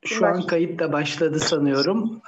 Şu an kayıt da başladı sanıyorum.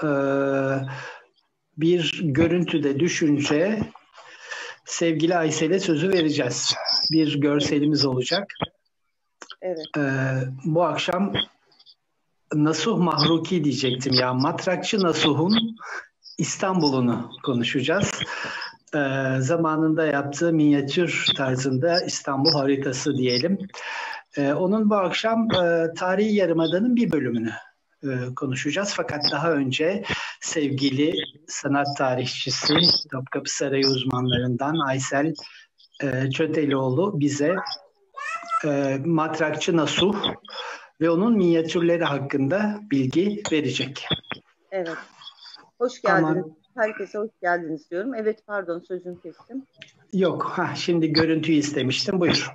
Bir görüntüde düşünce sevgili Aysel'e sözü vereceğiz. Bir görselimiz olacak. Evet. Bu akşam Nasuh Mahruki diyecektim ya. Matrakçı Nasuh'un İstanbul'unu konuşacağız. Zamanında yaptığı minyatür tarzında İstanbul haritası diyelim. Onun bu akşam Tarihi Yarımada'nın bir bölümünü konuşacağız. Fakat daha önce sevgili sanat tarihçisi, Topkapı Sarayı uzmanlarından Aysel Çötelioğlu bize Matrakçı Nasuh ve onun minyatürleri hakkında bilgi verecek. Evet. Hoş geldiniz. Herkese hoş geldiniz diyorum. Evet, pardon, sözünü kestim. Yok, şimdi görüntüyü istemiştim. Buyur.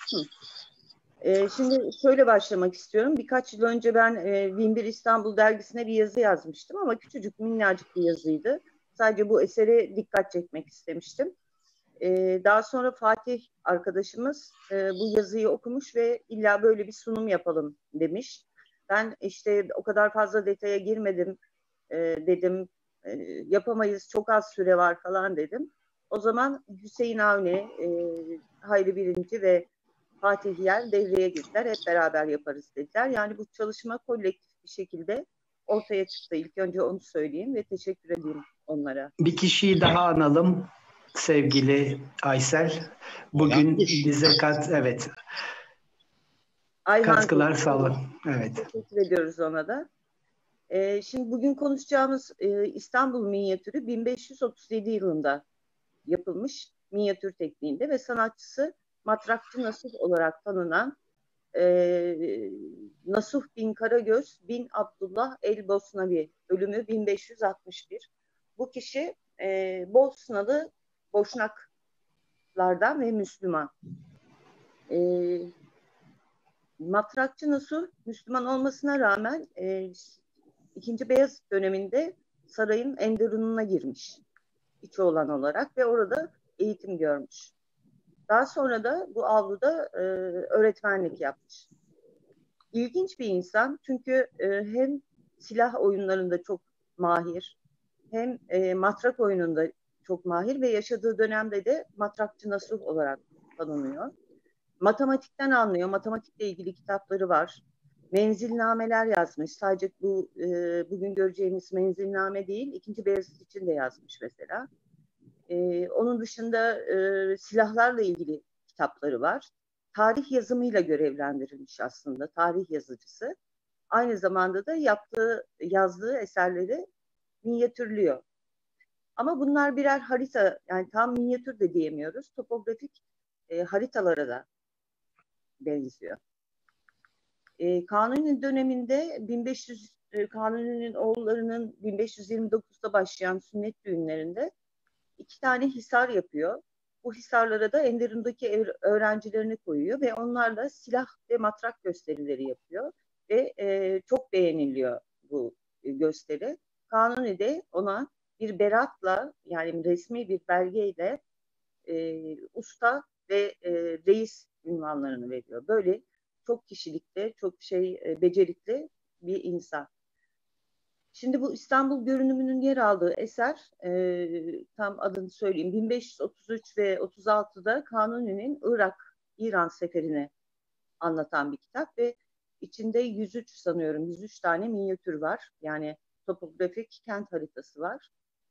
Şimdi şöyle başlamak istiyorum. Birkaç yıl önce ben Bin İstanbul dergisine bir yazı yazmıştım ama küçücük, minnacık bir yazıydı. Sadece bu esere dikkat çekmek istemiştim. Daha sonra Fatih arkadaşımız bu yazıyı okumuş ve illa böyle bir sunum yapalım demiş. Ben işte o kadar fazla detaya girmedim, dedim. Yapamayız, çok az süre var falan dedim. O zaman Hüseyin Avni, Hayri Birinci ve Fatih Yer devreye girdiler. Hep beraber yaparız dediler. Yani bu çalışma kolektif bir şekilde ortaya çıktı. İlk önce onu söyleyeyim ve teşekkür edeyim onlara. Bir kişiyi daha analım sevgili Aysel. Bugün bize evet. Ayhan, katkılar sağlam. Evet. Teşekkür ediyoruz ona da. Şimdi bugün konuşacağımız İstanbul minyatürü 1537 yılında yapılmış minyatür tekniğinde ve sanatçısı Matrakçı Nasuh olarak tanınan Nasuh bin Karagöz bin Abdullah el-Bosnavi, ölümü 1561. Bu kişi Bosnalı Boşnaklardan ve Müslüman. Matrakçı Nasuh Müslüman olmasına rağmen İkinci Beyazıt döneminde sarayın enderununa girmiş İçoğlan olarak ve orada eğitim görmüş. Daha sonra da bu avluda öğretmenlik yapmış. İlginç bir insan çünkü hem silah oyunlarında çok mahir, hem matrak oyununda çok mahir ve yaşadığı dönemde de Matrakçı Nasuh olarak tanınıyor. Matematikten anlıyor, matematikle ilgili kitapları var. Menzilnameler yazmış. Sadece bu bugün göreceğimiz menzilname değil, İkinci Beyazıt için de yazmış mesela. Onun dışında silahlarla ilgili kitapları var. Tarih yazımıyla görevlendirilmiş aslında, tarih yazıcısı. Aynı zamanda da yazdığı eserleri minyatürlüyor. Ama bunlar birer harita, yani tam minyatür de diyemiyoruz. Topografik haritalara da benziyor. Kanuni döneminde 1500 Kanuni'nin oğullarının 1529'da başlayan sünnet düğünlerinde 2 tane hisar yapıyor. Bu hisarlara da Enderun'daki öğrencilerini koyuyor ve onlarla silah ve matrak gösterileri yapıyor ve çok beğeniliyor bu gösteri. Kanuni de ona bir beratla, yani resmi bir belgeyle usta ve reis ünvanlarını veriyor. Böyle çok kişilikli, çok becerikli bir insan. Şimdi bu İstanbul görünümünün yer aldığı eser, tam adını söyleyeyim, 1533 ve 36'da Kanuni'nin İran seferini anlatan bir kitap ve içinde 103 tane minyatür var. Yani topografik kent haritası var.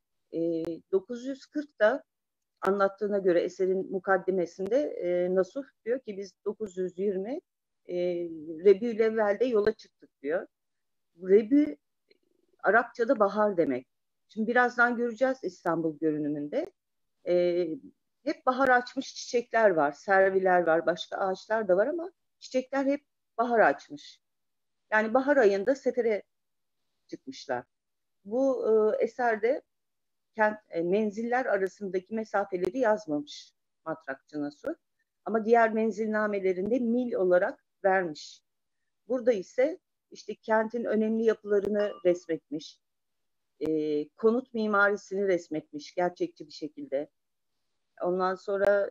940'da anlattığına göre eserin mukaddimesinde Nasuh diyor ki biz 920 Rebü'l-Evvel'de yola çıktık diyor. Rebü Arapçada bahar demek. Şimdi birazdan göreceğiz İstanbul görünümünde. Hep bahar açmış çiçekler var, serviler var, başka ağaçlar da var ama çiçekler hep bahar açmış. Yani bahar ayında sefere çıkmışlar. Bu eserde menziller arasındaki mesafeleri yazmamış Matrakçı Nasuh. Ama diğer menzilnamelerinde mil olarak vermiş. Burada ise işte kentin önemli yapılarını resmetmiş. Konut mimarisini resmetmiş gerçekçi bir şekilde. Ondan sonra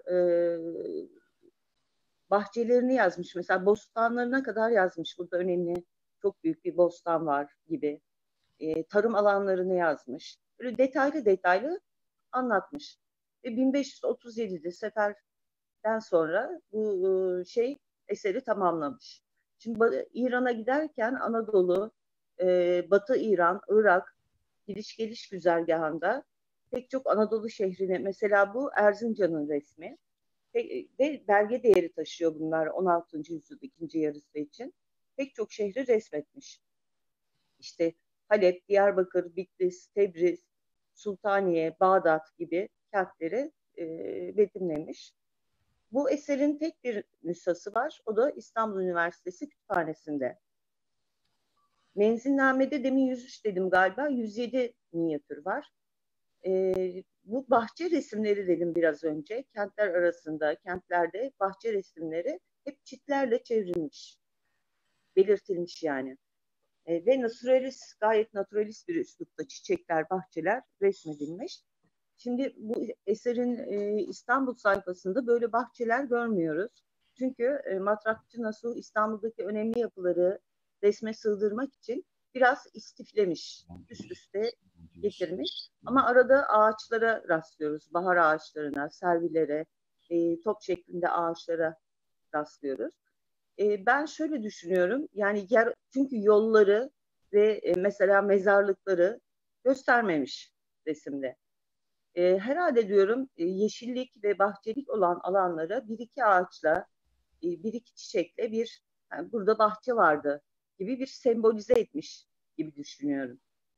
bahçelerini yazmış. Mesela bostanlarına kadar yazmış. Burada önemli çok büyük bir bostan var gibi. Tarım alanlarını yazmış. Böyle detaylı detaylı anlatmış. Ve 1537'de seferden sonra bu eseri tamamlamış. Şimdi İran'a giderken Anadolu, Batı İran, Irak gidiş geliş güzergahında pek çok Anadolu şehrine, mesela bu Erzincan'ın resmi ve belge değeri taşıyor bunlar 16. yüzyıl ikinci yarısı için. Pek çok şehri resmetmiş. İşte Halep, Diyarbakır, Bitlis, Tebriz, Sultaniye, Bağdat gibi kentleri betimlemiş. Bu eserin tek bir nüshası var. O da İstanbul Üniversitesi Kütüphanesi'nde. Menzinnamede demin 103 dedim galiba. 107 minyatür var. Bu bahçe resimleri dedim biraz önce. Kentler arasında, kentlerde bahçe resimleri hep çitlerle çevrilmiş. Belirtilmiş yani. Ve naturalist, gayet naturalist bir üslupta çiçekler, bahçeler resmedilmiş. Şimdi bu eserin İstanbul sayfasında böyle bahçeler görmüyoruz. Çünkü Matrakçı Nasuh İstanbul'daki önemli yapıları resme sığdırmak için biraz istiflemiş, üst üste getirmiş. Ama arada ağaçlara rastlıyoruz, bahar ağaçlarına, servilere, top şeklinde ağaçlara rastlıyoruz. Ben şöyle düşünüyorum, yani çünkü yolları ve mesela mezarlıkları göstermemiş resimde. Herhalde diyorum yeşillik ve bahçelik olan alanlara bir iki ağaçla, bir iki çiçekle yani burada bahçe vardı gibi bir sembolize etmiş gibi düşünüyorum.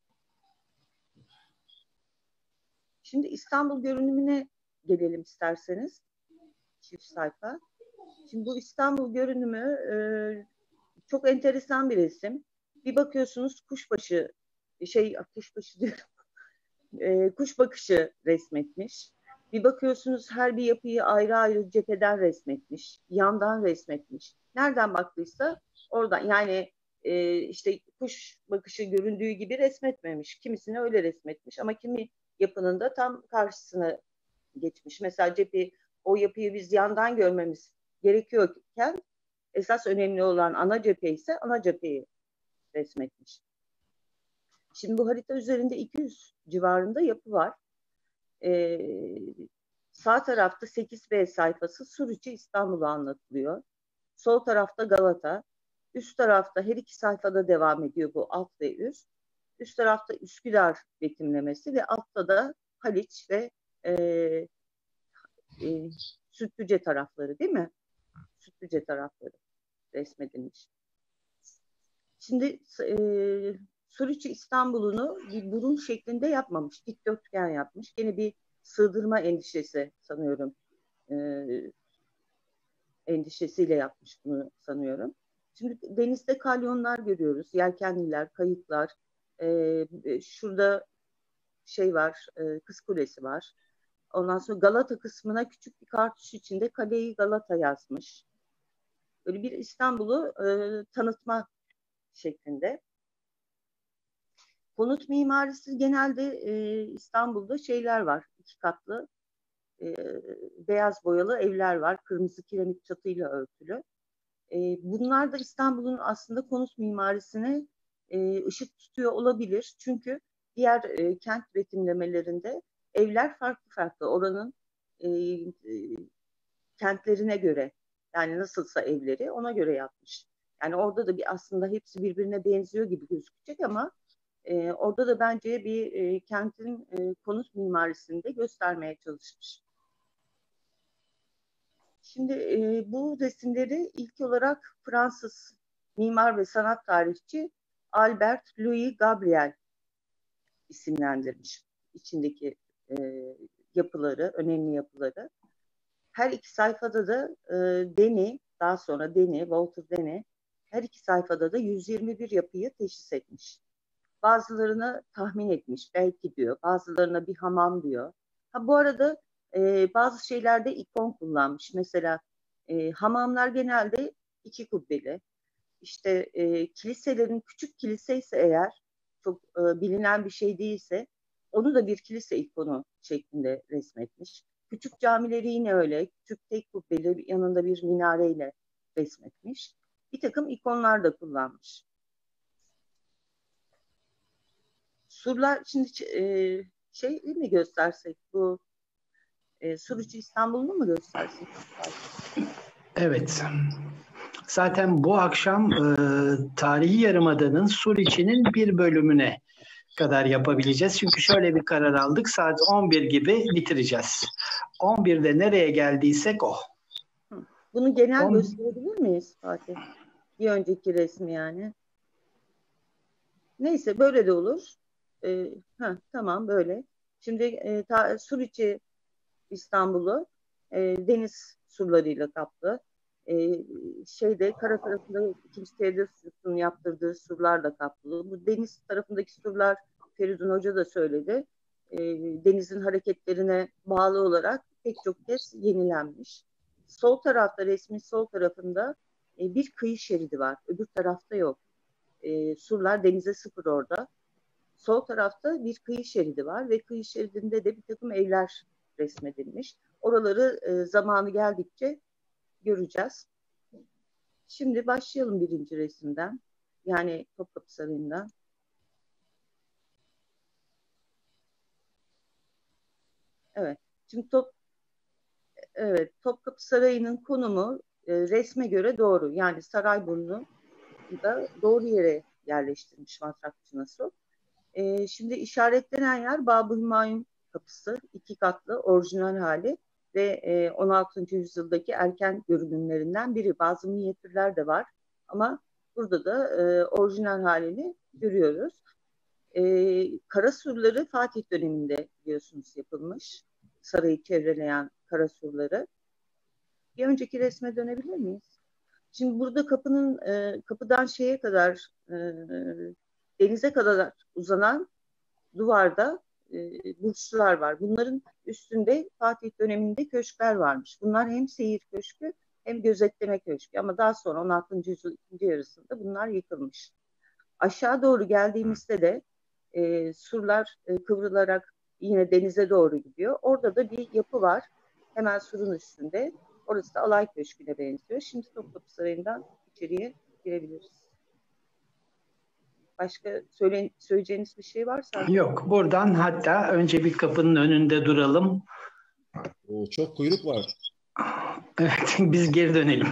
Şimdi İstanbul görünümüne gelelim isterseniz. Çift sayfa. Şimdi bu İstanbul görünümü çok enteresan bir resim. Bir bakıyorsunuz kuşbaşı diyorum. Kuş bakışı resmetmiş. Bir bakıyorsunuz her bir yapıyı ayrı ayrı cepheden resmetmiş, yandan resmetmiş. Nereden baktıysa oradan, yani işte kuş bakışı göründüğü gibi resmetmemiş. Kimisini öyle resmetmiş ama kimi yapının da tam karşısına geçmiş. Mesela o yapıyı biz yandan görmemiz gerekiyorken esas önemli olan ana cephe ise ana cepheyi resmetmiş. Şimdi bu harita üzerinde 200 civarında yapı var. Sağ tarafta 8B sayfası Suriçi İstanbul'u anlatılıyor. Sol tarafta Galata. Üst tarafta her iki sayfada devam ediyor bu alt ve üst. Üst tarafta Üsküdar betimlemesi ve altta da Haliç ve Sütlüce tarafları, değil mi? Sütlüce tarafları resmedilmiş. Şimdi Suriçi İstanbul'unu bir burun şeklinde yapmamış. Dikdörtgen yapmış. Yine bir sığdırma endişesi sanıyorum. Endişesiyle yapmış bunu sanıyorum. Şimdi denizde kalyonlar görüyoruz. Yelkenliler, kayıklar. Şurada var, Kız Kulesi var. Ondan sonra Galata kısmına küçük bir kartuş içinde Kale-i Galata yazmış. Böyle bir İstanbul'u tanıtma şeklinde. Konut mimarisi genelde İstanbul'da şeyler var. 2 katlı beyaz boyalı evler var. Kırmızı kiremit çatıyla örtülü. Bunlar da İstanbul'un aslında konut mimarisine ışık tutuyor olabilir. Çünkü diğer kent betimlemelerinde evler farklı farklı. Oranın kentlerine göre, yani nasılsa evleri ona göre yapmış. Yani orada da aslında hepsi birbirine benziyor gibi gözükecek ama orada da bence bir kentin konut mimarisini de göstermeye çalışmış. Şimdi bu resimleri ilk olarak Fransız mimar ve sanat tarihçi Albert Louis Gabriel isimlendirmiş içindeki yapıları, önemli yapıları. Her iki sayfada da daha sonra Walter Deney, her iki sayfada da 121 yapıyı teşhis etmiş. Bazılarını tahmin etmiş, belki diyor. Bazılarına bir hamam diyor. Bu arada bazı şeylerde ikon kullanmış. Mesela hamamlar genelde 2 kubbeli. İşte kiliselerin, küçük kilise ise eğer, çok bilinen bir şey değilse, onu da bir kilise ikonu şeklinde resmetmiş. Küçük camileri yine öyle. Küçük tek kubbeli, yanında bir minareyle resmetmiş. Bir takım ikonlar da kullanmış. surlar şimdi şey mi göstersek, bu Suruç İstanbul'u mu göstersek? Evet. Zaten bu akşam Tarihi Yarımada'nın Suriçi'nin bir bölümüne kadar yapabileceğiz. Çünkü şöyle bir karar aldık. Saat 11 gibi bitireceğiz. 11'de nereye geldiysek o. Bunu genel gösterebilir miyiz Fatih? Bir önceki resmi yani. Neyse böyle de olur. Tamam böyle. Şimdi Suriçi İstanbul'u deniz surlarıyla kaplı. Kara tarafında 2. Theodosius'un yaptırdığı surlarla kaplı. Bu deniz tarafındaki surlar, Feridun Hoca da söyledi, denizin hareketlerine bağlı olarak pek çok kez yenilenmiş. Sol tarafta, resmin sol tarafında bir kıyı şeridi var. Öbür tarafta yok. Surlar denize sıfır orada. Sol tarafta bir kıyı şeridi var ve kıyı şeridinde de bir takım evler resmedilmiş. Oraları zamanı geldikçe göreceğiz. Şimdi başlayalım birinci resimden. Yani Topkapı Sarayı'ndan. Evet. Şimdi Topkapı Sarayı'nın konumu resme göre doğru. Yani Sarayburnu'da doğru yere yerleştirmiş matrakçı Nasuh. Şimdi işaretlenen yer Bab-ı Hümayun Kapısı. 2 katlı orijinal hali ve 16. yüzyıldaki erken görünümlerinden biri. Bazı minyatürler de var ama burada da orijinal halini görüyoruz. Kara surları Fatih döneminde biliyorsunuz yapılmış. Sarayı çevreleyen kara surları. Bir önceki resme dönebilir miyiz? Şimdi burada kapıdan şeye kadar, denize kadar uzanan duvarda burçlar var. Bunların üstünde Fatih döneminde köşkler varmış. Bunlar hem seyir köşkü hem gözetleme köşkü. Ama daha sonra 16. yüzyıl ikinci yarısında bunlar yıkılmış. Aşağı doğru geldiğimizde de surlar kıvrılarak yine denize doğru gidiyor. Orada da bir yapı var. Hemen surun üstünde. Orası da alay köşküne benziyor. Şimdi Topkapı Sarayı'ndan içeriye girebiliriz. Başka söyleyeceğiniz bir şey varsa? Yok. Buradan hatta önce bir kapının önünde duralım. Çok kuyruk var. Evet, biz geri dönelim.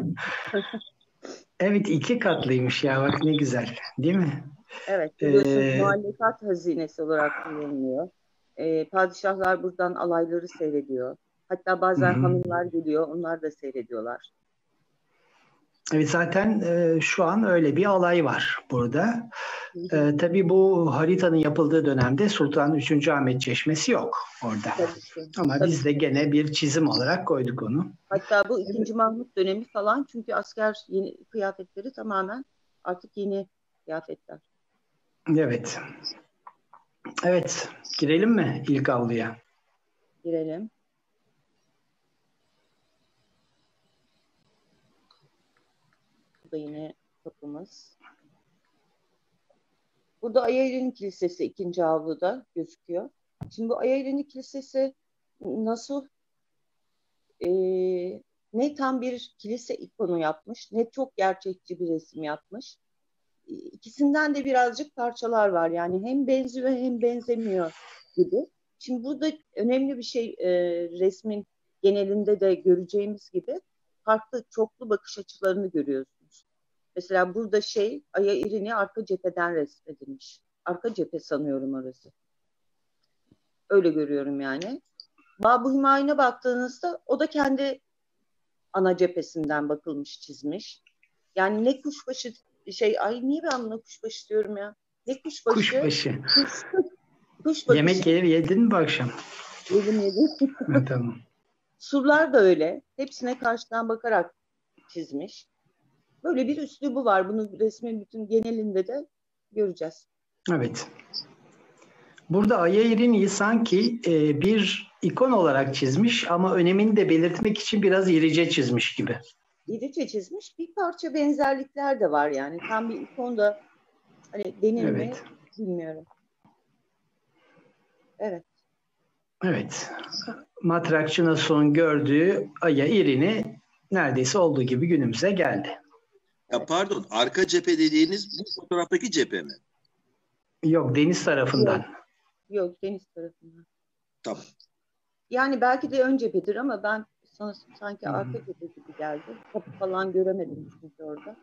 Evet, 2 katlıymış ya, bak ne güzel, değil mi? Evet, biliyorsunuz muhalefet hazinesi olarak kullanılıyor. Padişahlar buradan alayları seyrediyor. Hatta bazen hanımlar geliyor, onlar da seyrediyorlar. Evet, zaten şu an öyle bir alay var burada. Tabii bu haritanın yapıldığı dönemde Sultan 3. Ahmet Çeşmesi yok orada. Ama biz de gene bir çizim olarak koyduk onu. Hatta bu 2. Mahmut dönemi falan, çünkü asker yeni kıyafetleri tamamen artık yeni kıyafetler. Evet. Evet, girelim mi ilk avluya? Girelim. Burada yine kapımız. Burada Ayayrını Kilisesi 2. avluda gözüküyor. Şimdi bu Ayayrını Kilisesi nasıl ne tam bir kilise ikonu yapmış, ne çok gerçekçi bir resim yapmış. İkisinden de birazcık parçalar var. Yani hem benziyor hem benzemiyor gibi. Şimdi burada önemli bir şey, resmin genelinde de göreceğimiz gibi farklı çoklu bakış açılarını görüyorsunuz. Mesela burada Ayayrını arka cepheden resmedilmiş. Arka cephe sanıyorum orası. Öyle görüyorum yani. Bab-ı Hümayun'a baktığınızda o da kendi ana cephesinden bakılmış, çizmiş. Yani ne kuşbaşı niye ben buna kuşbaşı diyorum ya? Ne kuşbaşı? Kuşbaşı. Kuşbaşı. Yemek yedin mi bu akşam? Yedim. Tamam. Surlar da öyle. Hepsine karşıdan bakarak çizmiş. Böyle bir üslubu var. Bunu resmin bütün genelinde de göreceğiz. Evet. Burada Ayayrını'yı sanki bir ikon olarak çizmiş ama önemini de belirtmek için biraz irice çizmiş gibi. İrice çizmiş. Bir parça benzerlikler de var yani. Tam bir ikon da denir mi bilmiyorum. Evet. Evet. Matrakçı Nasuh'un gördüğü Ayayrını neredeyse olduğu gibi günümüze geldi. Ya pardon, arka cephe dediğiniz bu fotoğraftaki cephe mi? Yok, deniz tarafından. Yok, deniz tarafından. Tamam. Yani belki de ön cephedir ama ben sana sanki Hı hı. arka cephe gibi geldi. Kapı falan göremedim çünkü orada.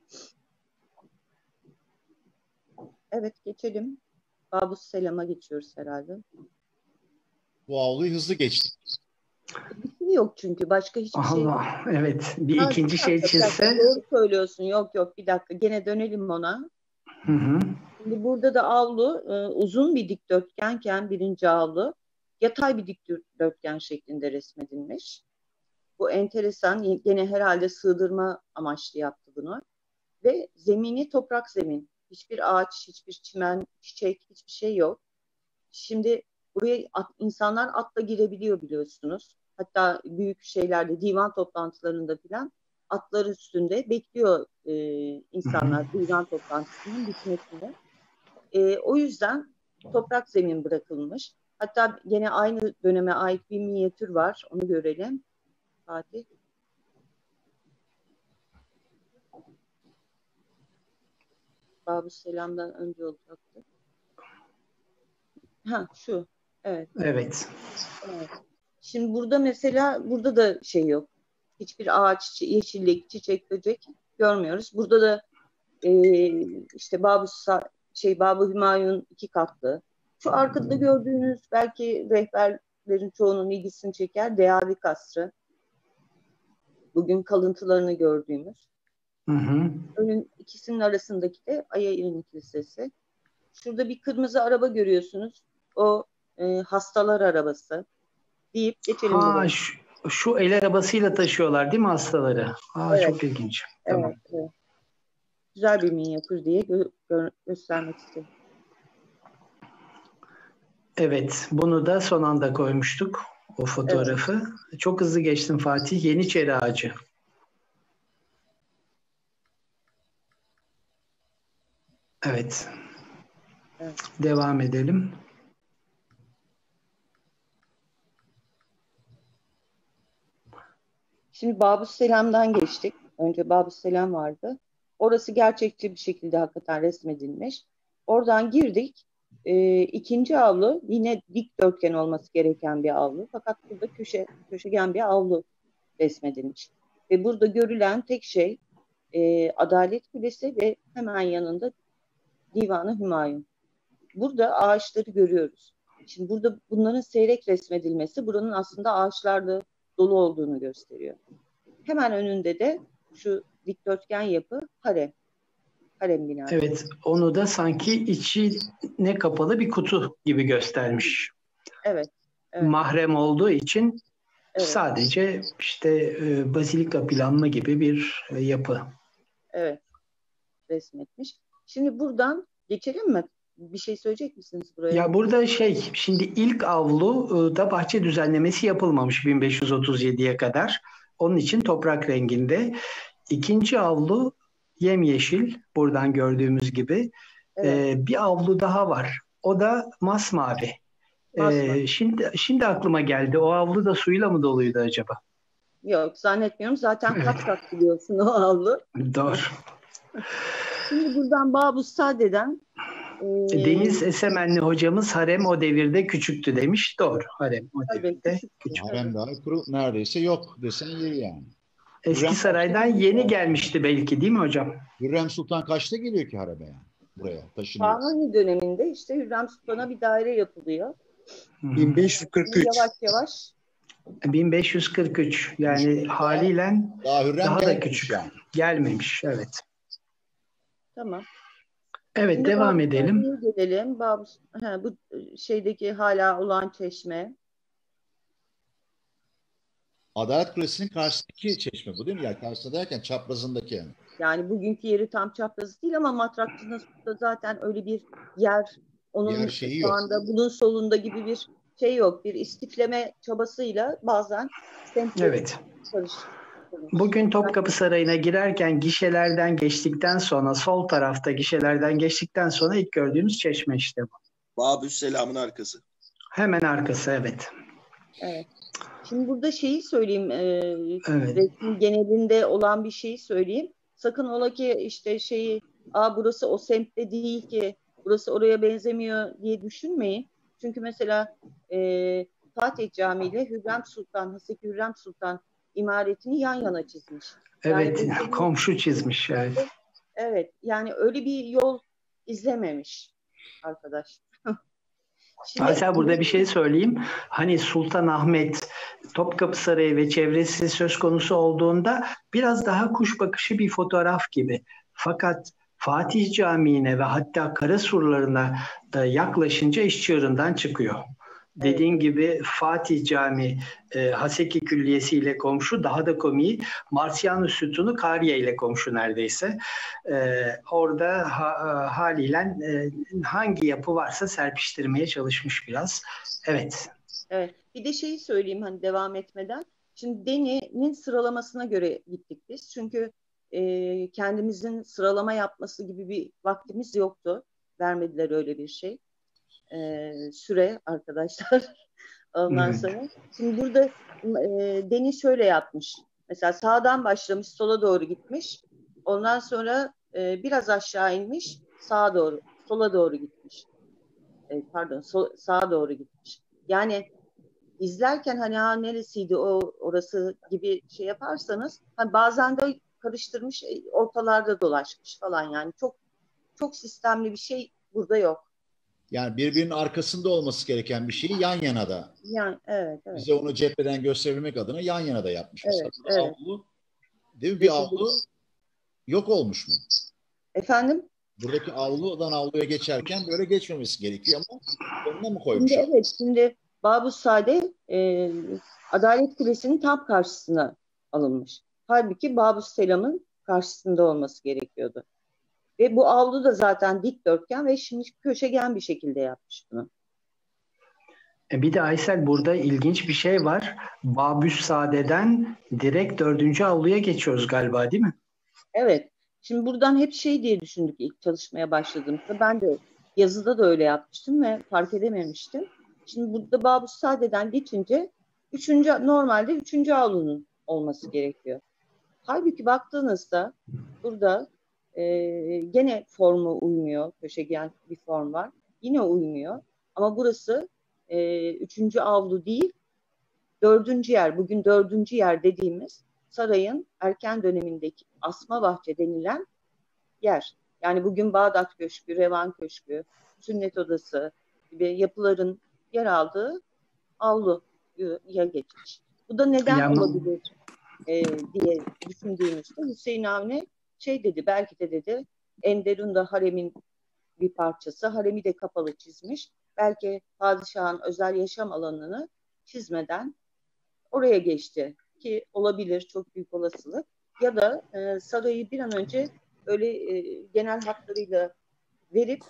Evet, geçelim. Babus Selam'a geçiyoruz herhalde. Bu avluyu hızlı geçtik. Bir şey yok çünkü. Başka hiçbir şey yok. Allah, evet. Bir Ha, ikinci bir şey dakika, bir dakika. çizse. Doğru söylüyorsun. Yok, bir dakika. Gene dönelim ona. Hı hı. Şimdi burada da avlu uzun bir dikdörtgenken birinci avlu yatay bir dikdörtgen şeklinde resmedilmiş. Bu enteresan. Gene herhalde sığdırma amaçlı yaptı bunu. Ve zemini toprak zemin. Hiçbir ağaç, hiçbir çimen, çiçek, hiçbir şey yok. Şimdi buraya insanlar atla girebiliyor biliyorsunuz. Hatta büyük şeylerde, divan toplantılarında filan atlar üstünde bekliyor insanlar divan toplantısının bitmesini. O yüzden toprak zemin bırakılmış. Hatta gene aynı döneme ait bir minyatür var. Onu görelim. Fatih. Babus Selam'dan önce olacaktı. Ha, şu. Evet. Evet. Evet. Şimdi burada mesela burada da şey yok. Hiçbir ağaç, yeşillik, çiçek, böcek görmüyoruz. Burada da işte Babı Hümayun 2 katlı. Şu arkada gördüğünüz belki rehberlerin çoğunun ilgisini çeker Deavi Kasrı. Bugün kalıntılarını gördüğümüz. Hı hı. Önün ikisinin arasındaki de Ayayir'in Kilisesi. Şurada bir kırmızı araba görüyorsunuz. O hastalar arabası deyip geçelim Ha, buraya. şu el arabasıyla taşıyorlar değil mi hastaları? Aa, Evet. çok ilginç. Tamam. Evet. Güzel bir minyatür diye göstermek istedim. Evet, bunu da son anda koymuştuk, o fotoğrafı. Çok hızlı geçtim Fatih. Yeniçeri Ağacı. Evet. Devam edelim. Şimdi Babus Selam'dan geçtik. Önce Babus Selam vardı. Orası gerçekçi bir şekilde hakikaten resmedilmiş. Oradan girdik. İkinci avlu yine dikdörtgen olması gereken bir avlu. Fakat burada köşegen bir avlu resmedilmiş. Ve burada görülen tek şey Adalet Kulesi ve hemen yanında Divan-ı Hümayun. Burada ağaçları görüyoruz. Şimdi burada bunların seyrek resmedilmesi buranın aslında ağaçlarla dolu olduğunu gösteriyor. Hemen önünde de şu dikdörtgen yapı harem. Harem binası. Evet, onu da sanki içine kapalı bir kutu gibi göstermiş. Evet. Mahrem olduğu için sadece işte bazilika planlı gibi bir yapı. Evet, resmetmiş. Şimdi buradan geçelim mi? Bir şey söyleyecek misiniz buraya? Ya burada şimdi ilk avlu da bahçe düzenlemesi yapılmamış 1537'ye kadar. Onun için toprak renginde. İkinci avlu yemyeşil, buradan gördüğümüz gibi. Evet. Bir avlu daha var. O da masmavi. Şimdi aklıma geldi. O avlu da suyla mı doluydu acaba? Yok, zannetmiyorum. Zaten kat kat biliyorsun o avlu. Doğru. Şimdi buradan Babus Sade'den Deniz Esemenli hocamız harem o devirde küçüktü demiş. Doğru. Harem o devirde küçük. Harem daha neredeyse yok desen yeri yani. Eski saraydan yeni gelmişti belki değil mi hocam? Hürrem Sultan kaçta geliyor ki hareme yani? Buraya taşınıyor. Kanuni döneminde işte Hürrem Sultan'a bir daire yapılıyor. 1543. Yavaş yavaş. 1543 yani haliyle daha da küçük. Yani. Gelmemiş, evet. Tamam. Evet, şimdi devam edelim. Gelelim. Bu şeydeki hala olan çeşme. Adalet Kulesi'nin karşısındaki çeşme bu değil mi? Yani karşısında derken çaprazındaki yani. Yani bugünkü yeri tam çaprazı değil ama Matrakçı Nasuh'ta zaten öyle bir yer, onun şu anda bunun solunda gibi bir şey yok. Bir istifleme çabasıyla bazen evet. Bugün Topkapı Sarayı'na girerken gişelerden geçtikten sonra sol tarafta gişelerden geçtikten sonra ilk gördüğümüz çeşme işte bu. Babüs Selam'ın arkası. Hemen arkası, evet. Evet. Şimdi burada şeyi söyleyeyim. Resmin genelinde olan bir şeyi söyleyeyim. Sakın ola ki işte burası o semtte değil ki burası oraya benzemiyor diye düşünmeyin. Çünkü mesela Fatih Camii ile Hürrem Sultan, Haseki Hürrem Sultan imaretini yan yana çizmiş. Evet, Yani komşu çizmiş. Evet. Evet, yani öyle bir yol izlememiş arkadaş. Aysel, burada bir şey söyleyeyim. Hani Sultanahmet, Topkapı Sarayı ve çevresi söz konusu olduğunda biraz daha kuş bakışı bir fotoğraf gibi. Fakat Fatih Camii'ne ve hatta kara surlarına da yaklaşınca iş çığırından çıkıyor. Dediğin gibi Fatih Camii Haseki Külliyesi ile komşu, daha da komiği Marsiyanus Sütunu Kariye ile komşu neredeyse. Orada haliyle hangi yapı varsa serpiştirmeye çalışmış biraz. Evet. Evet. Bir de şeyi söyleyeyim hani devam etmeden. Şimdi Deni'nin sıralamasına göre gittik biz. Çünkü kendimizin sıralama yapması gibi bir vaktimiz yoktu. Vermediler öyle bir şey. Süre arkadaşlar. Ondan sonra. Şimdi burada Deni şöyle yapmış. Mesela sağdan başlamış, sola doğru gitmiş. Ondan sonra biraz aşağı inmiş, sağa doğru, sola doğru gitmiş. Sağa doğru gitmiş. Yani izlerken hani neresiydi orası gibi şey yaparsanız hani bazen de karıştırmış, ortalarda dolaşmış falan, yani çok çok sistemli bir şey burada yok. Yani birbirinin arkasında olması gereken bir şeyi yan yana da. Yani evet. Bize onu cepheden gösterebilmek adına yan yana da yapmış. Evet. Avlu, değil mi? Bir avlu yok olmuş mu? Efendim? Buradaki avludan avluya geçerken böyle geçmemesi gerekiyor ama onunla mı koymuş? Şimdi Babüsade Adalet Kulesi'nin tam karşısına alınmış. Halbuki Babüsselam'ın karşısında olması gerekiyordu. Ve bu avlu da zaten dikdörtgen ve şimdi köşegen bir şekilde yapmış bunu. Bir de Aysel, burada ilginç bir şey var. Babüssade'den direkt 4. avluya geçiyoruz galiba, değil mi? Evet. Şimdi buradan hep şey diye düşündük ilk çalışmaya başladığımızda. Ben de yazıda da öyle yapmıştım ve fark edememiştim. Şimdi burada Babüssade'den geçince normalde 3. avlunun olması gerekiyor. Halbuki baktığınızda burada gene formu uymuyor. Köşegen bir form var. Yine uymuyor. Ama burası 3. avlu değil, 4. yer. Bugün 4. yer dediğimiz sarayın erken dönemindeki asma bahçe denilen yer. Yani bugün Bağdat Köşkü, Revan Köşkü, Sünnet Odası gibi yapıların yer aldığı avluya geçmiş. Bu da neden olabilir diye düşündüğümüzde Hüseyin Avni şey dedi, belki de dedi Enderun da haremin bir parçası. Haremi de kapalı çizmiş. Belki padişahın özel yaşam alanını çizmeden oraya geçti ki olabilir, çok büyük olasılık. Ya da sarayı bir an önce öyle genel hatlarıyla verip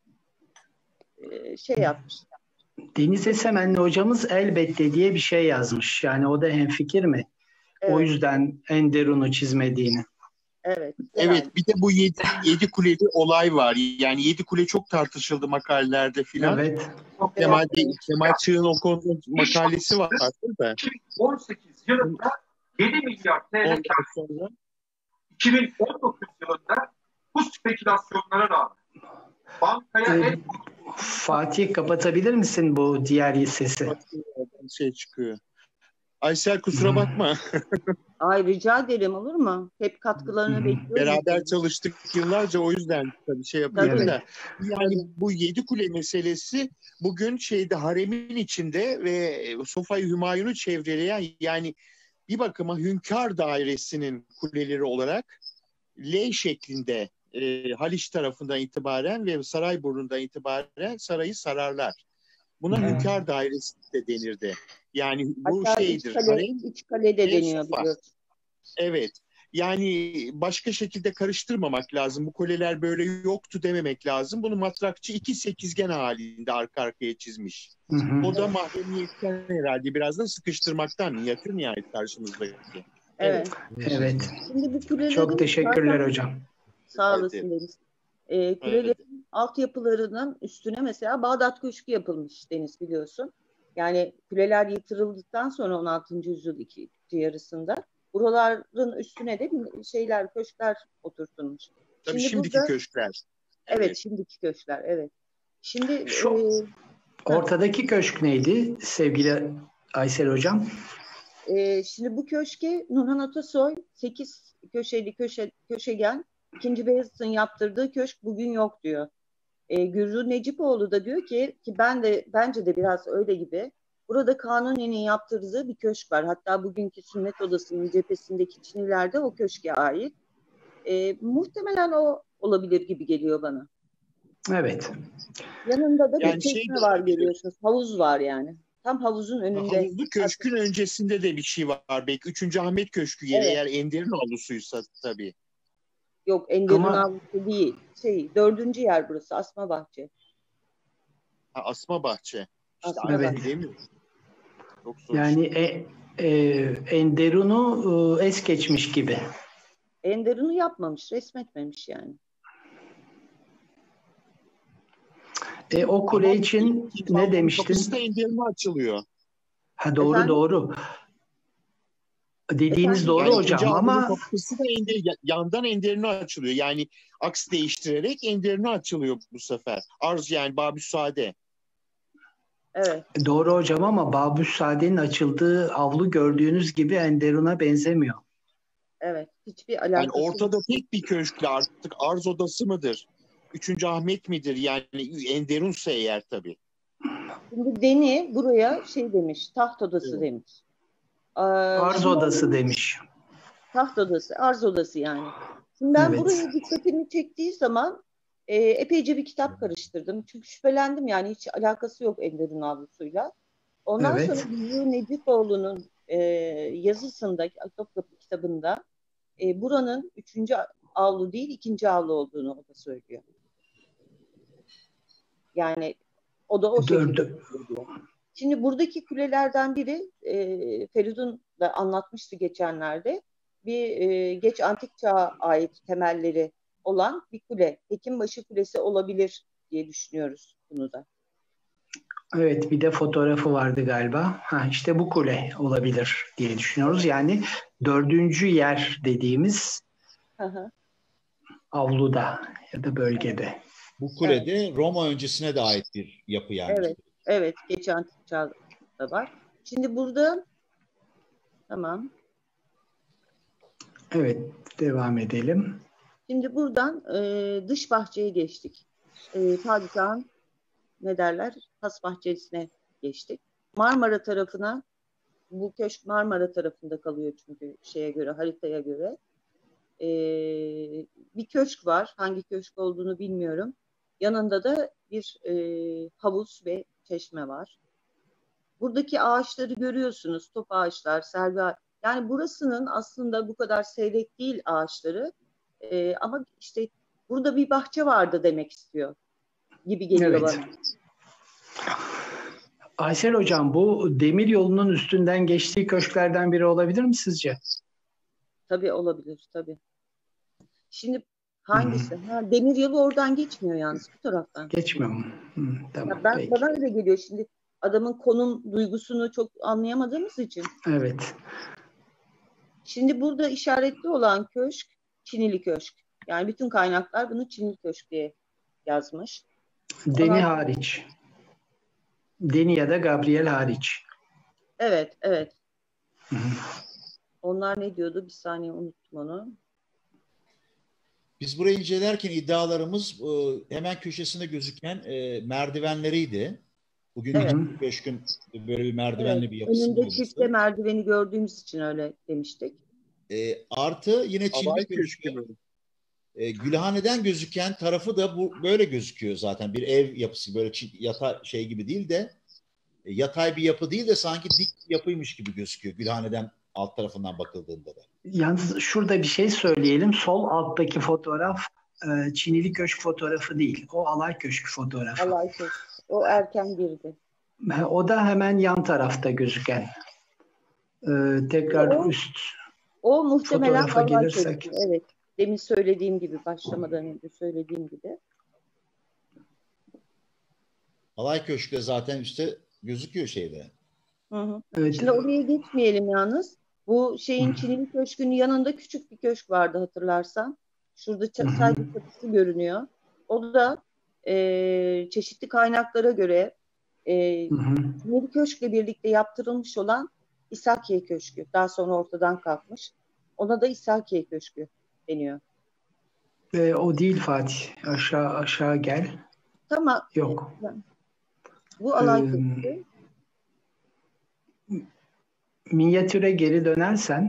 şey yapmış. Deniz Esemenli hocamız elbette diye bir şey yazmış. Yani o da hemfikir mi? Evet. O yüzden Enderun'u çizmediğini. Evet. Evet, bir de bu yedi kuleli olay var. Yani 7 kule çok tartışıldı makalelerde filan. Evet. Kemal Çığ'ın o konuda makalesi var aslında. 2018 yılında 7 milyar TL sonra 2019 yılında bu spekülasyonlara rağmen bankaya Fatih, kapatabilir misin bu diğer sesi? Şey çıkıyor. Aysel kusura bakma. Ay rica ederim, olur mu? Hep katkılarını bekliyorum. Beraber çalıştık yıllarca, o yüzden tabii şey yapıyorum da. Yani bu 7 kule meselesi bugün haremin içinde ve Sofya-i Hümayun'u çevreleyen, yani bir bakıma hünkâr dairesinin kuleleri olarak L şeklinde Haliç tarafından itibaren ve Sarayburnu'ndan itibaren sarayı sararlar. Buna hünkâr dairesi de denirdi. Yani bu hatta şeydir. İç kale de deniyor biliyorsun. Evet. Yani başka şekilde karıştırmamak lazım. Bu kuleler böyle yoktu dememek lazım. Bunu matrakçı 2 sekizgen halinde arka arkaya çizmiş. O da mahremiyetten herhalde biraz da sıkıştırmaktan, minyatür nihayet karşımızdaki. Evet. Şimdi bu çok teşekkürler hocam. Sağ olasın Deniz. Kulelerin altyapılarının üstüne mesela Bağdat Köşkü yapılmış Deniz, biliyorsun. Yani kuleler yıkıldıktan sonra 16. yüzyıl ikinci yarısında buraların üstüne de köşkler oturtulmuş. Tabii şimdiki köşkler. Evet, şimdiki köşkler, evet. Şimdi Ortadaki köşk neydi sevgili Aysel Hocam? Şimdi bu köşke Nurhan Atasoy 8 köşeli köşegen 2. Beyazıt'ın yaptırdığı köşk bugün yok diyor. Gürru Necipoğlu da diyor ki bence de biraz öyle gibi. Burada Kanuni'nin yaptırdığı bir köşk var. Hatta bugünkü sünnet odasının cephesindeki çinilerde o köşke ait. Muhtemelen o olabilir gibi geliyor bana. Evet. Yanında da Yani bir çeşme var görüyorsunuz. Havuz var yani. Tam havuzun önünde. Havuzlu köşkün öncesinde de bir şey var. Belki 3. Ahmet Köşkü yeri, Evet. eğer Ender'in avlusuysa tabii. Yok, Ender'in Ama- avlusu değil. 4. yer burası. Asma Bahçe. Asma Bahçe. İşte Asma Evet. Bahçe. bilemiyorum. Çok zor. Yani Enderun'u es geçmiş gibi. Enderun'u yapmamış, resmetmemiş yani. O kule Ama için balkon ne demiştin? Kapısı da Ender'ine açılıyor. Ha, doğru Efendim? doğru. Dediğiniz Efendim? doğru Yani hocam ikinci avlunun ama kapısı da yandan Ender'ine açılıyor. Yani aks değiştirerek Ender'ine açılıyor bu sefer. Arz yani Babüsade. Evet. doğru hocam ama Babüssade'nin açıldığı avlu gördüğünüz gibi Enderun'a benzemiyor. Evet. Hiçbir Yani alakası ortada yok. tek bir köşkle artık arz odası mıdır? 3. Ahmet midir? Yani Enderun'sa eğer tabii. Şimdi Deni buraya demiş, taht odası Evet. demiş. Arz Şimdi odası demiş. taht odası, arz odası yani. Şimdi ben Evet. buraya dikkatimi çektiği zaman epeyce bir kitap karıştırdım. Çünkü şüphelendim yani hiç alakası yok Enderun avlusuyla. Ondan Evet. sonra Gülru Necipoğlu'nun yazısında, Topkapı kitabında buranın 3. avlu değil 2. avlu olduğunu o da söylüyor. Yani o da o şekilde söylüyor. Şimdi buradaki kulelerden biri Feridun da anlatmıştı geçenlerde. Bir geç antik çağa ait temelleri olan bir kule. Hekimbaşı Kulesi olabilir diye düşünüyoruz bunu da. Evet, bir de fotoğrafı vardı galiba. Ha, işte bu kule olabilir diye düşünüyoruz. Yani 4. yer dediğimiz Hı hı. avluda ya da bölgede. Bu kulede Roma öncesine de ait bir yapı yani. Evet, evet. Geç antik çağda var. Şimdi burada tamam. Evet, devam edelim. Şimdi buradan dış bahçeye geçtik. Padişahın ne derler? Has bahçesine geçtik. Marmara tarafına, bu köşk Marmara tarafında kalıyor çünkü haritaya göre. Bir köşk var. Hangi köşk olduğunu bilmiyorum. Yanında da bir havuz ve çeşme var. Buradaki ağaçları görüyorsunuz. Top ağaçlar, selvi ağaçlar. Yani burasının aslında bu kadar seyrek değil ağaçları. Ama işte burada bir bahçe vardı demek istiyor gibi geliyor Evet. bana. Aysel Hocam, bu demir yolunun üstünden geçtiği köşklerden biri olabilir mi sizce? Tabii olabilir, tabii. Şimdi hangisi? Ha, demir yolu oradan geçmiyor yalnız bu taraftan. Geçmiyor mu? Tamam, peki. Bana öyle geliyor şimdi. Adamın konum duygusunu çok anlayamadığımız için. Evet. Şimdi burada işaretli olan köşk Çinili Köşk. Yani bütün kaynaklar bunu Çinili Köşk diye yazmış. Deni hariç. Deni ya da Gabriel hariç. Evet, evet. Hı hı. Onlar ne diyordu? Bir saniye unuttum onu. Biz burayı incelerken iddialarımız hemen köşesinde gözüken merdivenleriydi. Bugün Evet. köşkün böyle bir merdivenli Evet. bir yapısı Önünde olması. çifte merdiveni gördüğümüz için öyle demiştik. Artı yine Alay Çinli Köşkü köşkü. mü? Gülhane'den gözüken tarafı da böyle gözüküyor zaten. Bir ev yapısı böyle yatay gibi değil de yatay bir yapı değil de sanki dik bir yapıymış gibi gözüküyor Gülhane'den alt tarafından bakıldığında da. Yalnız şurada bir şey söyleyelim. Sol alttaki fotoğraf Çinili Köşk fotoğrafı değil. O Alay Köşk fotoğrafı. Alay Köşk. O erken girdi. O da hemen yan tarafta gözüken. Tekrar üst O muhtemelen fotoğrafa Alay gelirsek. Köşkü. Evet. Demin söylediğim gibi, başlamadan önce söylediğim gibi. Alay Köşkü de zaten üstte gözüküyor şeyde. Hı hı. Evet. Şimdi oraya geçmeyelim yalnız. Bu Çinili Köşkü'nün yanında küçük bir köşk vardı hatırlarsan. Şurada sadece çatısı görünüyor. O da çeşitli kaynaklara göre Yedi Köşk'le birlikte yaptırılmış olan İsakiye Köşkü. Daha sonra ortadan kalkmış. Ona da İsakiye Köşkü deniyor. O değil Fatih. Aşağı gel. Tamam. Yok. Bu Alay Köşkü. Minyatüre geri dönersen.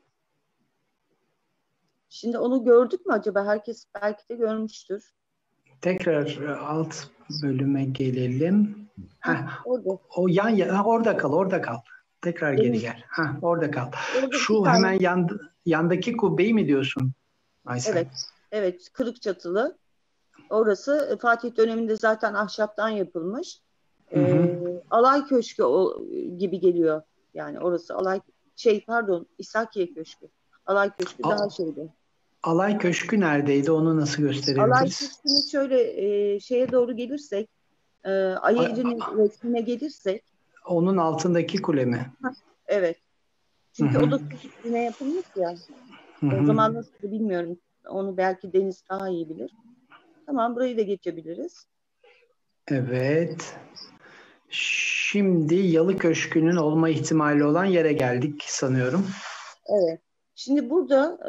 Şimdi onu gördük mü acaba? Herkes belki de görmüştür. Tekrar alt bölüme gelelim. Orada. Orada kal. Tekrar geri gel. Orada kal. Şu hemen yandaki kubbeyi mi diyorsun Aysel? Evet, kırık çatılı. Orası Fatih döneminde zaten ahşaptan yapılmış. Alay Köşkü gibi geliyor. Yani orası İsakiye Köşkü. Alay Köşkü daha şeydi. Alay Köşkü neredeydi? Onu nasıl gösterebiliriz? Alay Köşkü'nü şöyle şeye doğru gelirsek, Ayeri'nin resmine gelirsek. Onun altındaki kule mi? Evet. Çünkü o da üstüne yapılmış ya. O zaman nasıl bilmiyorum. Onu belki Deniz daha iyi bilir. Tamam, burayı da geçebiliriz. Evet. Şimdi Yalı Köşkü'nün olma ihtimali olan yere geldik sanıyorum. Evet. Şimdi burada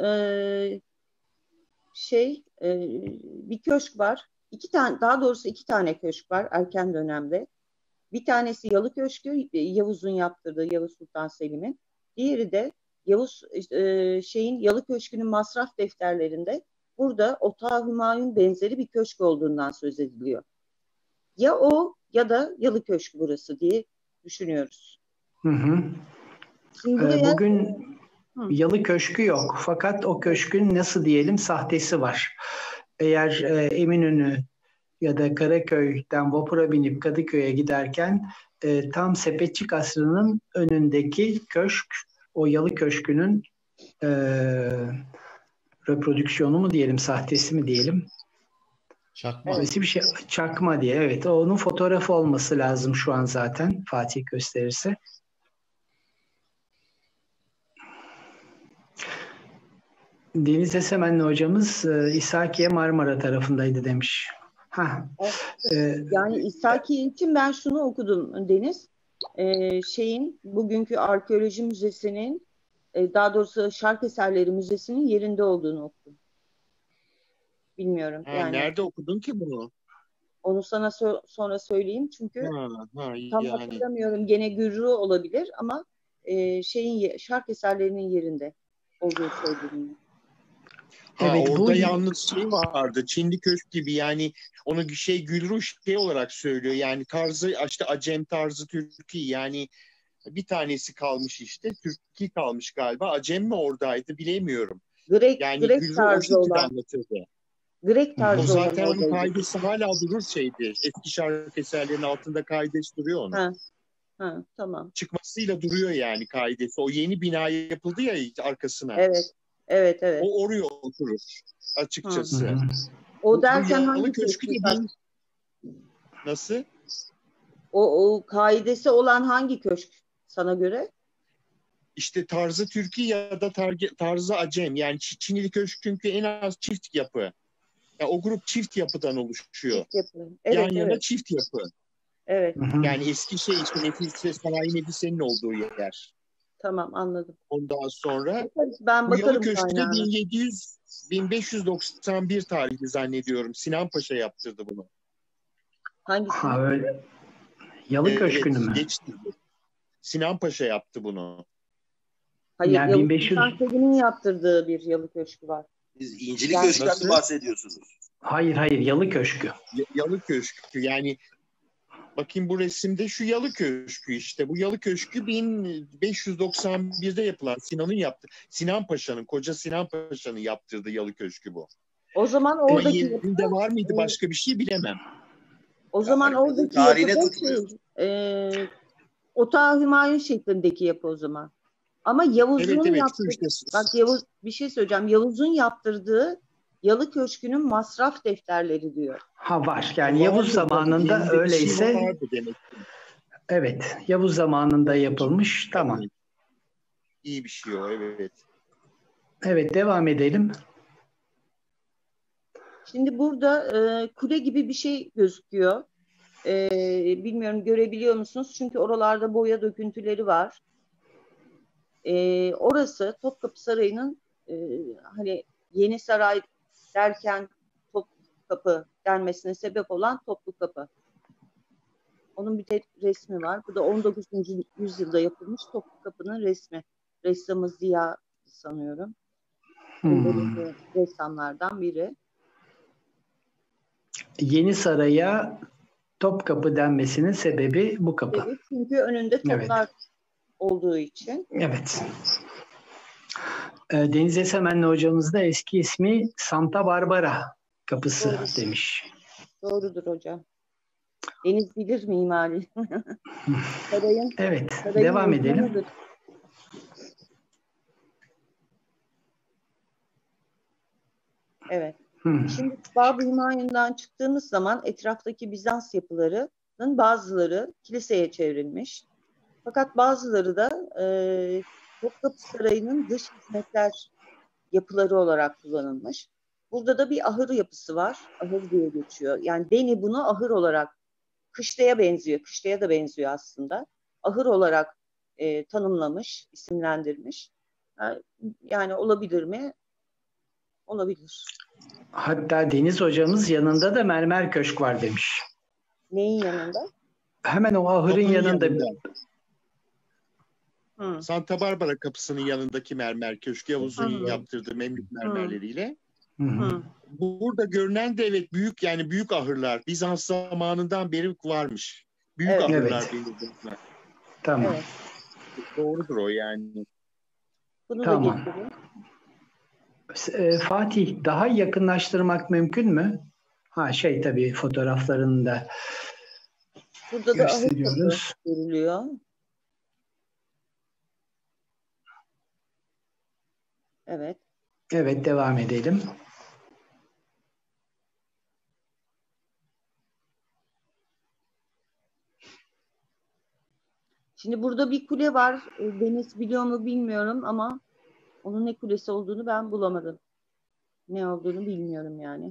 bir köşk var. Daha doğrusu iki tane köşk var erken dönemde. Bir tanesi Yalı Köşkü, Yavuz'un yaptırdığı, Yavuz Sultan Selim'in. Diğeri de Yalı Köşkü'nün masraf defterlerinde burada Otağı Hümayun benzeri bir köşk olduğundan söz ediliyor. Ya o ya da Yalı Köşkü burası diye düşünüyoruz. Şimdi bugün Yalı Köşkü yok. Fakat o köşkün nasıl diyelim sahtesi var. Eğer Eminönü ya da Karaköy'den vapura binip Kadıköy'e giderken tam Sepetçik Asrı'nın önündeki köşk, o Yalı Köşkü'nün reprodüksiyonu mu diyelim, sahtesi mi diyelim? Çakma. Bir şey, çakma diye. Evet, onun fotoğrafı olması lazım şu an zaten. Fatih gösterirse. Deniz Esemenli hocamız İsakiye Marmara tarafındaydı demiş. Yani İsakiye için ben şunu okudum Deniz. Bugünkü Arkeoloji Müzesi'nin daha doğrusu Şark Eserleri Müzesi'nin yerinde olduğunu okudum. Bilmiyorum. Nerede okudun ki bunu? Onu sana sonra söyleyeyim çünkü tam hatırlamıyorum. Gene Gürru olabilir ama Şark Eserlerinin yerinde olduğu söyleniyor. Evet, orada yalnız vardı. Çinli köşk gibi, yani onu Gülru olarak söylüyor. Yani tarzı işte Acem tarzı Türki, yani bir tanesi kalmış işte. Türki kalmış galiba. Acem mi oradaydı bilemiyorum. Grek Gülru tarzı olan. anlatırdı. Grek tarzı o zaten olan onun kaidesi hala durur Eski şark eserlerinin altında kaidesi duruyor onun. Tamam. Çıkmasıyla duruyor yani kaidesi. O yeni bina yapıldı ya arkasına. Evet. O oraya oturur açıkçası. O derken hangi köşkü değil? Nasıl? O kaidesi olan hangi köşk sana göre? İşte tarzı Türki ya da tarzı Acem. Yani Çinili köşk çünkü en az çift yapı. Yani o grup çift yapıdan oluşuyor. Çift yapı. Evet, yana çift yapı. Evet. Yani eski işte Sanayi Medise'nin olduğu yer. Tamam, anladım. Ondan sonra ben bakarım. Yalı Köşkü'de 1591 tarihli zannediyorum. Sinan Paşa yaptırdı bunu. Hangisi? Öyle. Yalı Köşkü'nü mü? Sinan Paşa yaptı bunu. Hayır, yani Yavuz Sultan Selim'in yaptırdığı bir Yalı Köşkü var. Siz İncili Köşk'ten mi bahsediyorsunuz? Hayır, Yalı Köşkü. Yalı Köşkü yani bakayım bu resimde şu Yalı Köşkü işte. Bu Yalı Köşkü 1591'de yapılan Sinan Paşa'nın, Koca Sinan Paşa'nın yaptırdığı Yalı Köşkü bu. O zaman oradaki yerinde var mıydı başka bir şey bilemem. O zaman oradaki yapı Otağı Hümayun şeklindeki yapı o zaman. Ama Yavuz'un yaptırdığı, bak bir şey söyleyeceğim. Yavuz'un yaptırdığı Yalı Köşkü'nün masraf defterleri diyor. Var. Yani Yavuz zamanında öyleyse. Evet. Yavuz zamanında yapılmış. Tamam. İyi bir şey o. Evet. Evet. Devam edelim. Şimdi burada kule gibi bir şey gözüküyor. Bilmiyorum görebiliyor musunuz? Çünkü oralarda boya döküntüleri var. Orası Topkapı Sarayı'nın hani Yeni Saray derken Topkapı denmesine sebep olan Topkapı. Onun bir tek resmi var. Bu da 19. yüzyılda yapılmış Topkapı'nın resmi. Ressamı Ziya sanıyorum. Ressamlardan biri. Yeni Saray'a Topkapı denmesinin sebebi bu kapı. Evet, çünkü önünde toplar olduğu için. Evet. Deniz Esemenli hocamız da eski ismi Santa Barbara kapısı demiş. Doğrudur hocam. Deniz bilir mimari. Evet, devam edelim. Evet. Şimdi Bab-ı Hümayun'dan çıktığımız zaman etraftaki Bizans yapılarının bazıları kiliseye çevrilmiş. Fakat bazıları da Topkapı Sarayı'nın dış hizmetler yapıları olarak kullanılmış. Burada da bir ahır yapısı var. Ahır diye geçiyor. Yani Deni bunu ahır olarak kışlaya benziyor. Kışlaya da benziyor aslında. Ahır olarak tanımlamış, isimlendirmiş. Yani olabilir mi? Olabilir. Hatta Deniz hocamız yanında da mermer köşk var demiş. Neyin yanında? Hemen o ahırın yanında. Santa Barbara kapısının yanındaki mermer köşk, Yavuz'un yaptırdığı Memlük mermerleriyle. Burada görünen de evet büyük ahırlar. Bizans zamanından beri varmış. Büyük ahırlar belirlenir. Tamam. Evet. Doğrudur o yani. Bunu tamam. da getirin. Fatih, daha yakınlaştırmak mümkün mü? Tabii fotoğraflarını da burada gösteriyoruz. Da görülüyor. Evet. Evet, devam edelim. Şimdi burada bir kule var. Deniz biliyor mu bilmiyorum ama onun ne kulesi olduğunu ben bulamadım. Ne olduğunu bilmiyorum yani.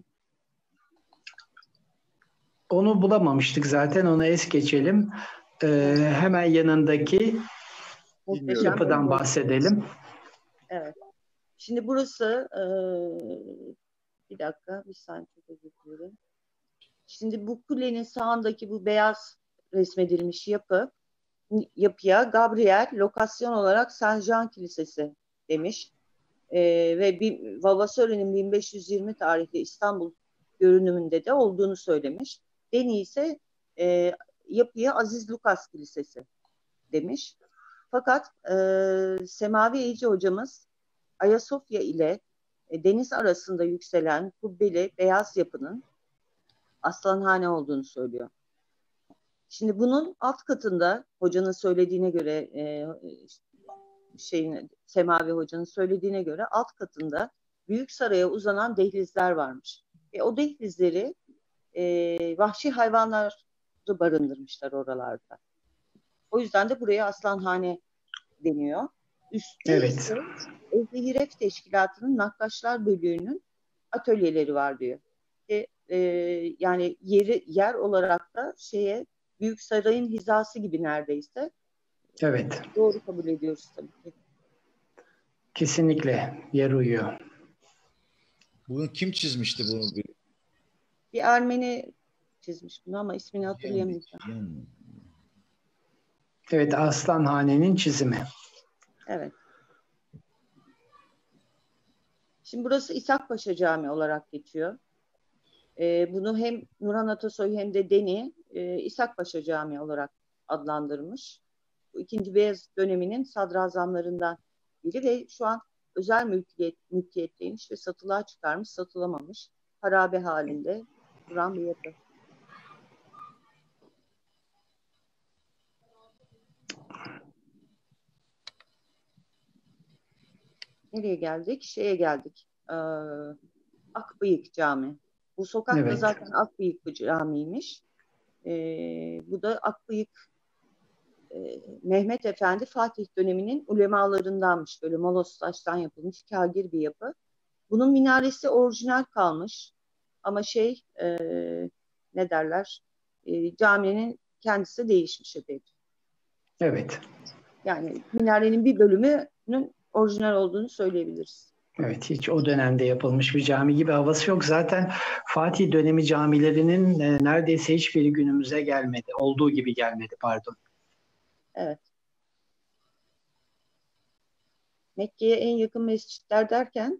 Onu bulamamıştık zaten. Onu es geçelim. Hemen yanındaki yapıdan bahsedelim. Evet. Şimdi burası bir dakika bir saniye çok özür dilerim. Şimdi bu kulenin sağındaki bu beyaz resmedilmiş yapıya Gabriel lokasyon olarak Saint Jean Kilisesi demiş. Ve Vavasseurin'in 1520 tarihli İstanbul görünümünde de olduğunu söylemiş. Deni ise yapıya Aziz Lukas Kilisesi demiş. Fakat Semavi Eğici hocamız Ayasofya ile deniz arasında yükselen kubbeli beyaz yapının Aslanhane olduğunu söylüyor. Şimdi bunun alt katında hocanın söylediğine göre Semavi hocanın söylediğine göre alt katında Büyük Saray'a uzanan dehlizler varmış. O dehlizleri vahşi hayvanları barındırmışlar oralarda. O yüzden de buraya Aslanhane deniyor. Üstte ise Ezzehiref Teşkilatı'nın Nakkaşlar Bölüğü'nün atölyeleri var diyor. Yani yer olarak da Büyük Saray'ın hizası gibi neredeyse. Evet. Doğru kabul ediyoruz tabii ki. Kesinlikle yer uyuyor. Bunu kim çizmişti bunu? Bir Ermeni çizmiş bunu ama ismini hatırlayamayacağım. Evet, Aslanhane'nin çizimi. Evet. Şimdi burası İshakpaşa Camii olarak geçiyor. Bunu hem Nurhan Atasoy hem de Deni İshakpaşa Camii olarak adlandırmış. Bu 2. Beyazıt döneminin sadrazamlarından biri ve şu an özel mülkiyetteymiş ve satılığa çıkarmış, satılamamış. Harabe halinde duran bir yapı. Nereye geldik? Geldik. Akbıyık Camii. Bu sokak da zaten Akbıyık Camii'ymiş. Bu da Akbıyık Mehmet Efendi Fatih döneminin ulemalarındanmış. Böyle molos taştan yapılmış kagir bir yapı. Bunun minaresi orijinal kalmış. Ama ne derler? Caminin kendisi değişmiş epey. Evet. Yani minarenin bir bölümünün orijinal olduğunu söyleyebiliriz. Evet, hiç o dönemde yapılmış bir cami gibi havası yok. Zaten Fatih dönemi camilerinin neredeyse hiçbiri günümüze gelmedi. Olduğu gibi gelmedi, pardon. Evet. Mekke'ye en yakın mescitler derken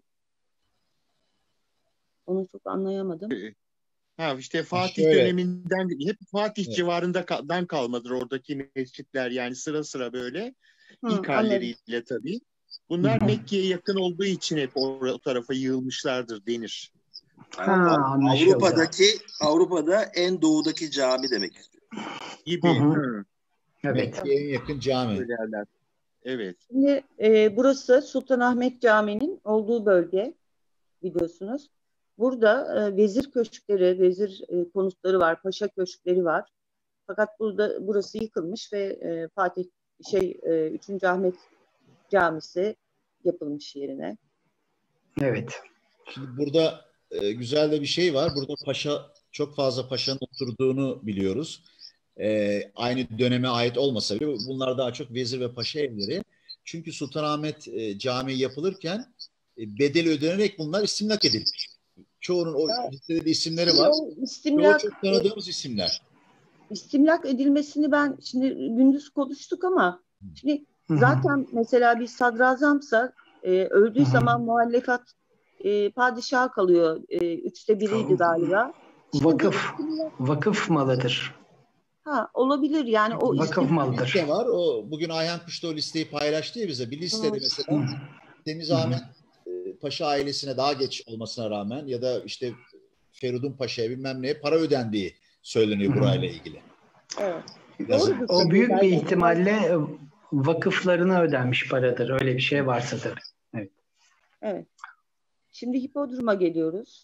onu çok anlayamadım. İşte Fatih Şöyle, döneminden hep Fatih evet, civarından kalmadır oradaki mescitler, yani sıra sıra böyle ilk Anladım. halleriyle tabii. Bunlar Mekke'ye yakın olduğu için hep o tarafa yığılmışlardır denir. Anlaşıldı. Avrupa'da en doğudaki cami demek istiyor. Gibi. Evet. Mekke'ye en yakın cami. Söylerler. Evet. Şimdi burası Sultanahmet Camii'nin olduğu bölge, biliyorsunuz. Burada vezir köşkleri, vezir konutları var, paşa köşkleri var. Fakat burası yıkılmış ve Fatih 3. Ahmet Camisi yapılmış yerine. Evet. Şimdi burada güzel de bir şey var. Burada çok fazla paşanın oturduğunu biliyoruz. Aynı döneme ait olmasa bile bunlar daha çok vezir ve paşa evleri. Çünkü Sultanahmet Camii yapılırken bedel ödenerek bunlar istimlak edilmiş. Çoğunun o listede isimleri var. Çoğu çok tanıdığımız isimler. İstimlak edilmesini ben şimdi gündüz konuştuk ama şimdi zaten mesela bir sadrazamsa öldüğü zaman muallefat padişaha kalıyor. 1/3'iydi galiba. Vakıf malıdır. Olabilir yani o vakıf malıdır. Liste var. Bugün Ayhan Kuş da o listeyi paylaştı ya bize. Bir listede mesela Temiz Ahmet Paşa ailesine daha geç olmasına rağmen ya da işte Feridun Paşa'ya bilmem neye para ödendiği söyleniyor burayla ilgili. Evet. O büyük bir ihtimalle vakıflarına ödenmiş paradır. Öyle bir şey varsa tabii. Evet. Evet. Şimdi hipodroma geliyoruz.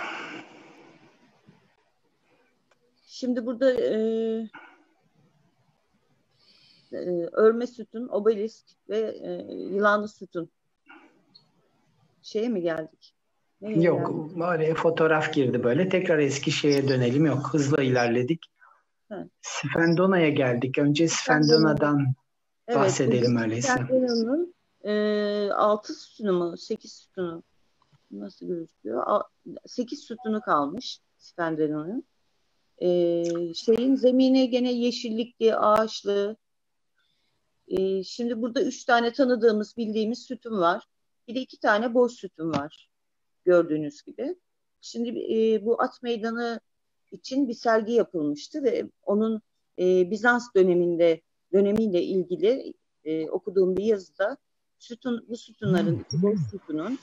Şimdi burada örme sütun, obelisk ve yılanlı sütun. Şeye mi geldik? Yok. Bari fotoğraf girdi böyle. Tekrar eski şeye dönelim. Yok. Hızla ilerledik. Sfendona'ya geldik. Önce Sfendona'dan bahsedelim öyleyse. Sfendona'nın 6 sütunu mu? 8 sütunu nasıl gözüküyor? 8 sütunu kalmış Sfendona'nın. Zemini gene yeşillikli, ağaçlı. Şimdi burada 3 tane tanıdığımız, bildiğimiz sütun var. Bir de 2 tane boş sütun var. Gördüğünüz gibi. Şimdi bu at meydanı için bir sergi yapılmıştı ve onun Bizans dönemiyle ilgili okuduğum bir yazıda bu sütunların, iki boş sütunun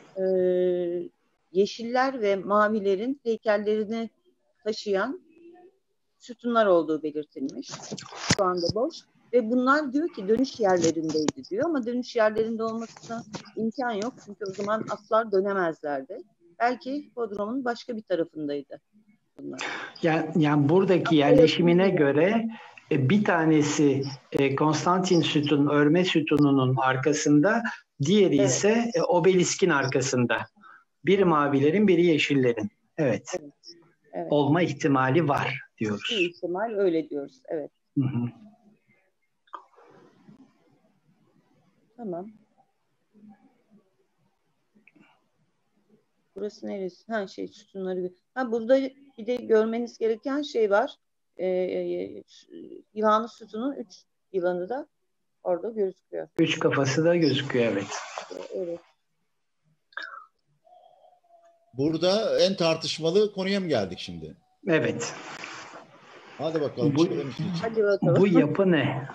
yeşiller ve mavilerin heykellerini taşıyan sütunlar olduğu belirtilmiş. Şu anda boş. Ve bunlar diyor ki dönüş yerlerindeydi diyor ama dönüş yerlerinde olmasına imkan yok. Çünkü o zaman atlar dönemezlerdi. Belki hipodromun başka bir tarafındaydı bunlar. Yani buradaki yerleşimine göre bir tanesi Konstantin sütun, örme sütununun arkasında, diğeri ise obeliskin arkasında. Biri mavilerin, biri yeşillerin. Evet. Olma ihtimali var diyoruz. Bir ihtimal öyle diyoruz. Evet. Hı-hı. Tamam. Burası neresi? Sütunları. Burada bir de görmeniz gereken şey var. Yılanlı sütunun 3 yılanı da orada gözüküyor. 3 kafası da gözüküyor, evet. Evet. Burada en tartışmalı konuya mı geldik şimdi? Evet. Hadi bakalım. Hadi bakalım. Bu yapı ne?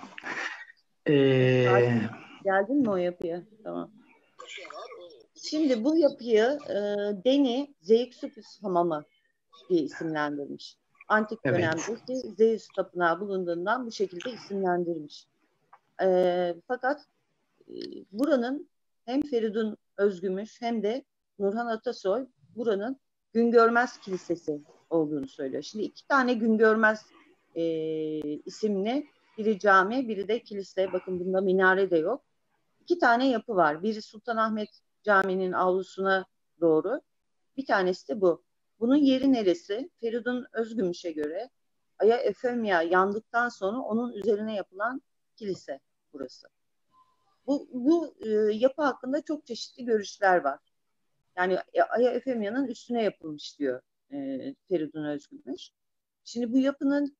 Geldin mi o yapıya? Tamam. Şimdi bu yapıyı Deni Zeuxis Hamamı diye isimlendirmiş. Antik dönemdeki Zeus tapınağı bulunduğundan bu şekilde isimlendirmiş. Fakat buranın hem Feridun Özgümüş hem de Nurhan Atasoy buranın Güngörmez Kilisesi olduğunu söylüyor. Şimdi 2 tane Güngörmez isimli, biri cami, biri de kilise. Bakın bunda minare de yok. 2 tane yapı var. Biri Sultanahmet Camii'nin avlusuna doğru. Bir tanesi de bu. Bunun yeri neresi? Feridun Özgümüş'e göre Aya Efemya yandıktan sonra onun üzerine yapılan kilise burası. Bu yapı hakkında çok çeşitli görüşler var. Yani Aya Efemya'nın üstüne yapılmış diyor Feridun Özgümüş. Şimdi bu yapının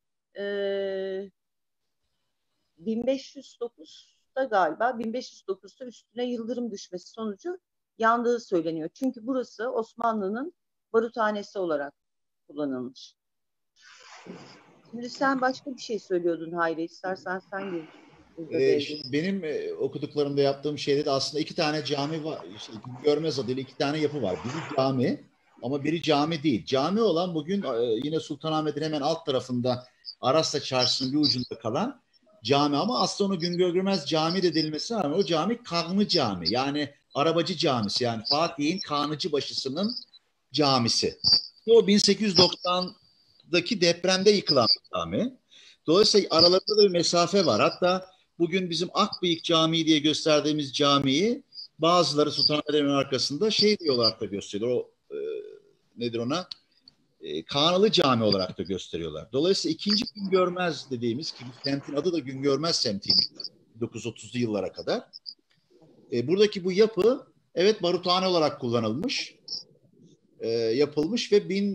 1509'da galiba 1509'da üstüne yıldırım düşmesi sonucu yandığı söyleniyor. Çünkü burası Osmanlı'nın baruthanesi olarak kullanılmış. Şimdi sen başka bir şey söylüyordun Hayri. İstersen sen gir. Benim okuduklarımda yaptığım şeyde de aslında 2 tane cami var. Görmez adıyla 2 tane yapı var. Biri cami ama biri cami değil. Cami olan bugün yine Sultanahmet'in hemen alt tarafında Aras'ta Çarşısı'nın bir ucunda kalan cami, ama aslında onu Güngörmez Cami de denilmesine rağmen o cami Kanı Cami. Yani arabacı camisi, yani Fatih'in Kanıcıbaşısı'nın camisi. O 1890'daki depremde yıkılan bir cami. Dolayısıyla aralarında da bir mesafe var. Hatta bugün bizim Akbıyık Camii diye gösterdiğimiz camiyi bazıları Sultanahmet'in arkasında şey diye olarak da gösteriyor. O nedir ona? Kanalı Cami olarak da gösteriyorlar. Dolayısıyla ikinci Güngörmez dediğimiz, ki semtin adı da Güngörmez semtiymiş 1930'lu yıllara kadar. Buradaki bu yapı evet baruthane olarak kullanılmış, yapılmış ve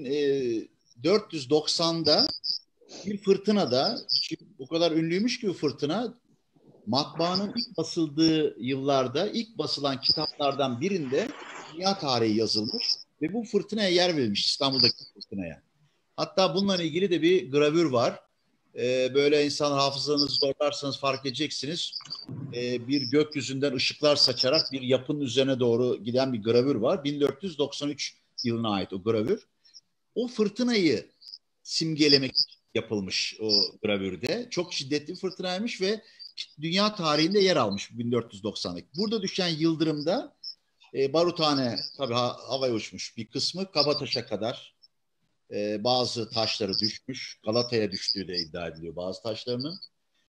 1490'da bir fırtınada, o kadar ünlüymüş ki bu fırtına, matbaanın ilk basıldığı yıllarda ilk basılan kitaplardan birinde dünya tarihi yazılmış ve bu fırtınaya yer verilmiş, İstanbul'daki fırtınaya. Hatta bununla ilgili de bir gravür var. Böyle insan hafızanızı zorlarsanız fark edeceksiniz. Bir gökyüzünden ışıklar saçarak bir yapının üzerine doğru giden bir gravür var. 1493 yılına ait o gravür. O fırtınayı simgelemek yapılmış o gravürde. Çok şiddetli bir fırtınaymış ve dünya tarihinde yer almış 1490'daki. Burada düşen yıldırımda baruthane tabii havaya uçmuş, bir kısmı Kabataş'a kadar bazı taşları düşmüş. Galata'ya düştüğü de iddia ediliyor bazı taşlarının.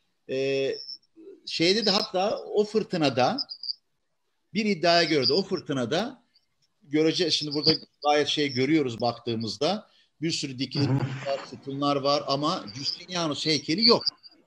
Şeyde de hatta o fırtınada bir iddiaya göre de o fırtınada göreceğiz. Şimdi burada gayet şey görüyoruz baktığımızda. Bir sürü dikili sütunlar var ama Justinianus heykeli yok.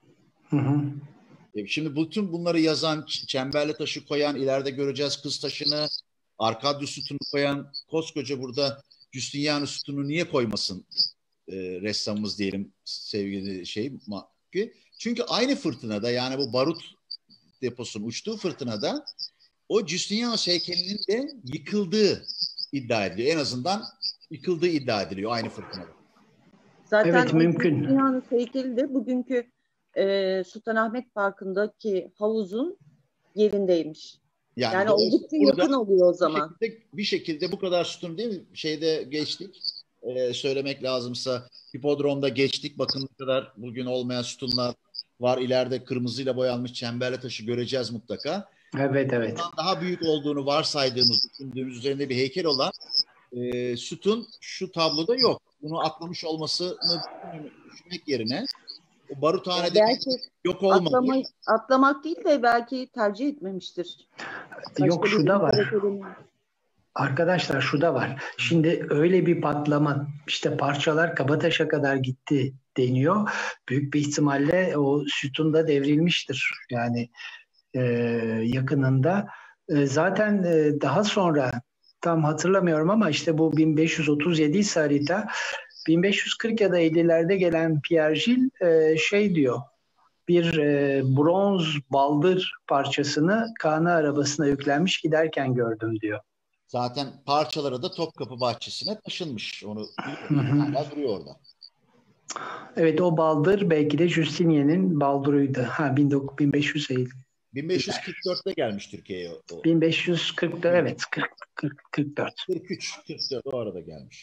Şimdi bütün bunları yazan, çemberli taşı koyan, ileride göreceğiz kız taşını, Arkadius sütunu koyan, koskoca burada Justinianus sütunu niye koymasın ressamımız diyelim sevgili şey. Çünkü aynı fırtınada, yani bu barut deposunun uçtuğu fırtınada o Justinianus heykelinin de yıkıldığı iddia ediliyor. En azından yıkıldığı iddia ediliyor aynı fırtınada. Zaten evet, mümkün. Justinianus heykeli de bugünkü Sultanahmet Parkı'ndaki havuzun yerindeymiş. Yani oldukça yakın oluyor o zaman. Bir şekilde bu kadar sütun değil mi? Şeyde geçtik. Söylemek lazımsa hipodromda geçtik. Bakın ne kadar bugün olmayan sütunlar var. İleride kırmızıyla boyanmış çemberli taşı göreceğiz mutlaka. Evet, evet. Daha büyük olduğunu varsaydığımız, düşündüğümüz üzerinde bir heykel olan sütun şu tabloda yok. Bunu atlamış olmasını düşünmek yerine o baruthanede yok olmamış. Atlamak değil de belki tercih etmemiştir. Yok, şu da var. Arkadaşlar şu da var. Şimdi öyle bir patlama, işte parçalar Kabataş'a kadar gitti deniyor. Büyük bir ihtimalle o sütun da devrilmiştir. Yani yakınında. Zaten daha sonra tam hatırlamıyorum ama işte bu 1537 ise harita, 1540 ya da 50'lerde gelen Pierre Gilles şey diyor, bir bronz baldır parçasını Kana arabasına yüklenmiş giderken gördüm diyor. Zaten parçaları da Topkapı Bahçesi'ne taşınmış. Onu hala duruyor orada. Evet, o baldır belki de Justinian'in baldırıydı. 1550. 1544'te gelmiş Türkiye'ye. 1544, evet, 44. 44 o arada gelmiş.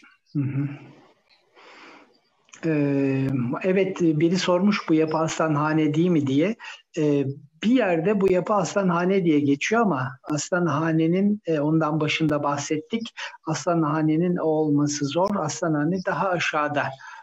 Evet, biri sormuş bu yapı Aslanhane değil mi diye. Bir yerde bu yapı Aslanhane diye geçiyor ama Aslanhane'nin ondan başında bahsettik. Aslanhane'nin o olması zor. Aslanhane daha aşağıda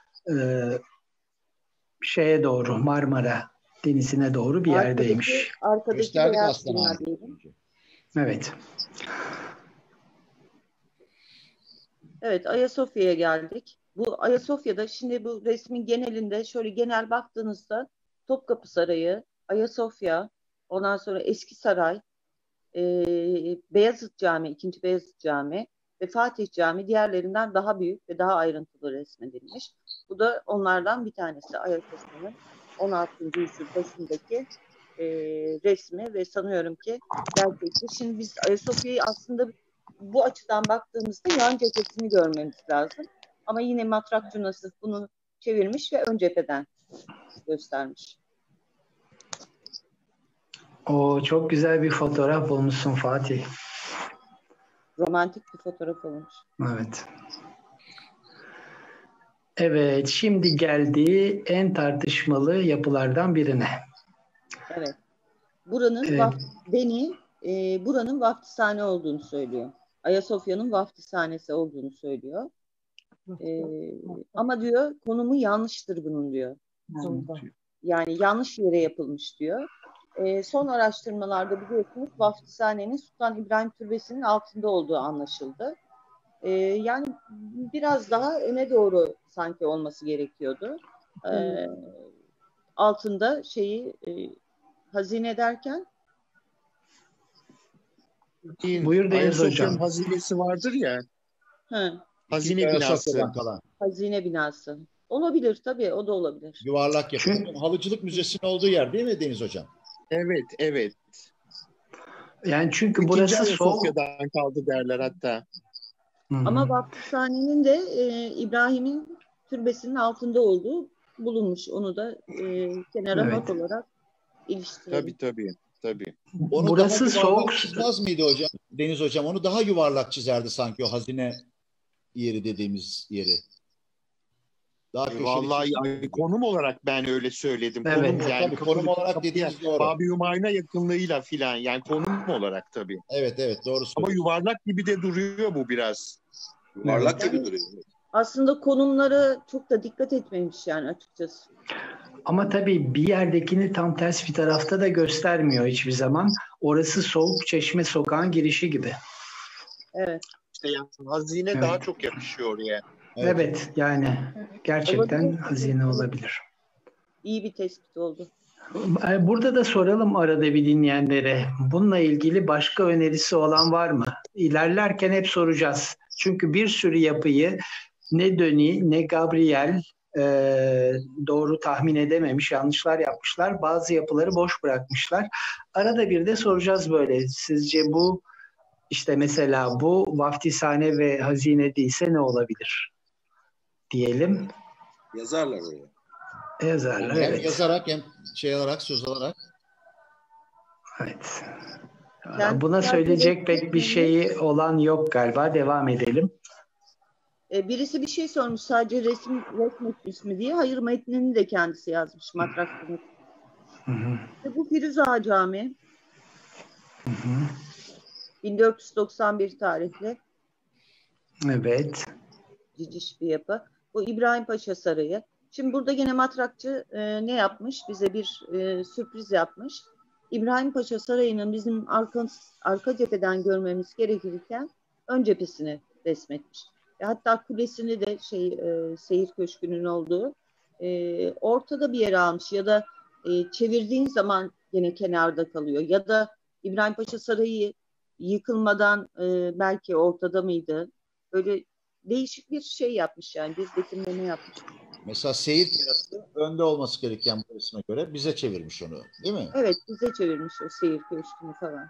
şeye doğru, Marmara Denizi'ne doğru bir yerdeymiş. Gösterdik Aslanhane. Evet. Evet, Ayasofya'ya geldik. Bu Ayasofya'da şimdi bu resmin genelinde şöyle genel baktığınızda Topkapı Sarayı, Ayasofya, ondan sonra Eski Saray, Beyazıt Camii, 2. Beyazıt Camii ve Fatih Camii diğerlerinden daha büyük ve daha ayrıntılı resmedilmiş. Bu da onlardan bir tanesi. Ayasofya'nın 16. yüzyıl başındaki resmi ve sanıyorum ki gerçekçi. Şimdi biz Ayasofya'yı aslında bu açıdan baktığımızda yan cephesini görmemiz lazım. Ama yine matrakçı Nasuh bunu çevirmiş ve ön cepheden göstermiş. O çok güzel bir fotoğraf bulmuşsun Fatih. Romantik bir fotoğraf olmuş. Evet. Evet, şimdi geldi en tartışmalı yapılardan birine. Evet. Buranın buranın vaftizhane olduğunu söylüyor. Ayasofya'nın vaftizhanesi olduğunu söylüyor. Ama diyor konumu yanlıştır bunun diyor. Yani yanlış yere yapılmış diyor. Son araştırmalarda biliyorsunuz vaftizhanenin Sultan İbrahim Türbesi'nin altında olduğu anlaşıldı. Yani biraz daha öne doğru sanki olması gerekiyordu. Altında hazine derken Buyur Deniz Hocam. Hazinesi vardır ya. Hazine Ayasofya'dan binası. kalan. Hazine binası. Olabilir tabii, o da olabilir. Yuvarlak yapı. Halıcılık Müzesi'nin olduğu yer değil mi Deniz Hocam? Evet, evet. Yani çünkü İkinci burası soğuk. Ayasofya'dan kaldı derler hatta. Ama vaftizhanenin de İbrahim'in türbesinin altında olduğu bulunmuş. Onu da kenara not olarak iliştirelim. Tabii. Onu burası daha yuvarlak soğuk. çizmez miydi hocam? Deniz Hocam onu daha yuvarlak çizerdi sanki o hazine yeri dediğimiz yeri. Daha Vallahi konum olarak ben öyle söyledim. Evet. Konum yani Tabii, konum olarak dediğiniz doğru. Babi Humayun'a yakınlığıyla filan yani konum olarak tabii. Evet doğru söylüyorsun. Ama yuvarlak gibi de duruyor bu biraz. Yuvarlak gibi duruyor. Aslında konumlara çok da dikkat etmemiş yani açıkçası. Ama tabii bir yerdekini tam ters bir tarafta da göstermiyor hiçbir zaman. Orası Soğuk Çeşme Sokağı'nın girişi gibi. Evet. İşte yani hazine daha çok yakışıyor oraya. Evet yani gerçekten Olabilir. hazine olabilir. İyi bir tespit oldu. Burada da soralım arada bir dinleyenlere. Bununla ilgili başka önerisi olan var mı? İlerlerken hep soracağız. Çünkü bir sürü yapıyı ne Denis ne Gabriel doğru tahmin edememiş, yanlışlar yapmışlar. Bazı yapıları boş bırakmışlar. Arada bir de soracağız böyle. Sizce bu işte mesela bu vaftizhane ve hazine değilse ne olabilir? Diyelim. Yazarlar oraya. Yazarlar, Hem evet. yazarak hem olarak, söz olarak. Evet. Yani buna söyleyecek pek bir şeyi olan yok galiba. Devam edelim. Birisi bir şey sormuş sadece resim ismi diye. Hayır, metnini de kendisi yazmış matrakçının. Bu Firuza Camii. 1491 tarihli. Evet. Ciciş bir yapı. Bu İbrahim Paşa Sarayı. Şimdi burada gene matrakçı ne yapmış? Bize bir sürpriz yapmış. İbrahim Paşa Sarayı'nın bizim arka cepheden görmemiz gerekirken ön cephesini resmetmiş. Hatta kulesini de seyir köşkünün olduğu ortada bir yere almış ya da çevirdiğin zaman yine kenarda kalıyor. Ya da İbrahim Paşa Sarayı yıkılmadan belki ortada mıydı? Böyle değişik bir şey yapmış yani. Bir betimleme yapmış. Mesela seyir terası önde olması gereken bu resme göre bize çevirmiş onu, değil mi? Evet, bize çevirmiş o seyir köşkünü falan.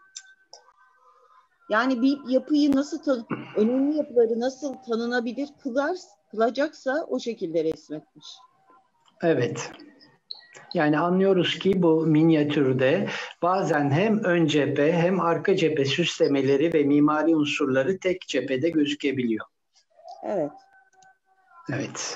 Yani bir yapıyı nasıl önemli yapıları nasıl tanınabilir kılacaksa o şekilde resmetmiş. Evet. Yani anlıyoruz ki bu minyatürde bazen hem ön cephe hem arka cephe süslemeleri ve mimari unsurları tek cephede gözükebiliyor. Evet. Evet.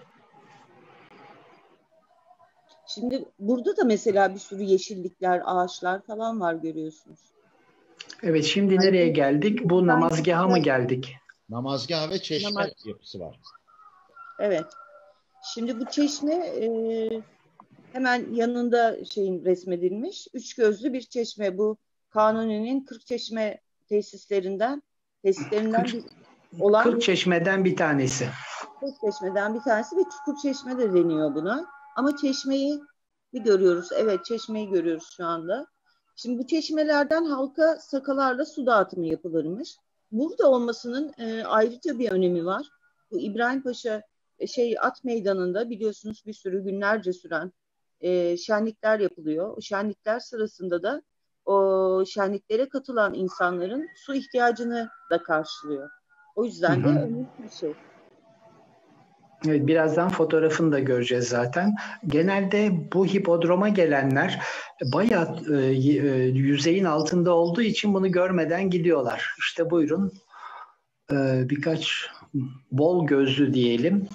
Şimdi burada da mesela bir sürü yeşillikler, ağaçlar falan var görüyorsunuz. Evet, şimdi nereye geldik? Bu namazgaha mı geldik? Namazgah ve çeşme yapısı var. Evet. Şimdi bu çeşme hemen yanında resmedilmiş. Üç gözlü bir çeşme. Bu Kanuni'nin 40 çeşme tesislerinden bir. olan 40 çeşmeden bir tanesi. 40 çeşmeden bir tanesi ve Çukurçeşme de deniyor buna. Ama çeşmeyi mi görüyoruz? Evet, çeşmeyi görüyoruz şu anda. Şimdi bu çeşmelerden halka sakalarla su dağıtımı yapılırmış. Burada olmasının ayrıca bir önemi var. Bu İbrahim Paşa At Meydanı'nda biliyorsunuz bir sürü günlerce süren şenlikler yapılıyor. O şenlikler sırasında da o şenliklere katılan insanların su ihtiyacını da karşılıyor. O yüzden de önemli bir şey. Evet, birazdan fotoğrafını da göreceğiz zaten. Genelde bu hipodroma gelenler bayağı yüzeyin altında olduğu için bunu görmeden gidiyorlar. İşte buyurun birkaç bol gözlü diyelim.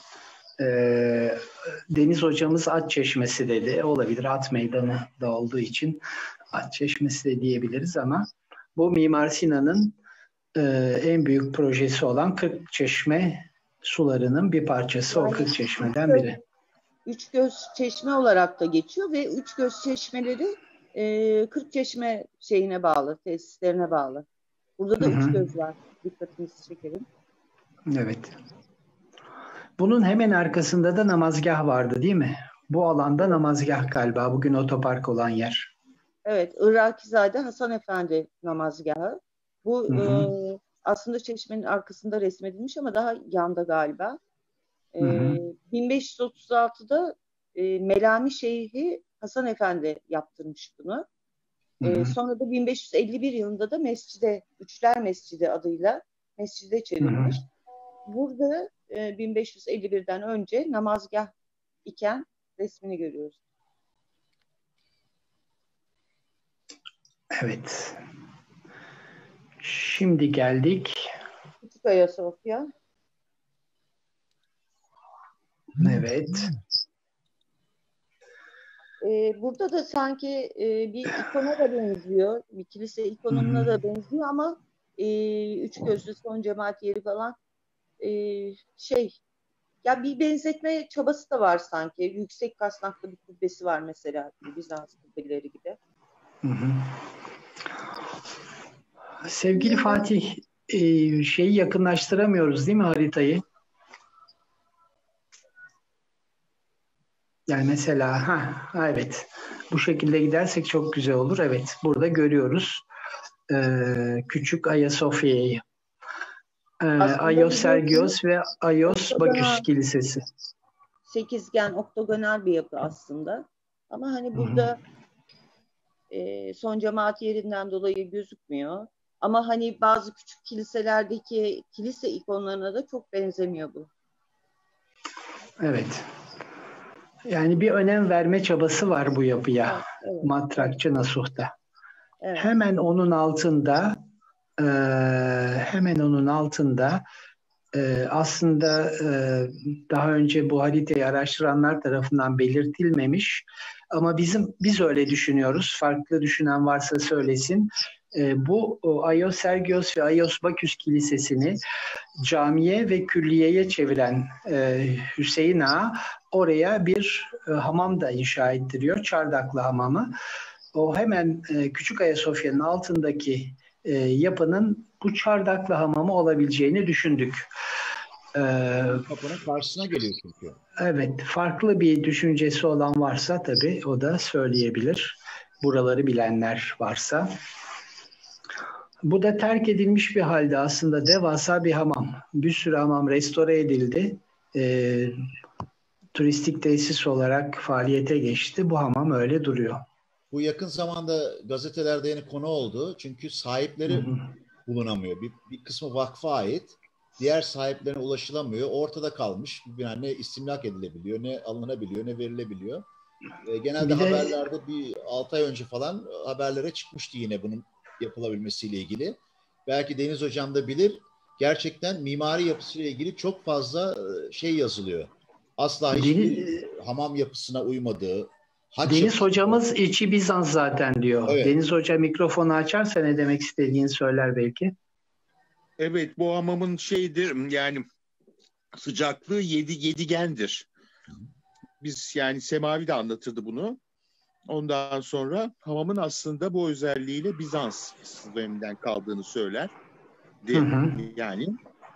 Deniz hocamız At Çeşmesi dedi. Olabilir, At Meydanı da olduğu için At Çeşmesi de diyebiliriz ama bu Mimar Sinan'ın en büyük projesi olan 40 çeşme sularının bir parçası, yani o 40 çeşmeden biri. Üç göz çeşme olarak da geçiyor ve üç göz çeşmeleri 40 çeşme şeyine bağlı, tesislerine bağlı. Burada da üç göz var. Dikkatinizi çekelim. Evet. Bunun hemen arkasında da namazgah vardı değil mi? Bu alanda namazgah galiba. Bugün otopark olan yer. Evet. Irakizade Hasan Efendi namazgahı. Bu aslında çeşmenin arkasında resmedilmiş ama daha yanda galiba. 1536'da Melami Şeyhi Hasan Efendi yaptırmış bunu. Sonra da 1551 yılında da Üçler Mescidi adıyla mescide çevirmiş. Burada 1551'den önce namazgah iken resmini görüyoruz. Evet. Şimdi geldik. Küçük Ayasofya. Evet. Burada da sanki bir ikona da benziyor. Bir kilise ikonuna da benziyor ama üç gözlü son cemaat yeri falan ya bir benzetme çabası da var sanki. Yüksek kasnaklı bir kubbesi var mesela. Bizans kubbeleri gibi. Sevgili Fatih, şeyi yakınlaştıramıyoruz değil mi haritayı? Yani mesela evet, bu şekilde gidersek çok güzel olur. Evet, burada görüyoruz Küçük Ayasofya'yı. Ayos Sergios ve Ayos Baküs Kilisesi. Sekizgen, oktogonal bir yapı aslında. Ama hani burada son cemaat yerinden dolayı gözükmüyor. Ama hani bazı küçük kiliselerdeki kilise ikonlarına da çok benzemiyor bu. Evet. Yani bir önem verme çabası var bu yapıya. Evet. Matrakçı Nasuh'ta. Evet. Hemen onun altında aslında daha önce bu haritayı araştıranlar tarafından belirtilmemiş ama biz öyle düşünüyoruz. Farklı düşünen varsa söylesin. Bu Ayos Sergios ve Ayos Baküs Kilisesi'ni camiye ve külliyeye çeviren Hüseyin Ağa oraya bir hamam da inşa ettiriyor. Çardaklı hamamı. O hemen Küçük Ayasofya'nın altındaki yapının bu çardaklı hamamı olabileceğini düşündük. Kapının karşısına geliyor çünkü. Evet, farklı bir düşüncesi olan varsa tabii o da söyleyebilir. Buraları bilenler varsa. Bu da terk edilmiş bir halde aslında devasa bir hamam. Bir sürü hamam restore edildi. Turistik tesis olarak faaliyete geçti. Bu hamam öyle duruyor. Bu yakın zamanda gazetelerde yeni konu oldu. Çünkü sahipleri bulunamıyor. Bir kısmı vakfa ait. Diğer sahiplerine ulaşılamıyor. Ortada kalmış. Yani ne istimlak edilebiliyor, ne alınabiliyor, ne verilebiliyor. Genelde haberlerde bir 6 ay önce falan haberlere çıkmıştı yine bunun yapılabilmesiyle ilgili. Belki Deniz Hocam da bilir. Gerçekten mimari yapısıyla ilgili çok fazla şey yazılıyor. Asla hiçbir hamam yapısına uymadığı. Deniz hocamız içi Bizans zaten diyor. Evet. Deniz Hoca mikrofonu açarsa ne demek istediğini söyler belki. Evet, bu hamamın yani sıcaklığı 7 Biz yani Semavi de anlatırdı bunu. Ondan sonra hamamın aslında bu özelliğiyle Bizans döneminden kaldığını söyler. Yani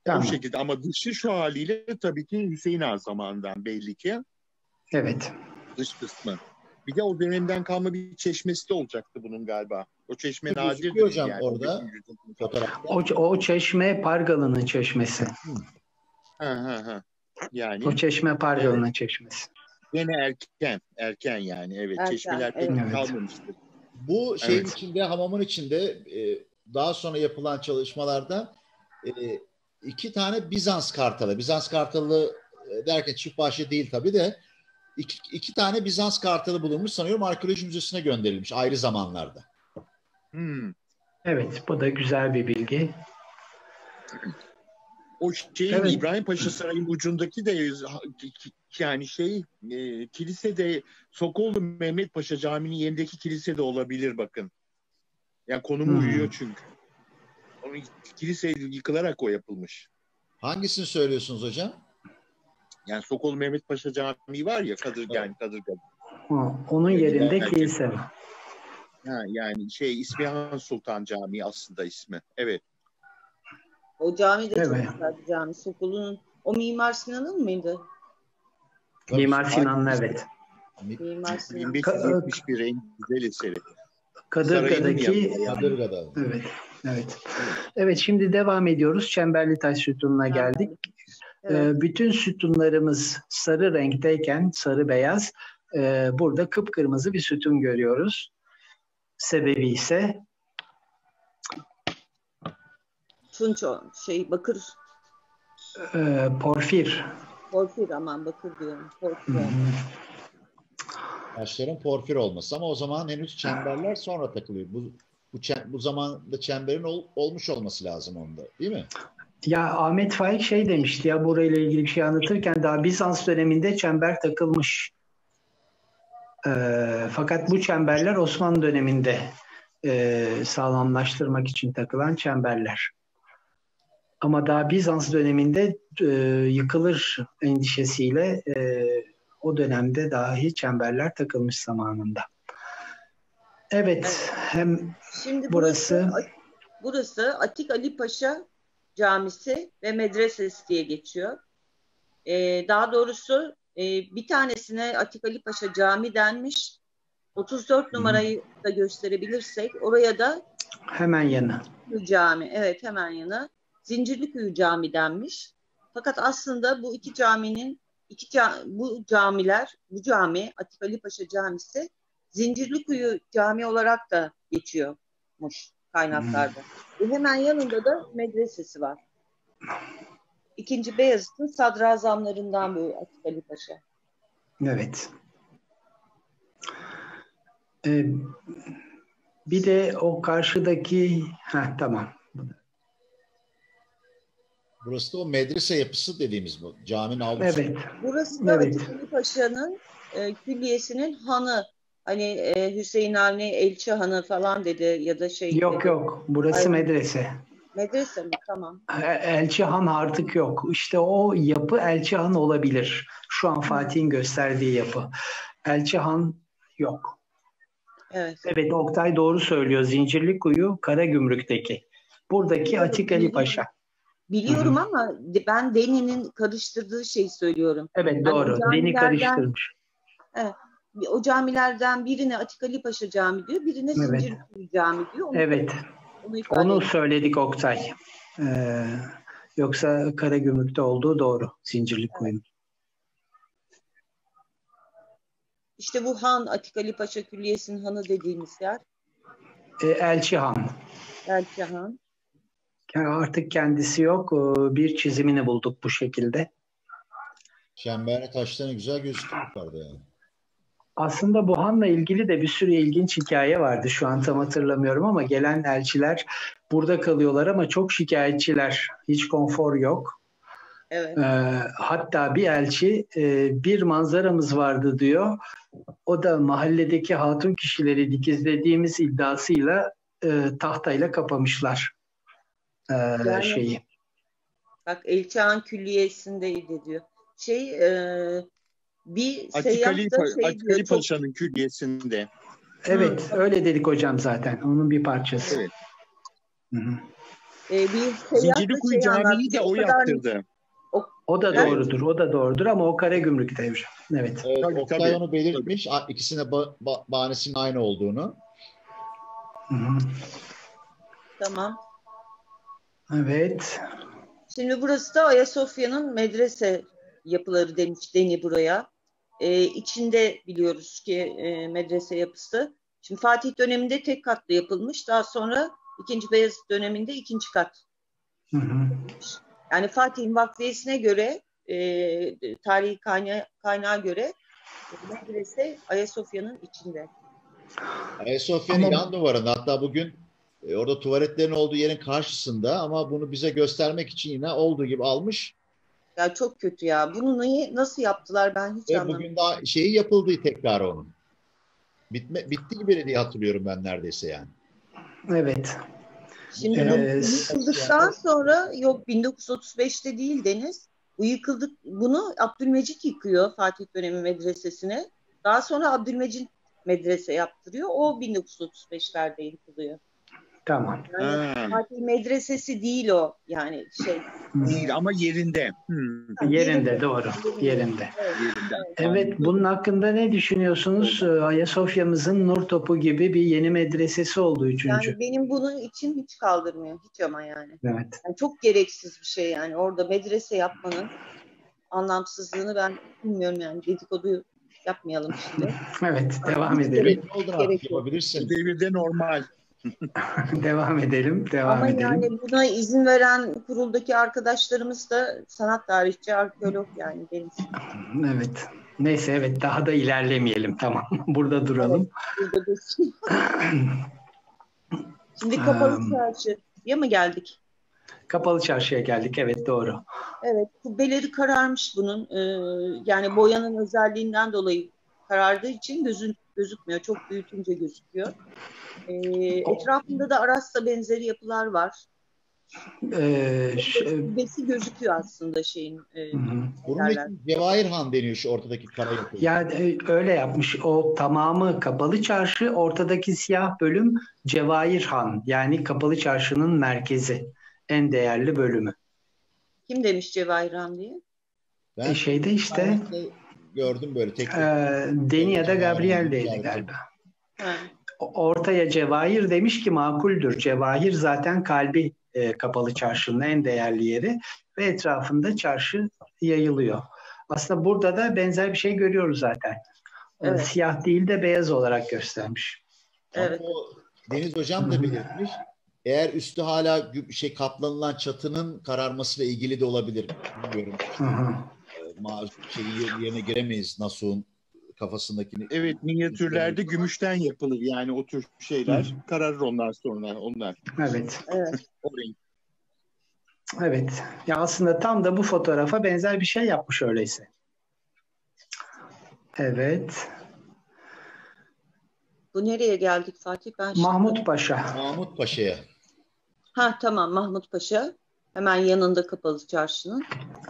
Tamam. O şekilde ama dışı şu haliyle tabii ki Hüseyin Ağa zamanından belli ki. Evet. Dış kısmı. Bir de o dönemden kalma bir çeşmesi de olacaktı bunun galiba. O çeşme nadirdir. Gözüküyor hocam yani. orada fotoğrafta. O çeşme Pargalı'nın çeşmesi. Yani. O çeşme Pargalı'nın çeşmesi. Yine erken yani evet. Erken, Çeşmeler pek evet. kalmamıştır. Bu şeyin içinde, hamamın içinde daha sonra yapılan çalışmalarda 2 tane Bizans kartalı. Bizans kartalı derken çift bahçe değil tabii de iki tane Bizans kartalı bulunmuş, sanıyorum arkeoloji müzesine gönderilmiş ayrı zamanlarda. Evet, bu da güzel bir bilgi. O şeyin Evet. İbrahim Paşa Sarayı'nın ucundaki de yani kilisede Sokollu Mehmet Paşa Camii'nin yerindeki kilise de olabilir bakın. Yani konumu uyuyor çünkü. Onun kilise yıkılarak o yapılmış. Hangisini söylüyorsunuz hocam? Yani Sokollu Mehmet Paşa Camii var ya Kadırga'da. Onun yerinde kilise var. Yani İsmihan Sultan Camii aslında ismi. Evet. O cami de çok Evet. güzel bir cami. Sokullu'nun. O Mimar Sinan'ın mıydı? Mimar Sinan'ın evet. Mimar Sinan. 1571 en güzel eseri. Kadırga'daki Kadırga'da. Evet. Evet, şimdi devam ediyoruz. Çemberlitaş sütununa geldik. Evet. Bütün sütunlarımız sarı renkteyken, sarı beyaz, burada kıpkırmızı bir sütun görüyoruz. Sebebi ise Tunç bakır. porfir. Porfir aman bakır diyorum. Porfir. Taşların porfir olması, ama o zaman henüz çemberler sonra takılıyor. Bu zamanda çemberin olmuş olması lazım onda, değil mi? Ya Ahmet Faik demişti ya, burayla ilgili bir şey anlatırken, daha Bizans döneminde çember takılmış. Fakat bu çemberler Osmanlı döneminde sağlamlaştırmak için takılan çemberler. Ama daha Bizans döneminde yıkılır endişesiyle o dönemde dahi çemberler takılmış zamanında. Evet, hem Şimdi burası Atik Ali Paşa Camisi ve Medresesi diye geçiyor. Daha doğrusu bir tanesine Atik Ali Paşa Cami denmiş. 34 numarayı da gösterebilirsek oraya da hemen yanı. Cami, evet hemen yanı. Zincirlikuyu Cami denmiş. Fakat aslında bu iki caminin bu cami Atik Ali Paşa Camisi Zincirlikuyu Cami olarak da geçiyormuş kaynaklarda. Hemen yanında da medresesi var. 2. Beyazıt'ın sadrazamlarından bu Atik Ali Paşa. Evet. Bir de o karşıdaki tamam. Burası da o medrese yapısı dediğimiz bu. Caminin avlusu. Evet. Burası da Atik Ali Paşa'nın külliyesinin hanı. Hani Hüseyin Avni Elçi Hanı falan dedi ya da Yok. Burası medrese. Medrese mi? Tamam. Elçi Han artık yok. İşte o yapı Elçi Han olabilir. Şu an Fatih'in gösterdiği yapı. Elçi Han yok. Evet, Oktay doğru söylüyor. Zincirlikuyu Karagümrük'teki. Buradaki Atik Ali Paşa. Biliyorum ama ben Deni'nin karıştırdığı şeyi söylüyorum. Evet doğru. Deni karıştırmış. Evet. O camilerden birine Atik Ali Paşa Cami diyor, birine Zincirlikuyu Cami diyor. Onu söyledik Oktay. Yoksa Karagümrük'te olduğu doğru. Zincirlikuyu'nun. İşte bu han, Atik Ali Paşa Külliyesi'nin hanı dediğimiz yer. Elçi Han. Elçi Han. Artık kendisi yok. Bir çizimini bulduk bu şekilde. Çemberli taşlarına güzel gözüküyor yani. Aslında bu hanla ilgili de bir sürü ilginç hikaye vardı. Şu an tam hatırlamıyorum ama gelen elçiler burada kalıyorlar ama çok şikayetçiler. Hiç konfor yok. Evet. Hatta bir elçi bir manzaramız vardı diyor. O da mahalledeki hatun kişileri dikizlediğimiz iddiasıyla tahtayla kapamışlar şeyi. Bak Elçi Han Külliyesi'ndeydi diyor. Bir Atik Ali Paşa'nın külliyesinde. Evet, öyle dedik hocam zaten. Onun bir parçası. Evet. Hı-hı. Bir Zincirlikuyu Camii'yi de o yaptırdı. O da doğrudur. O da doğrudur ama o Karagümrük'te hocam. Evet. Evet, Oktay onu belirtmiş. İkisine bahanesinin aynı olduğunu. Hı-hı. Tamam. Evet. Şimdi burası da Ayasofya'nın medrese yapıları deniyor buraya. İçinde biliyoruz ki medrese yapısı. Şimdi Fatih döneminde tek katlı yapılmış. Daha sonra 2. Beyazıt döneminde 2. kat. Hı-hı. Yani Fatih'in vakfiyesine göre, tarihi kaynağa göre medrese Ayasofya'nın içinde. Ayasofya'nın yan duvarında, hatta bugün orada tuvaletlerin olduğu yerin karşısında, ama bunu bize göstermek için yine olduğu gibi almış. Ya çok kötü ya. Bunu nasıl yaptılar ben hiç anlamadım. Bugün daha şeyi yapıldığı tekrar onun. Bitti gibi diye hatırlıyorum ben neredeyse yani. Evet. Şimdi bu yıkıldıktan sonra, yok 1935'te değil Deniz. Bunu Abdülmecit yıkıyor Fatih dönemi medresesine. Daha sonra Abdülmecit medrese yaptırıyor. O 1935'lerde yıkılıyor. Tamam. Yani Fatih medresesi değil o, yani şey. Değil ama yerinde. Yerinde, doğru. Yerinde. Evet, bunun hakkında ne düşünüyorsunuz? Ayasofya'mızın nur topu gibi bir yeni medresesi oldu 3. Yani benim bunun için hiç kaldırmıyor. Hiç ama yani. Evet. Yani çok gereksiz bir şey yani. Orada medrese yapmanın anlamsızlığını ben bilmiyorum yani. Dedikodu yapmayalım şimdi. Evet, Yani devam edelim. Yapabilirsin. Devirde normal. Devam edelim. Ama yani buna izin veren kuruldaki arkadaşlarımız da sanat tarihçi, arkeolog yani Deniz. Evet. Neyse, evet, daha da ilerlemeyelim. Tamam. Burada duralım. Evet, burada dursun. Şimdi Kapalı Çarşı'ya mı geldik? Kapalı Çarşı'ya geldik. Evet, doğru. Evet. Kubbeleri kararmış bunun. Yani boyanın özelliğinden dolayı karardığı için gözükmüyor. Çok büyütünce gözüküyor. Etrafında da Arasta benzeri yapılar var. Kubbesi gözüküyor aslında şeyin. Bunun için Cevahir Han deniyor şu ortadaki kara yapıyı. Yani öyle yapmış. O tamamı Kapalı Çarşı, ortadaki siyah bölüm Cevahir Han. Yani Kapalı Çarşı'nın merkezi. En değerli bölümü. Kim demiş Cevahir Han diye? Ben şeyde işte gördüm böyle tek. Denia'da Gabriel'deydi galiba. Ha. Ortaya Cevahir demiş ki makuldür. Cevahir zaten kalbi Kapalı Çarşı'nın en değerli yeri ve etrafında çarşı yayılıyor. Aslında burada da benzer bir şey görüyoruz zaten. Evet. Siyah değil de beyaz olarak göstermiş. Evet. Ama o Deniz Hocam da belirtmiş. Eğer üstü hala kaplanılan çatının kararmasıyla ilgili de olabilir. Bilmiyorum. Yerine giremeyiz Nasuh'un kafasındakini. Evet, minyatürlerde gümüşten yapılır yani o tür şeyler. Kararır ondan sonra onlar. Evet. Evet. Evet. Ya aslında tam da bu fotoğrafa benzer bir şey yapmış öyleyse. Evet. Bu nereye geldik Fatih? Mahmut Paşa. Mahmut Paşa'ya. Ha tamam, Mahmut Paşa. Hemen yanında Kapalı Çarşı'nın.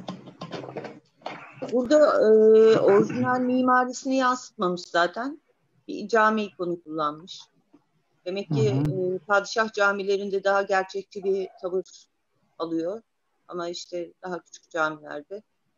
Burada orijinal mimarisini yansıtmamış zaten. Bir cami ikonu kullanmış. Demek ki padişah camilerinde daha gerçekçi bir tavır alıyor. Ama işte daha küçük camilerde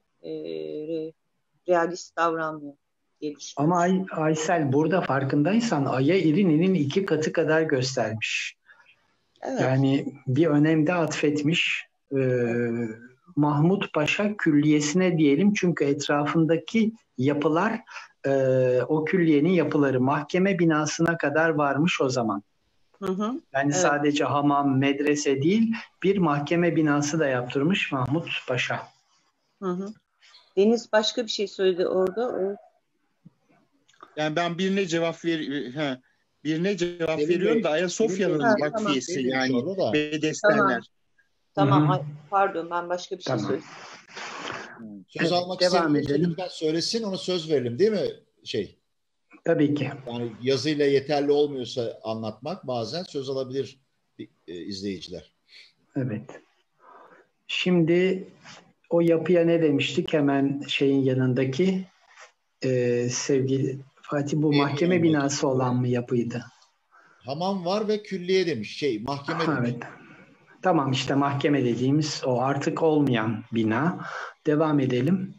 realist davranmıyor diye düşünüyorum. Ama Aysel, burada farkındaysan Ay'a İrini'nin 2 katı kadar göstermiş. Evet. Yani bir önem de atfetmiş. Mahmut Paşa Külliyesi'ne diyelim, çünkü etrafındaki yapılar o külliyenin yapıları mahkeme binasına kadar varmış o zaman. Yani evet. Sadece hamam, medrese değil, bir mahkeme binası da yaptırmış Mahmut Paşa. Deniz başka bir şey söyledi orada. Yani ben birine cevap veriyorum da Ayasofya'nın vakfiyesi yani Bedestenler. Tamam. Pardon, ben başka bir şey söyledim. Söz almak isteyen lütfen söylesin, ona söz verelim değil mi? Tabii ki. Yani yazıyla yeterli olmuyorsa anlatmak, bazen söz alabilir izleyiciler. Evet. Şimdi o yapıya ne demiştik? Hemen şeyin yanındaki sevgili Fatih, bu mahkeme binası olan mı yapıydı? Hamam var ve külliye demiş. Mahkeme evet. Tamam, işte mahkeme dediğimiz o artık olmayan bina. Devam edelim.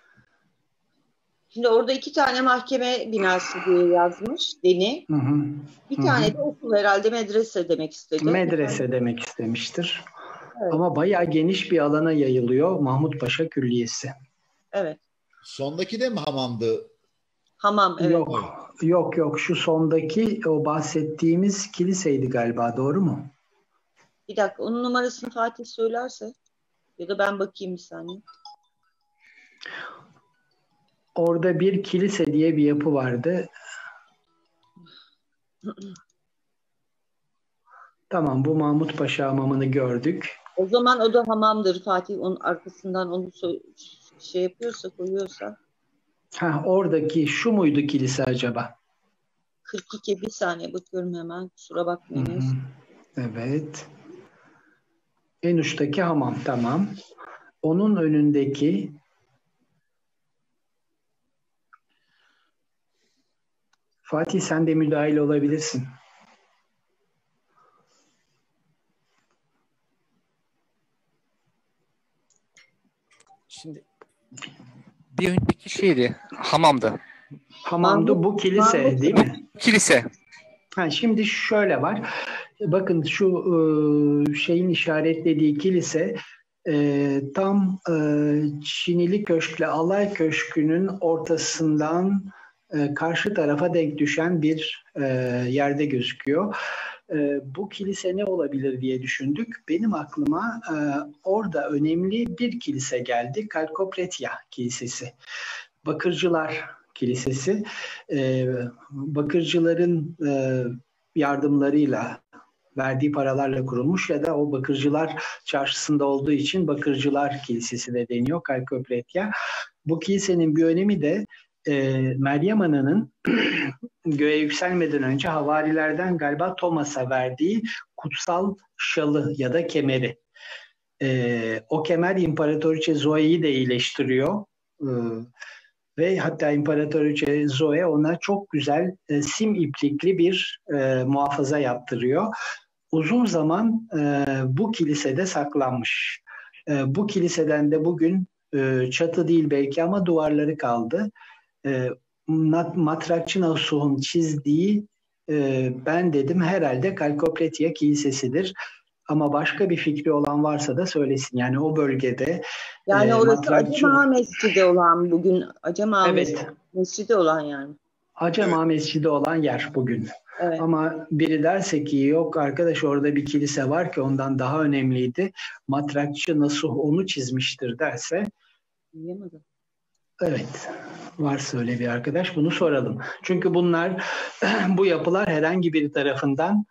Şimdi orada 2 tane mahkeme binası diye yazmış Deni. Hı hı. Bir Hı tane hı. de okul, herhalde medrese demek istedi. Medrese demek istemiştir. Evet. Ama bayağı geniş bir alana yayılıyor Mahmut Paşa Külliyesi. Evet. Sondaki de mi hamamdı? Hamam, evet. Yok. Şu sondaki o bahsettiğimiz kiliseydi galiba, doğru mu? Bir dakika, onun numarasını Fatih söylerse ya da ben bakayım bir saniye. Orada bir kilise diye bir yapı vardı. Tamam, bu Mahmut Paşa Hamamı'nı gördük. O zaman o da hamamdır. Fatih onun arkasından onu şey yapıyorsa, koyuyorsa. Oradaki şu muydu kilise acaba? 42, bir saniye bakıyorum hemen. Kusura bakmayınız. Evet. En uçtaki hamam, tamam. Onun önündeki Fatih, sen de müdahil olabilirsin. Şimdi bir önceki şeydi, hamamdı. Hamamdı, bu kilise değil mi? Kilise. Şimdi şöyle var. Bakın şu şeyin işaretlediği kilise tam Çinili Köşk'le Alay Köşkü'nün ortasından karşı tarafa denk düşen bir yerde gözüküyor. Bu kilise ne olabilir diye düşündük. Benim aklıma orada önemli bir kilise geldi. Kalkopretya Kilisesi. Bakırcılar Kilisesi. Bakırcıların yardımlarıyla, verdiği paralarla kurulmuş ya da o Bakırcılar Çarşısı'nda olduğu için Bakırcılar Kilisesi de deniyor, Kalkopretya. Bu kilisenin bir önemi de Meryem Ana'nın göğe yükselmeden önce havarilerden galiba Thomas'a verdiği kutsal şalı ya da kemeri. O kemer İmparatoriçe Zoe'yi de iyileştiriyor. Ve hatta İmparatoriçe Zoe ona çok güzel sim iplikli bir muhafaza yaptırıyor. Uzun zaman bu kilisede saklanmış. Bu kiliseden de bugün çatı değil belki ama duvarları kaldı. Matrakçı Nasuh'un çizdiği ben dedim herhalde Kalkopretya Kilisesi'dir. Ama başka bir fikri olan varsa da söylesin. Yani o bölgede yani orası Acem Mescidi olan bugün. Acem evet. Mescidi olan yani. Acem Mescidi olan yer bugün. Evet. Ama biri derse ki yok arkadaş orada bir kilise var ki ondan daha önemliydi. Matrakçı Nasuh onu çizmiştir derse. Anlayamadım. Evet. Varsa öyle bir arkadaş bunu soralım. Çünkü bunlar bu yapılar herhangi bir tarafından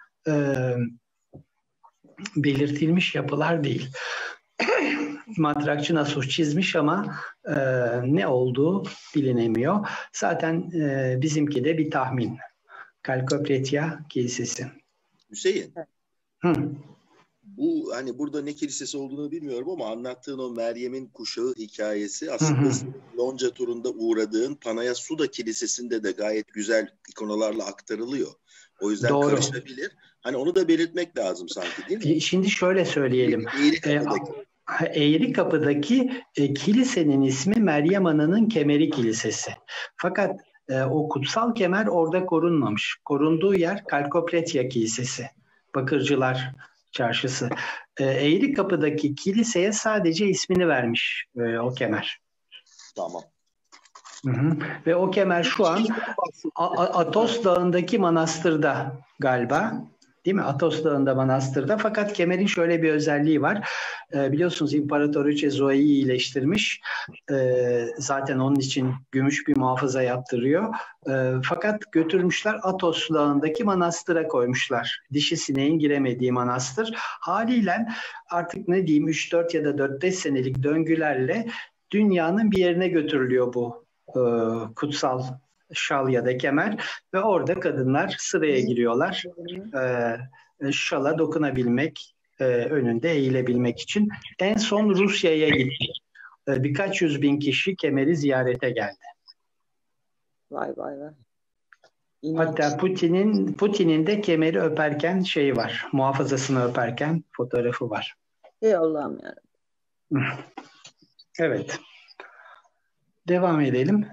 belirtilmiş yapılar değil. Matrakçı Nasuh çizmiş ama ne olduğu bilinemiyor. Zaten bizimki de bir tahmin. Kalkopretya Kilisesi. Hüseyin. Hı. Bu hani burada ne kilisesi olduğunu bilmiyorum ama anlattığın o Meryem'in kuşağı hikayesi aslında Lonca turunda uğradığın Panaya Suda Kilisesi'nde de gayet güzel ikonalarla aktarılıyor. O yüzden doğru. Karışabilir. Hani onu da belirtmek lazım sanki değil mi? Şimdi şöyle söyleyelim. Eğrikapı'daki kilisenin ismi Meryem Ana'nın Kemeri Kilisesi. Fakat o kutsal kemer orada korunmamış. Korunduğu yer Kalkopretya Kilisesi. Bakırcılar Çarşısı. Eğrikapı'daki kiliseye sadece ismini vermiş o kemer. Tamam. Hı. Ve o kemer şu an Atos Dağı'ndaki manastırda galiba. Değil mi? Atos Dağı'nda manastırda. Fakat kemerin şöyle bir özelliği var. Biliyorsunuz İmparatoriçe Zoe'yi iyileştirmiş. Zaten onun için gümüş bir muhafaza yaptırıyor. Fakat götürmüşler Atos Dağı'ndaki manastıra koymuşlar. Dişi sineğin giremediği manastır. Haliyle artık ne diyeyim 3-4 ya da 4-5 senelik döngülerle dünyanın bir yerine götürülüyor bu kutsal şal ya da kemer ve orada kadınlar sıraya giriyorlar. Şala dokunabilmek, önünde eğilebilmek için. En son Rusya'ya gitti. Birkaç 100.000 kişi kemeri ziyarete geldi. Vay vay vay. Hatta Putin'in de kemeri öperken şeyi var. Muhafazasını öperken fotoğrafı var. Ey Allah'ım yarabbim. Evet. Devam edelim.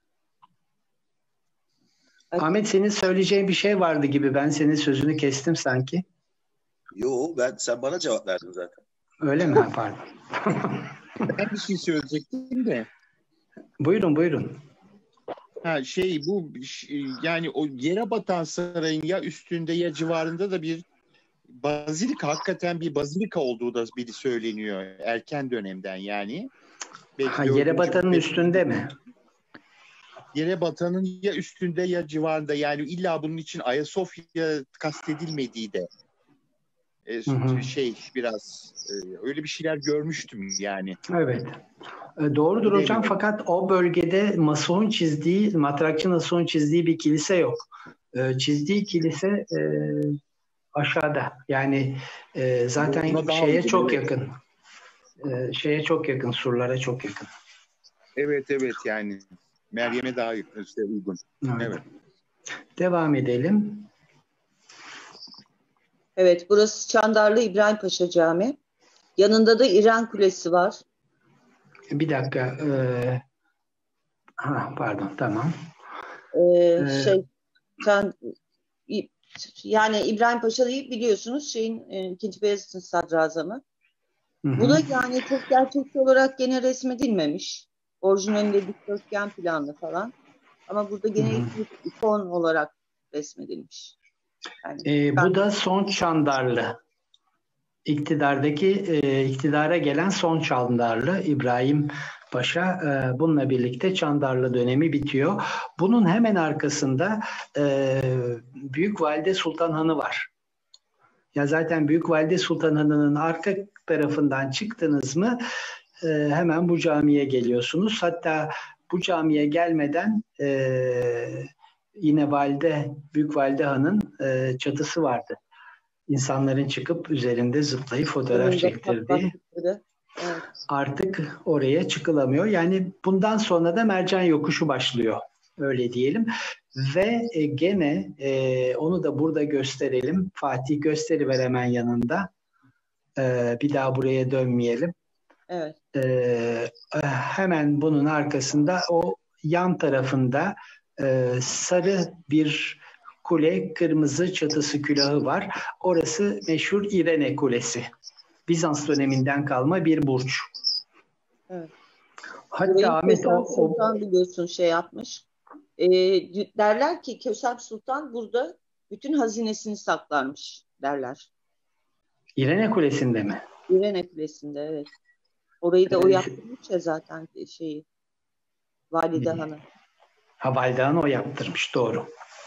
Ahmet, senin söyleyeceğin bir şey vardı gibi. Ben senin sözünü kestim sanki. Yo, sen bana cevap verdin zaten. Öyle mi? Ha, pardon. Ben bir şey söyleyecektim de. Buyurun. Yani o yere batan sarayın ya üstünde ya civarında da bir bazilika, hakikaten bir bazilika olduğu da biri söyleniyor erken dönemden yani. Yere batanın üstünde mi? Yere batanın ya üstünde ya civarında, yani illa bunun için Ayasofya kastedilmediği de biraz öyle bir şeyler görmüştüm yani. Evet. Doğrudur hocam, fakat o bölgede matrakçı Nasuh'un çizdiği bir kilise yok. Çizdiği kilise aşağıda. Yani zaten şeye çok yakın. Şeye çok yakın, surlara çok yakın. Evet yani Meryem'e daha uygun. Evet. Devam edelim. Evet, burası Çandarlı İbrahim Paşa Camii. Yanında da İren Kulesi var. Bir dakika. Pardon, tamam. Yani İbrahim Paşa'yı biliyorsunuz, 2. Beyazıt'ın sadrazamı. Bu da yani çok gerçekçi olarak gene resmedilmemiş. Orijinalinde dikdörtgen planlı falan. Ama burada gene ikon olarak resmedilmiş. Yani, bu da son Çandarlı. İktidara gelen son Çandarlı İbrahim Paşa. Bununla birlikte Çandarlı dönemi bitiyor. Bunun hemen arkasında Büyük Valide Sultan Hanı var. Ya zaten Büyük Valide Sultan Hanı'nın arka tarafından çıktınız mı hemen bu camiye geliyorsunuz. Hatta bu camiye gelmeden yine Büyük Valide Han'ın çatısı vardı. İnsanların çıkıp üzerinde zıplayıp fotoğraf çektirdiği. Evet. Artık oraya çıkılamıyor. Yani bundan sonra da Mercan Yokuşu başlıyor. Öyle diyelim. Ve gene onu da burada gösterelim. Fatih gösteriver hemen yanında. Bir daha buraya dönmeyelim. Evet. Hemen bunun arkasında o yan tarafında sarı bir kule, kırmızı çatısı külahı var. Orası meşhur İrene Kulesi. Bizans döneminden kalma bir burç. Evet. Hatta Ahmet Sultan biliyorsun yapmış. Derler ki Kösem Sultan burada bütün hazinesini saklarmış derler. İrene Kulesi'nde mi? İrene Kulesi'nde, evet. Orayı da o yaptırmış ya zaten Valide Hanım. Valide Hanım o yaptırmış, doğru.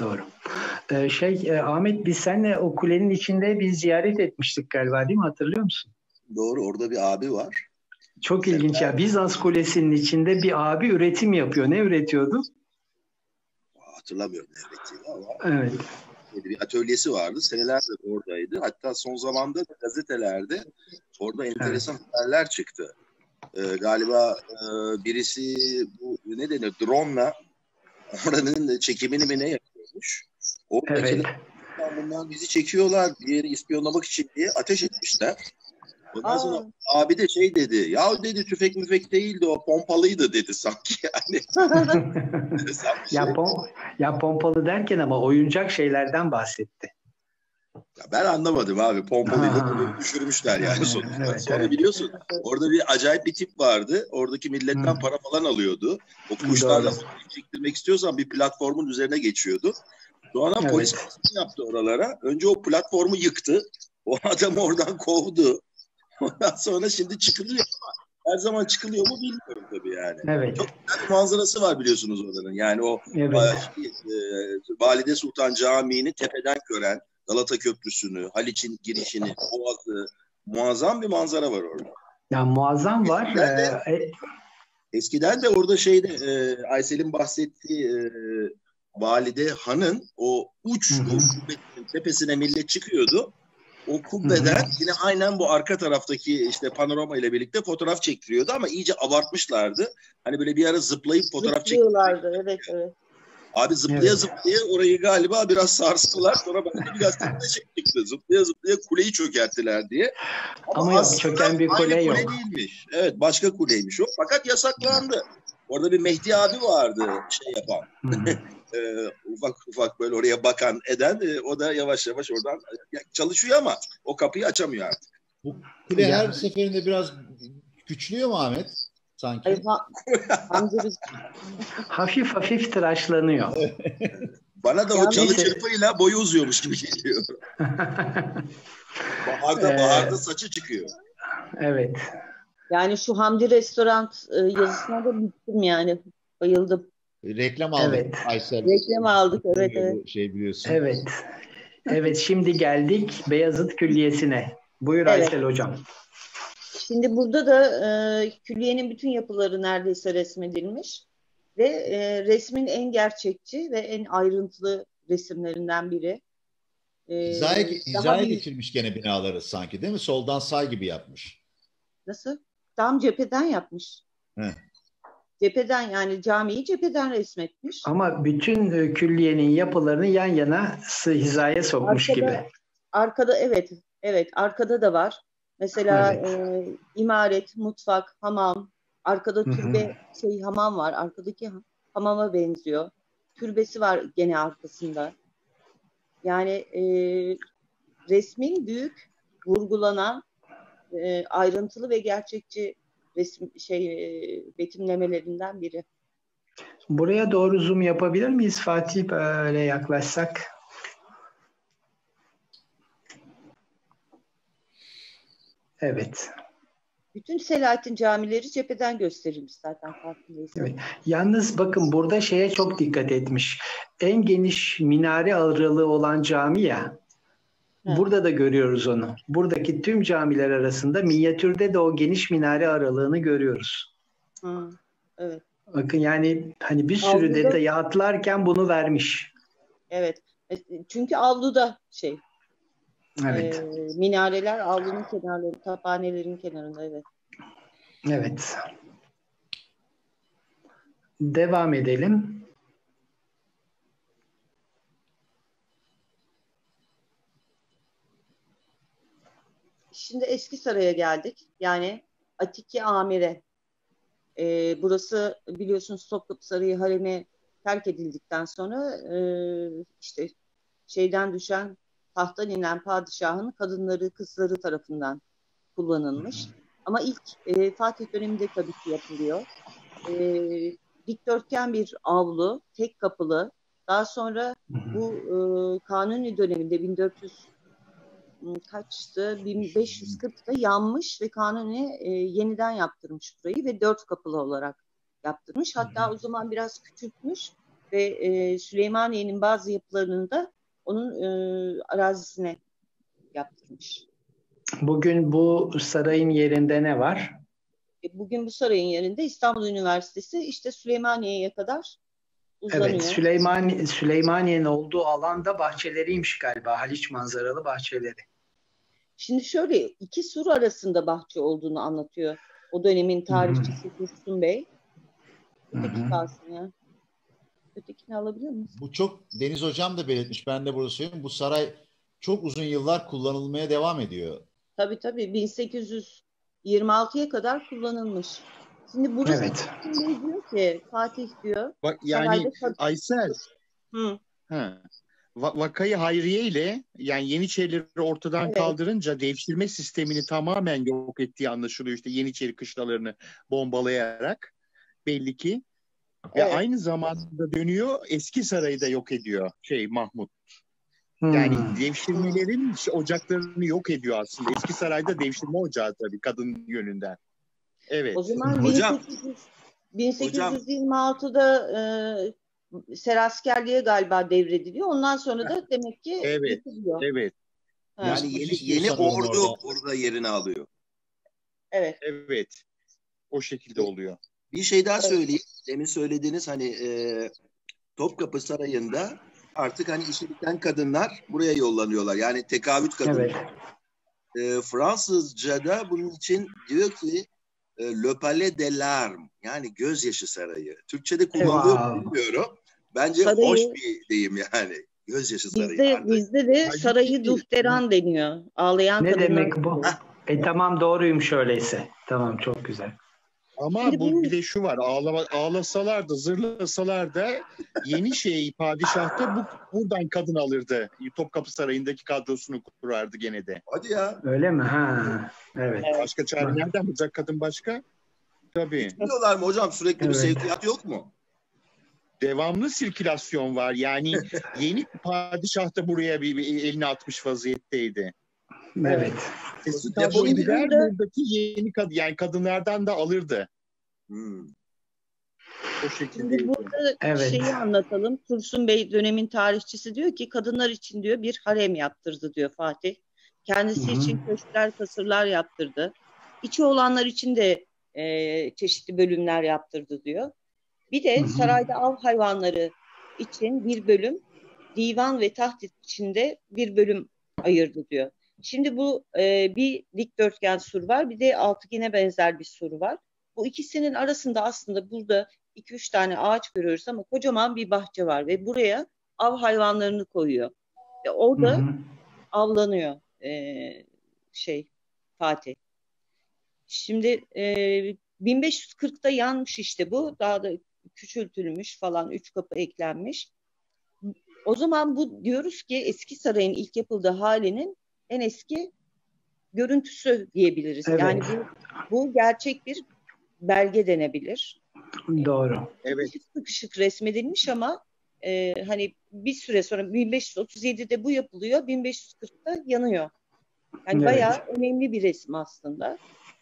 Ahmet, biz seninle o kulenin içinde bir ziyaret etmiştik galiba, değil mi? Hatırlıyor musun? Doğru, orada bir abi var. Çok ilginç ya. Bizans Kulesi'nin içinde bir abi üretim yapıyor. Ne üretiyordu? Hatırlamıyorum ne ürettiğini ama. Evet. Bir atölyesi vardı. Senelerdir oradaydı. Hatta son zamanda da gazetelerde orada enteresan haberler çıktı. Galiba birisi bu ne denir? Drone'la oranın çekimini mi ne yapıyormuş? O bundan bizi çekiyorlar, diğeri ispiyonlamak için diye ateş etmişler. Ondan sonra abi de dedi. Ya dedi, tüfek müfek değildi o, pompalıydı dedi sanki yani. Ya pompalı derken ama oyuncak şeylerden bahsetti. Ya ben anlamadım abi. Pompalıyla düşürmüşler yani sonuçta. Evet, sonra biliyorsun orada bir acayip bir tip vardı. Oradaki milletten para falan alıyordu. O kuşlarla çektirmek istiyorsan bir platformun üzerine geçiyordu. Sonra polis yaptı oralara. Önce o platformu yıktı. O adamı oradan kovdu. Ondan sonra şimdi çıkılıyor ama her zaman çıkılıyor mu bilmiyorum tabii yani. Evet. Çok güzel bir manzarası var biliyorsunuz oranın. Yani o Valide Sultan Camii'ni tepeden gören, Galata Köprüsü'nü, Haliç'in girişini, Boğaz'ı, muazzam bir manzara var orada. Ya muazzam var. Eskiden de orada Aysel'in bahsettiği Valide Han'ın o uç kubbenin tepesine millet çıkıyordu. O kubbeden yine aynen bu arka taraftaki panorama ile birlikte fotoğraf çektiriyordu ama iyice abartmışlardı. Hani böyle bir ara zıplayıp fotoğraf çektiriyorlardı. Evet. Abi zıplaya zıplaya orayı galiba biraz sarstılar. Sonra ben de biraz çıktı. Zıplaya zıplaya kuleyi çökerttiler diye. Ama yok, çöken bir kule yok. Kule değilmiş. Evet, başka kuleymiş o. Fakat yasaklandı. Orada bir Mehdi abi vardı şey yapan. Ufak ufak böyle oraya bakan eden. O da yavaş yavaş oradan çalışıyor ama o kapıyı açamıyor artık. Bu kule her seferinde biraz küçülüyor mu Ahmet? Sanki. Hafif hafif tıraşlanıyor. Bana da o çalı çırpıyla boyu uzuyormuş gibi geliyor. Baharda saçı çıkıyor. Evet. Yani şu Hamdi Restoran yazısına da bittim yani. Bayıldım. Reklam aldık. Evet. Aysel. Reklam aldık. Evet. Şey biliyorsun. Evet. Evet, şimdi geldik Beyazıt Külliyesi'ne. Buyur Aysel Hocam. Şimdi burada da külliyenin bütün yapıları neredeyse resmedilmiş ve resmin en gerçekçi ve en ayrıntılı resimlerinden biri. Hizaya geçirmiş gene binaları sanki, değil mi? Soldan say gibi yapmış. Nasıl? Tam cepheden yapmış. He. Cepheden, yani camiyi cepheden resmetmiş. Ama bütün külliyenin yapılarını yan yana hizaya sokmuş gibi. Arkada evet arkada da var. Mesela imaret, mutfak, hamam, arkada türbe hamam var. Arkadaki hamama benziyor. Türbesi var gene arkasında. Yani resmin büyük, vurgulanan, ayrıntılı ve gerçekçi betimlemelerinden biri. Buraya doğru zoom yapabilir miyiz Fatih, böyle yaklaşsak? Evet. Bütün Selahattin camileri cepheden gösterilmiş zaten, farkındaysanız. Evet. Yalnız bakın burada şeye çok dikkat etmiş. En geniş minare aralığı olan cami ya. Burada da görüyoruz onu. Buradaki tüm camiler arasında minyatürde de o geniş minare aralığını görüyoruz. Evet. Bakın yani hani bir sürü detayı atlarken bunu vermiş. Evet. Çünkü avluda Evet. minareler avlunun kenarları, taphanelerin kenarında, evet. Evet. Devam edelim. Şimdi Eski Saray'a geldik. Yani Atike Amire. Burası biliyorsunuz Topkapı Sarayı haremi terk edildikten sonra işte şeyden düşen, tahttan inen padişahın kadınları, kızları tarafından kullanılmış. Ama ilk Fatih döneminde tabii ki yapılıyor. Dikdörtgen bir avlu, tek kapılı. Daha sonra bu Kanuni döneminde 1540'da yanmış ve Kanuni yeniden yaptırmış burayı ve 4 kapılı olarak yaptırmış. Hatta o zaman biraz küçültmüş ve Süleymaniye'nin bazı yapılarını da onun arazisine yaptırmış. Bugün bu sarayın yerinde ne var? Bugün bu sarayın yerinde İstanbul Üniversitesi işte Süleymaniye'ye kadar uzanıyor. Evet, Süleymaniye'nin olduğu alanda bahçeleriymiş galiba. Haliç manzaralı bahçeleri. Şimdi şöyle, 2 sur arasında bahçe olduğunu anlatıyor o dönemin tarihçisi Dursun Bey. Öteki kalsın ya. Ötekini alabiliyor musun? Bu çok, Deniz Hocam da belirtmiş, ben de burada söyleyeyim. Bu saray çok uzun yıllar kullanılmaya devam ediyor. Tabii 1826'ya kadar kullanılmış. Şimdi burası diyor ki, Fatih diyor. Bak yani Aysel. Vakayı Hayriye ile yani Yeniçerileri ortadan kaldırınca devşirme sistemini tamamen yok ettiği anlaşılıyor. İşte Yeniçeri kışlalarını bombalayarak belli ki. Ve aynı zamanda dönüyor Eski Sarayı da yok ediyor Mahmut. Yani devşirmelerin ocaklarını yok ediyor aslında. Eski Saray'da devşirme ocağı tabii kadın yönünden. Evet. O zaman 1826'da seraskerliğe galiba devrediliyor. Ondan sonra da demek ki yıkılıyor. Evet. Yani yeni ordu orada yerini alıyor. Evet. Evet. O şekilde oluyor. Bir şey daha söyleyeyim. Demin söylediğiniz Topkapı Sarayı'nda artık işi biten kadınlar buraya yollanıyorlar. Yani tekavüt kadınlar. Evet. Fransızca'da bunun için diyor ki Le Palais des Larmes, yani gözyaşı sarayı. Türkçe'de kullanılıyor mu bilmiyorum. Bence sarayı, hoş bir deyim yani. Gözyaşı sarayı. Bizde de sarayı duhteran deniyor. Ağlayan Ne kadınlar. demek bu? Tamam, doğruymuş öyleyse. Tamam, çok güzel. Ama Şimdi bu bir de şu var. Ağlasalar da zırlasalar da yeni padişah da buradan kadın alırdı. Topkapı Sarayı'ndaki kadrosunu kurardı gene de. Hadi ya. Öyle mi? Ha, evet. Başka çare nereden bulacak kadın başka? Tabii. Biliyorlar mı hocam, sürekli bir sevkiyat yok mu? Devamlı sirkülasyon var. Yani yeni padişah da buraya bir elini atmış vaziyetteydi. Evet. Buradaki yeni yani kadınlardan da alırdı. O şekilde. Şimdi burada şeyi anlatalım. Tursun Bey dönemin tarihçisi diyor ki kadınlar için diyor bir harem yaptırdı diyor Fatih. Kendisi için köşkler, kasırlar yaptırdı. İçi olanlar için de çeşitli bölümler yaptırdı diyor. Bir de sarayda av hayvanları için bir bölüm, divan ve taht içinde bir bölüm ayırdı diyor. Şimdi bu bir dikdörtgen sur var, bir de altıgene benzer bir sur var. Bu ikisinin arasında aslında burada 2-3 tane ağaç görüyoruz ama kocaman bir bahçe var ve buraya av hayvanlarını koyuyor. Ve orada avlanıyor Fatih. Şimdi 1540'da yanmış işte bu. Daha da küçültülmüş falan, 3 kapı eklenmiş. O zaman bu diyoruz ki eski sarayın ilk yapıldığı halinin en eski görüntüsü diyebiliriz. Evet. Yani bu gerçek bir belge denebilir. Doğru. Evet. Sıkışık resmedilmiş ama hani bir süre sonra 1537'de bu yapılıyor, 1540'da yanıyor. Yani bayağı önemli bir resim aslında.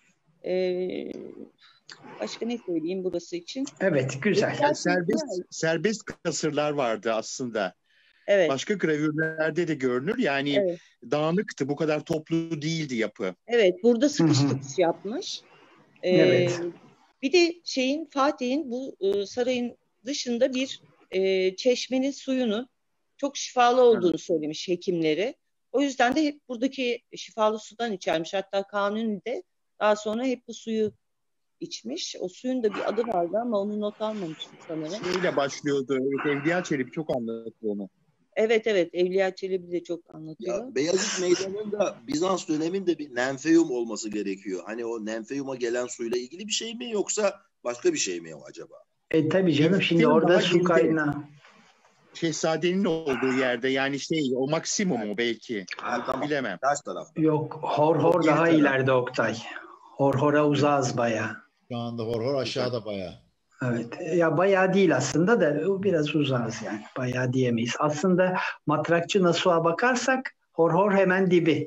Başka ne söyleyeyim burası için? Evet, güzel. Yani serbest kasırlar vardı aslında. Evet. Başka gravürlerde de görünür. Yani dağınıktı. Bu kadar toplu değildi yapı. Evet, burada sıkış yapmış. Evet. Bir de Fatih'in bu sarayın dışında bir çeşmenin suyunu çok şifalı olduğunu söylemiş hekimleri. O yüzden de hep buradaki şifalı sudan içermiş. Hatta Kanuni de daha sonra hep bu suyu içmiş. O suyun da bir adı vardı ama onu not almamıştım sanırım. Şeyle başlıyordu. Evet, Evliya Çelebi çok anlatıyor onu. Evet, Evliya Çelebi de çok anlatıyor. Ya, Beyazıt Meydanı'nda Bizans döneminde bir nenfeum olması gerekiyor. Hani o nenfeuma gelen suyla ilgili bir şey mi yoksa başka bir şey mi o acaba? Tabii canım, şimdi orada su kaynağı. Şehzadenin olduğu yerde yani o maksimumu belki. Tamam. Bilemem. Ters tarafta. Yok, Horhor daha ileride Oktay. Horhor'a uzağız bayağı. Şu anda Horhor aşağıda bayağı. Evet. Ya bayağı değil aslında da biraz uzağız yani. Bayağı diyemeyiz. Aslında Matrakçı Nasuh'a bakarsak Horhor hemen dibi.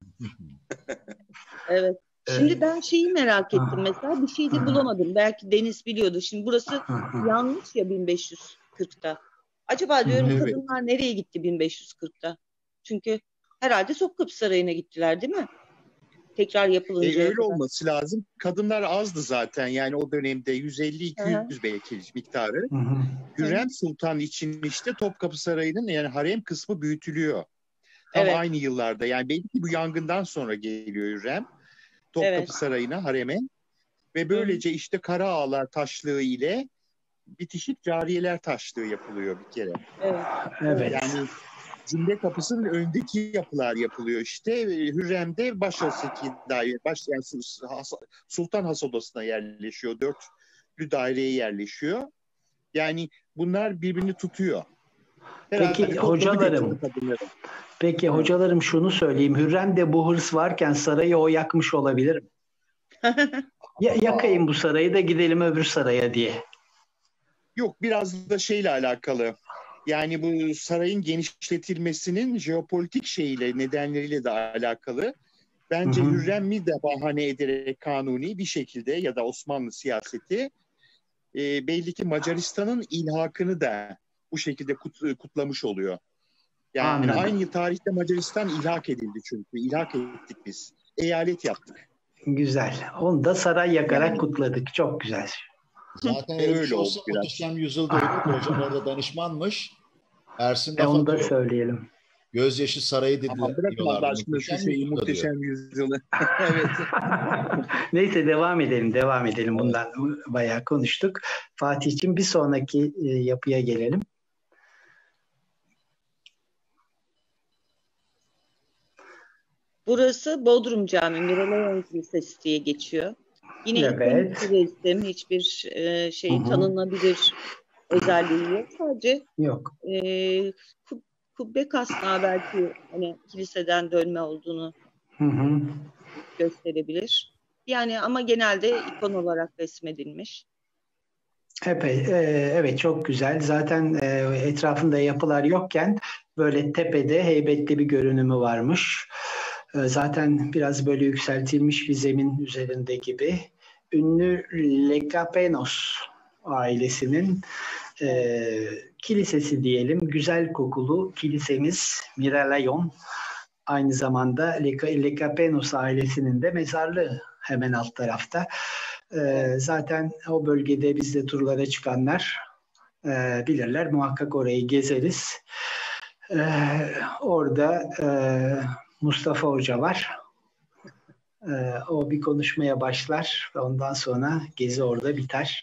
Evet. Şimdi ben şeyi merak ettim mesela. Bir şey de bulamadım. Belki Deniz biliyordu. Şimdi burası yanlış ya 1540'ta. Acaba diyorum kadınlar nereye gitti 1540'ta? Çünkü herhalde Topkapı Sarayı'na gittiler değil mi? Tekrar yapılınca. Öyle olması lazım. Kadınlar azdı zaten. Yani o dönemde 150-200 belki miktarı. Hürrem Sultan için işte Topkapı Sarayı'nın yani harem kısmı büyütülüyor. Tam aynı yıllarda. Yani belki bu yangından sonra geliyor Hürrem. Topkapı Sarayı'na, hareme. Ve böylece işte kara ağlar taşlığı ile bitişik cariyeler taşlığı yapılıyor bir kere. Evet. Yani Cumhuriyet Kapısı'nın öndeki yapılar yapılıyor işte. Hürrem'de başrasındaki daire, yani Sultan Has Odası'na yerleşiyor. Dörtlü daireye yerleşiyor. Yani bunlar birbirini tutuyor. Peki hocalarım şunu söyleyeyim. Hürrem'de bu hırs varken sarayı o yakmış olabilir mi? Yakayım bu sarayı da gidelim öbür saraya diye. Yok, biraz da şeyle alakalı. Yani bu sarayın genişletilmesinin jeopolitik nedenleriyle de alakalı. Bence Hürrem'i de bahane ederek Kanuni bir şekilde ya da Osmanlı siyaseti belli ki Macaristan'ın ilhakını da bu şekilde kutlamış oluyor. Yani aynı tarihte Macaristan ilhak edildi çünkü. İlhak ettik biz. Eyalet yaptık. Güzel. Onu da saray yakarak kutladık. Çok güzel. Zaten öyle oldu. Muhteşem Yüzyıl'da hocam orada danışmanmış. Ersin onu da söyleyelim. Gözyaşı Sarayı dediler. Ama bırakın Allah aşkına şu şeyi Muhteşem Yüzyıl'ı. Evet. Neyse devam edelim. Bundan bayağı konuştuk. Fatih'ciğim bir sonraki yapıya gelelim. Burası Bodrum Camii, Miralayan Kilisesi diye geçiyor. Yine Evet. ikonik bir resim, hiçbir şey tanınabilir özelliği yok. Sadece Yok. kubbe kasnağı belki hani kiliseden dönme olduğunu gösterebilir. Yani ama genelde ikon olarak resmedilmiş. Evet, çok güzel. Zaten etrafında yapılar yokken böyle tepede heybetli bir görünümü varmış. Zaten biraz böyle yükseltilmiş bir zemin üzerinde gibi. Ünlü Lecapenos ailesinin kilisesi diyelim. Güzel kokulu kilisemiz Miralayon. Aynı zamanda Lecapenos ailesinin de mezarlığı hemen alt tarafta. Zaten o bölgede bizde turlara çıkanlar bilirler. Muhakkak orayı gezeriz. Orada Mustafa Hoca var. O bir konuşmaya başlar ve ondan sonra gezi orada biter.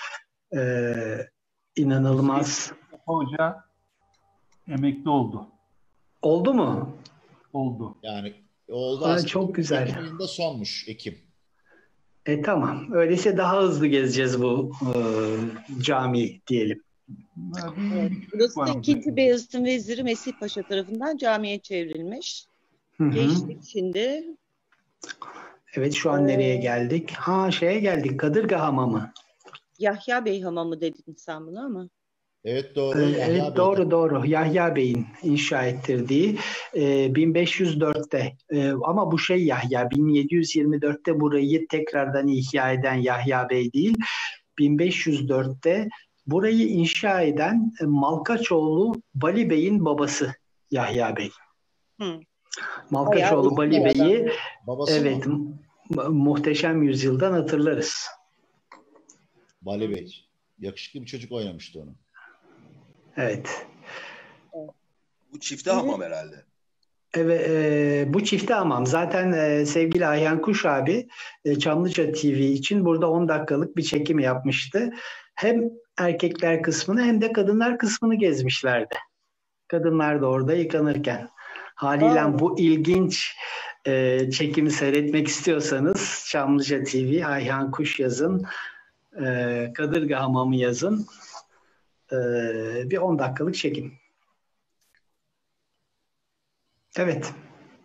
İnanılmaz. Mustafa Hoca emekli oldu. Oldu mu? Oldu. Yani oldu aslında. Çok güzel. Ekim ayında sonmuş. Ekim. Tamam. Öyleyse daha hızlı gezeceğiz bu cami diyelim. Evet. Burası da 2. Beyazıt'ın veziri Mesih Paşa tarafından camiye çevrilmiş. Geçtik şimdi. Evet, şu an nereye geldik? Şeye geldik. Kadırga Hamamı. Yahya Bey Hamamı dedin sen bunu ama. Evet doğru. Evet doğru. Yahya Bey'in inşa ettirdiği 1504'te ama bu Yahya 1724'te burayı tekrardan ihya eden Yahya Bey değil. 1504'te burayı inşa eden Malkaçoğlu Bali Bey'in babası Yahya Bey. Malkaçoğlu Bali Bey'i evet Muhteşem Yüzyıl'dan hatırlarız. Bali Bey. Yakışıklı bir çocuk oynamıştı onu. Evet. Bu çifte hamam herhalde. Evet, bu çifte hamam. Zaten sevgili Ayhan Kuş abi Çamlıca TV için burada 10 dakikalık bir çekim yapmıştı. Hem erkekler kısmını hem de kadınlar kısmını gezmişlerdi. Kadınlar da orada yıkanırken. Haliyle bu ilginç çekimi seyretmek istiyorsanız Çamlıca TV, Ayhan Kuş yazın, Kadırga Hamamı yazın. Bir 10 dakikalık çekim. Evet.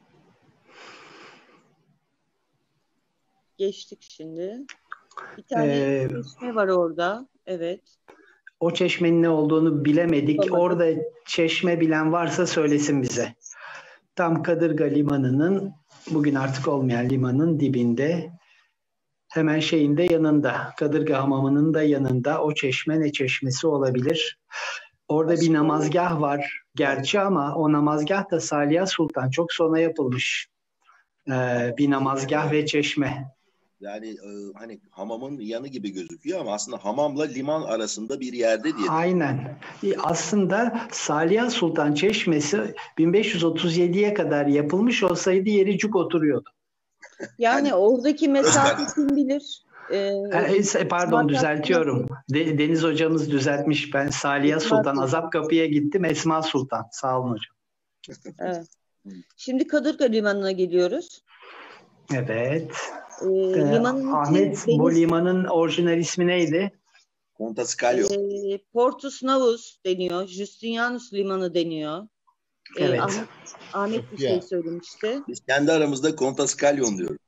Geçtik şimdi. Bir tane çeşme var orada. Evet. O çeşmenin ne olduğunu bilemedik. Orada çeşme bilen varsa söylesin bize. Tam Kadırga Limanı'nın, bugün artık olmayan limanın dibinde, hemen şeyin de yanında, Kadırga Hamamı'nın da yanında o çeşme ne çeşmesi olabilir? Orada bir namazgah var gerçi ama o namazgah da Saliha Sultan çok sonra yapılmış. Bir namazgah ve çeşme. Yani hani hamamın yanı gibi gözüküyor ama aslında hamamla liman arasında bir yerde diye. Aynen. Aslında Saliha Sultan Çeşmesi 1537'ye kadar yapılmış olsaydı yeri cuk oturuyordu. Yani oradaki mesafe kim bilir? Pardon düzeltiyorum. Deniz hocamız düzeltmiş. Ben Saliha Sultan Azapkapı'ya gittim. Esma Sultan. Sağ olun hocam. Evet. Şimdi Kadırga Limanı'na geliyoruz. Evet. Ahmet, bu limanın orijinal ismi neydi? Pontascalio. Portus Novus deniyor. Justinianus Limanı deniyor. Evet. Ahmet bir şey söylemişti. Biz kendi aramızda Pontascalio diyoruz.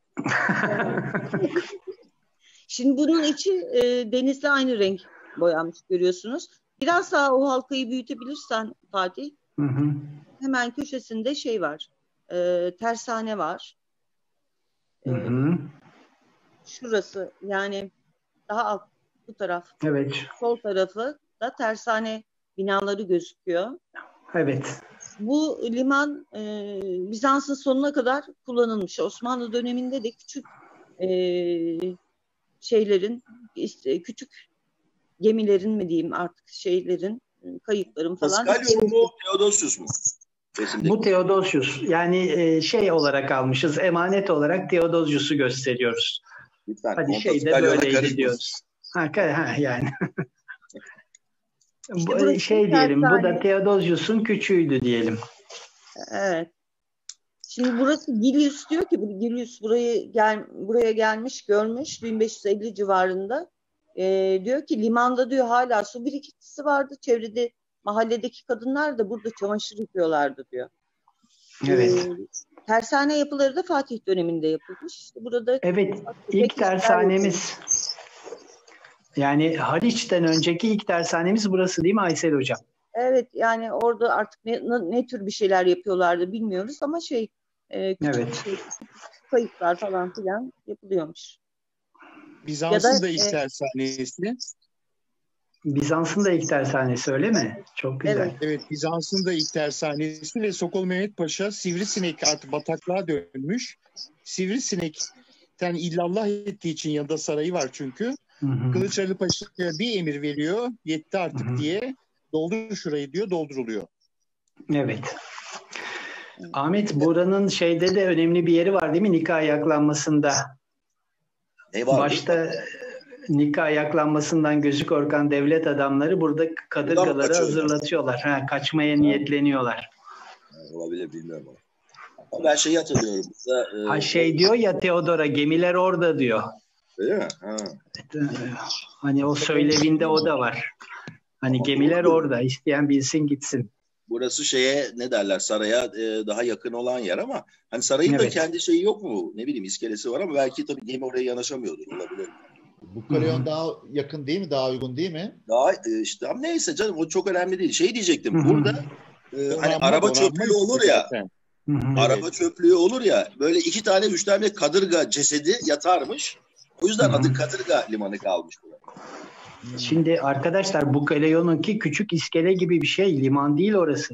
Şimdi bunun içi denizle aynı renk boyanmış görüyorsunuz. Biraz daha o halkayı büyütebilirsen Fatih. Hemen köşesinde şey var. Tersane var. Şurası yani daha alt bu taraf. Evet. Sol tarafı da tersane binaları gözüküyor. Evet. Bu liman Bizans'ın sonuna kadar kullanılmış. Osmanlı döneminde de küçük şeylerin küçük gemilerin mi diyeyim artık şeylerin kayıkların falan. Pascalio mu Theodosius mu? Bu Theodosius. Yani şey olarak almışız. Emanet olarak Theodosius'u gösteriyoruz. Lütfen, hadi şey de böyleydi diyoruz. Yani. Şey diyelim. Bu da Theodosius'un küçüğüydü diyelim. Evet. Şimdi burası Gilius diyor ki, Gilius buraya gelmiş, görmüş 1550 civarında. Diyor ki limanda diyor hala su birikintisi vardı. Çevrede mahalledeki kadınlar da burada çamaşır yıkıyorlardı diyor. Evet. Tersane yapıları da Fatih döneminde yapılmış. İşte burada Evet, ilk tersanemiz, yani Haliç'ten önceki ilk tersanemiz burası değil mi Aysel Hocam? Evet, yani orada artık ne tür bir şeyler yapıyorlardı bilmiyoruz ama küçük Evet. kayıtlar falan filan yapılıyormuş. Bizans'ın da ilk tersanesi. Bizans'ın da ilk tersanesi öyle mi? Çok güzel. Evet, Bizans'ın da ilk tersanesi ve Sokol Mehmet Paşa sivrisinek artık bataklığa dönmüş. Sivrisinekten illallah ettiği için yanında sarayı var çünkü. Kılıç Ali Paşa'ya bir emir veriyor. Yetti artık diye. Doldur şurayı diyor, dolduruluyor. Evet. Ahmet, buranın şeyde de önemli bir yeri var değil mi? Nikah ayaklanmasında. Ne var? Başta nikah ayaklanmasından gözü korkan devlet adamları burada kadırgaları hazırlatıyorlar. Kaçmaya niyetleniyorlar. Olabilir, bilmiyorum ama. Ama ben şeyi hatırlıyorum. Diyor ya Teodora, gemiler orada diyor. Öyle mi? Ha. Hani o söylevinde o da var. Hani ama gemiler orada. İsteyen bilsin gitsin. Burası ne derler, saraya daha yakın olan yer ama hani sarayın da kendi şeyi yok mu? Ne bileyim, iskelesi var ama belki tabii gemi oraya yanaşamıyordur, olabilir. Bu Kaleon daha yakın değil mi? Daha uygun değil mi? Daha işte ama neyse canım, o çok önemli değil. Diyecektim. Burada hani araba çöplüğü olur ya. Araba çöplüğü olur ya. Böyle 2 tane 3 tane kadırga cesedi yatarmış. O yüzden adı Kadırga Limanı kalmış burada. Şimdi arkadaşlar, Bukaleon'unki küçük iskele gibi bir şey. Liman değil orası.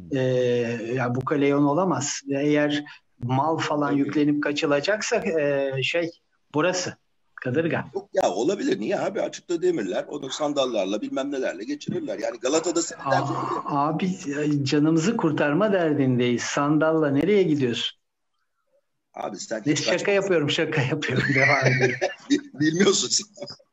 Ya Bukaleon olamaz. Eğer mal falan yüklenip kaçılacaksa burası. Kadırga. Yok ya, olabilir. Niye abi? Açıkta demirler. Onu sandallarla bilmem nelerle geçirirler. Yani Galata'da abi canımızı kurtarma derdindeyiz. Sandalla nereye gidiyorsun? Abi sen şaka yapıyorum. Devam edelim. Bilmiyorsun.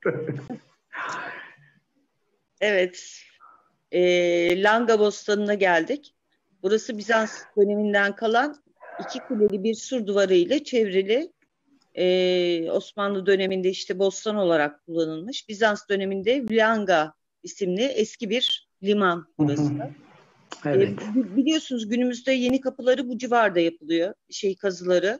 Evet. Langa Bostanı'na geldik. Burası Bizans döneminden kalan 2 kuleli bir sur duvarı ile çevrili. Osmanlı döneminde işte bostan olarak kullanılmış. Bizans döneminde Langa isimli eski bir liman burası. Evet. Biliyorsunuz günümüzde yeni kapıları bu civarda yapılıyor. Kazıları.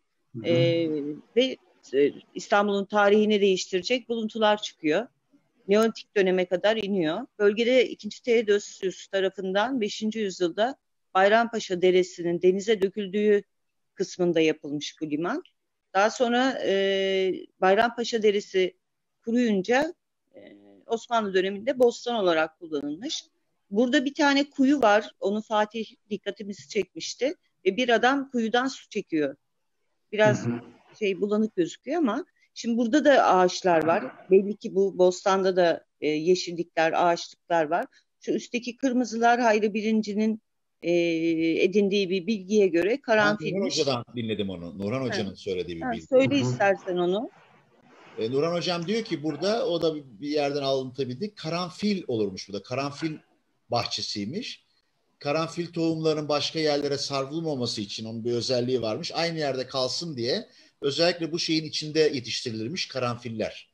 Ve İstanbul'un tarihini değiştirecek buluntular çıkıyor. Neolitik döneme kadar iniyor. Bölgede 2. Theodosius tarafından 5. yüzyılda Bayrampaşa Deresi'nin denize döküldüğü kısmında yapılmış bu liman. Daha sonra Bayrampaşa Deresi kuruyunca Osmanlı döneminde bostan olarak kullanılmış. Burada bir tane kuyu var. Onu Fatih dikkatimizi çekmişti. Ve bir adam kuyudan su çekiyor. Biraz bulanık gözüküyor ama şimdi burada da ağaçlar var. Belli ki bu bostanda da yeşillikler, ağaçlıklar var. Şu üstteki kırmızılar Hayri Birinci'nin edindiği bir bilgiye göre karanfilmiş. Nurhan Hoca'dan dinledim onu. Nurhan Hoca'nın söylediği bir bilgi. Söyle istersen onu. Nurhan Hocam diyor ki burada, o da bir yerden alıntıbildik. Karanfil olurmuş burada. Karanfil bahçesiymiş. Karanfil tohumlarının başka yerlere savrulmaması için onun bir özelliği varmış. Aynı yerde kalsın diye özellikle bu şeyin içinde yetiştirilirmiş karanfiller.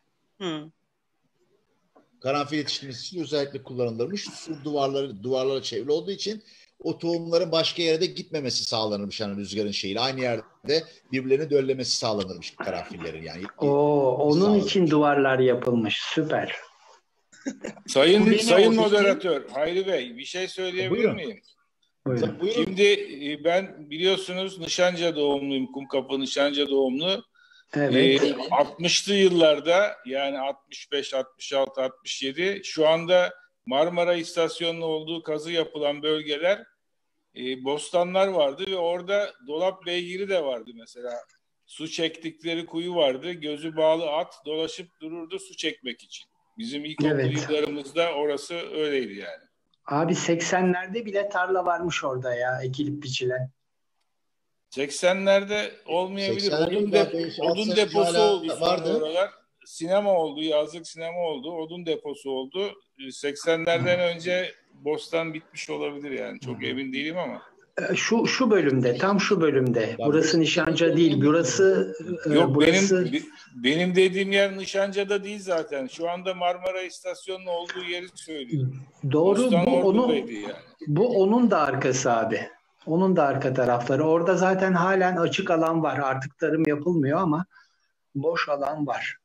Karanfil yetiştirilmesi için özellikle kullanılırmış. Sur duvarlara çevrili olduğu için o tohumların başka yere de gitmemesi sağlanırmış, yani rüzgarın şeyiyle. Aynı yerde birbirlerini döllemesi sağlanırmış karanfillerin. Yani onun için duvarlar yapılmış. Süper. Sayın moderatör Hayri Bey, bir şey söyleyebilir miyim? Buyurun. Şimdi ben biliyorsunuz Nişanca doğumluyum. Kumkapı Nişanca doğumlu. Evet. 60'lı yıllarda, yani 65, 66, 67, şu anda Marmara İstasyonu'nun olduğu kazı yapılan bölgeler, bostanlar vardı ve orada dolap beygiri de vardı mesela. Su çektikleri kuyu vardı. Gözü bağlı at dolaşıp dururdu su çekmek için. Bizim ilkokul yıllarımızda orası öyleydi yani. Abi 80'lerde bile tarla varmış orada ya, ekilip biçilen. 80'lerde olmayabilir. Odun deposu oldu sonra oralar. Sinema oldu, yazlık sinema oldu, odun deposu oldu. 80'lerden önce bostan bitmiş olabilir yani. Çok emin değilim ama. Şu bölümde, tam şu bölümde. Burası Nişanca değil. Burası Yok, burası benim dediğim yer Nişanca'da değil zaten. Şu anda Marmara İstasyonu'nun olduğu yeri söylüyor. doğru. Bostan Bu onun Ordu'daydı yani. bu onun da arkası abi. Onun da arka tarafları. Orada zaten halen açık alan var. Artık tarım yapılmıyor ama boş alan var.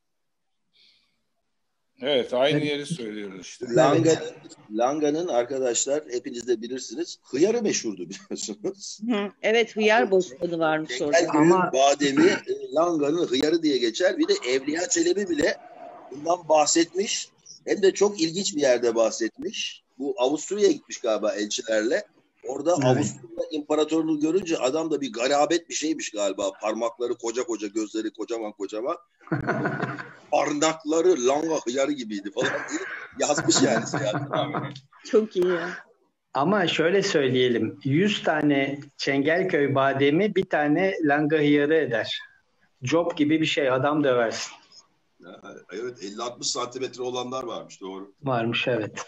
Evet, aynı yeri söylüyoruz işte. Langa'nın arkadaşlar hepiniz de bilirsiniz. Hıyarı meşhurdu biliyorsunuz. Evet, hıyar bostanı varmış orada. Çengelköy'ün bademi Langa'nın hıyarı diye geçer. Bir de Evliya Çelebi bile bundan bahsetmiş. Hem de çok ilginç bir yerde bahsetmiş. Bu Avusturya'ya gitmiş galiba elçilerle. Orada Avusturya imparatorluğunu görünce adam da bir garabet bir şeymiş galiba. Parmakları koca koca, gözleri kocaman kocaman. Parmakları Langa hıyarı gibiydi falan diye yazmış yani seyahatname. Çok iyi ya. Ama şöyle söyleyelim. 100 tane Çengelköy bademi bir tane Langa hıyarı eder. Job gibi bir şey. Adam döversin. Evet, 50-60 santimetre olanlar varmış, doğru. Varmış, evet.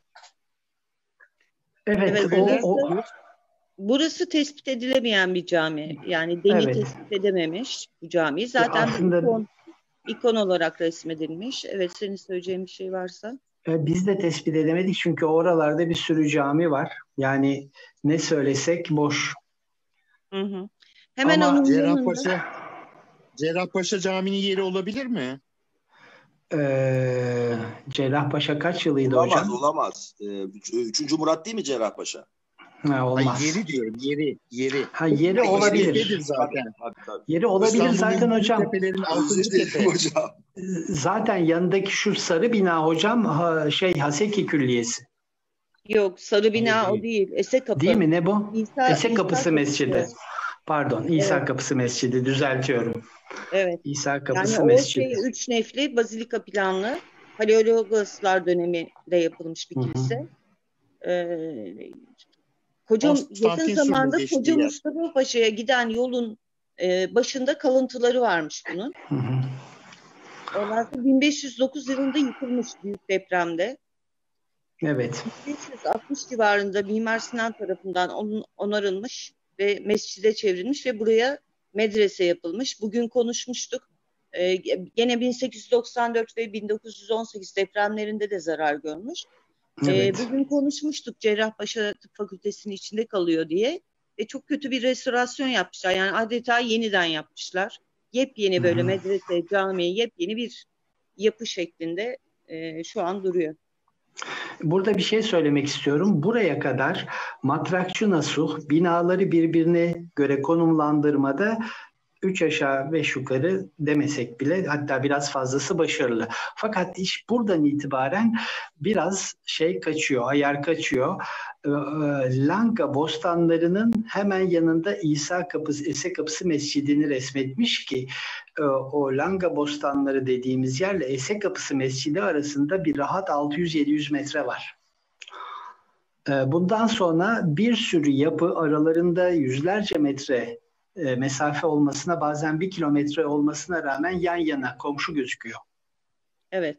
Evet, burası tespit edilemeyen bir cami. Yani Deni tespit edememiş bu camiyi. Zaten aslında ikon olarak resmedilmiş. Evet, senin söyleyeceğin bir şey varsa. Biz de tespit edemedik çünkü oralarda bir sürü cami var. Yani ne söylesek boş. Hı. Hemen ama onun Cerrahpaşa Camii'nin yeri olabilir mi? Cerrahpaşa kaç yılıydı hocam? Olamaz. 3. Murat değil mi Cerrahpaşa? Olmaz. Hayır, yeri diyorum, yeri. Yeri olabilir. Zaten. Yeri olabilir zaten hocam. Hocam. Zaten yanındaki şu sarı bina hocam Haseki Külliyesi. Yok, sarı bina o değil. Esek Kapı. Değil mi? Ne bu? Esek Kapısı Mescidi. Pardon, İsa Kapısı Mescidi. Düzeltiyorum. Evet. İsa Kapısı yani Mescidi. Yani o 3 nefli bazilika planlı Paleologoslar döneminde yapılmış bir kilise. Yakın zamanda Koca Mustafa Paşa'ya giden yolun başında kalıntıları varmış bunun. Onlar da 1509 yılında yıkılmış büyük depremde. Evet. 1560 civarında Mimar Sinan tarafından onarılmış ve mescide çevrilmiş ve buraya medrese yapılmış. Bugün konuşmuştuk. Gene 1894 ve 1918 depremlerinde de zarar görmüş. Evet. Bugün konuşmuştuk, Cerrahpaşa Tıp Fakültesi'nin içinde kalıyor diye. Ve çok kötü bir restorasyon yapmışlar. Yani adeta yeniden yapmışlar. Yepyeni böyle medrese, cami, yepyeni bir yapı şeklinde şu an duruyor. Burada bir şey söylemek istiyorum. Buraya kadar Matrakçı Nasuh binaları birbirine göre konumlandırmada 3 aşağı 5 yukarı demesek bile, hatta biraz fazlası başarılı. Fakat iş buradan itibaren biraz kaçıyor, ayar kaçıyor. Langa bostanlarının hemen yanında İsa Kapısı, Esek Kapısı Mescidi'ni resmetmiş ki o Langa bostanları dediğimiz yerle Esek Kapısı Mescidi arasında bir rahat 600-700 metre var. Bundan sonra bir sürü yapı aralarında yüzlerce metre mesafe olmasına, bazen 1 kilometre olmasına rağmen yan yana komşu gözüküyor. Evet.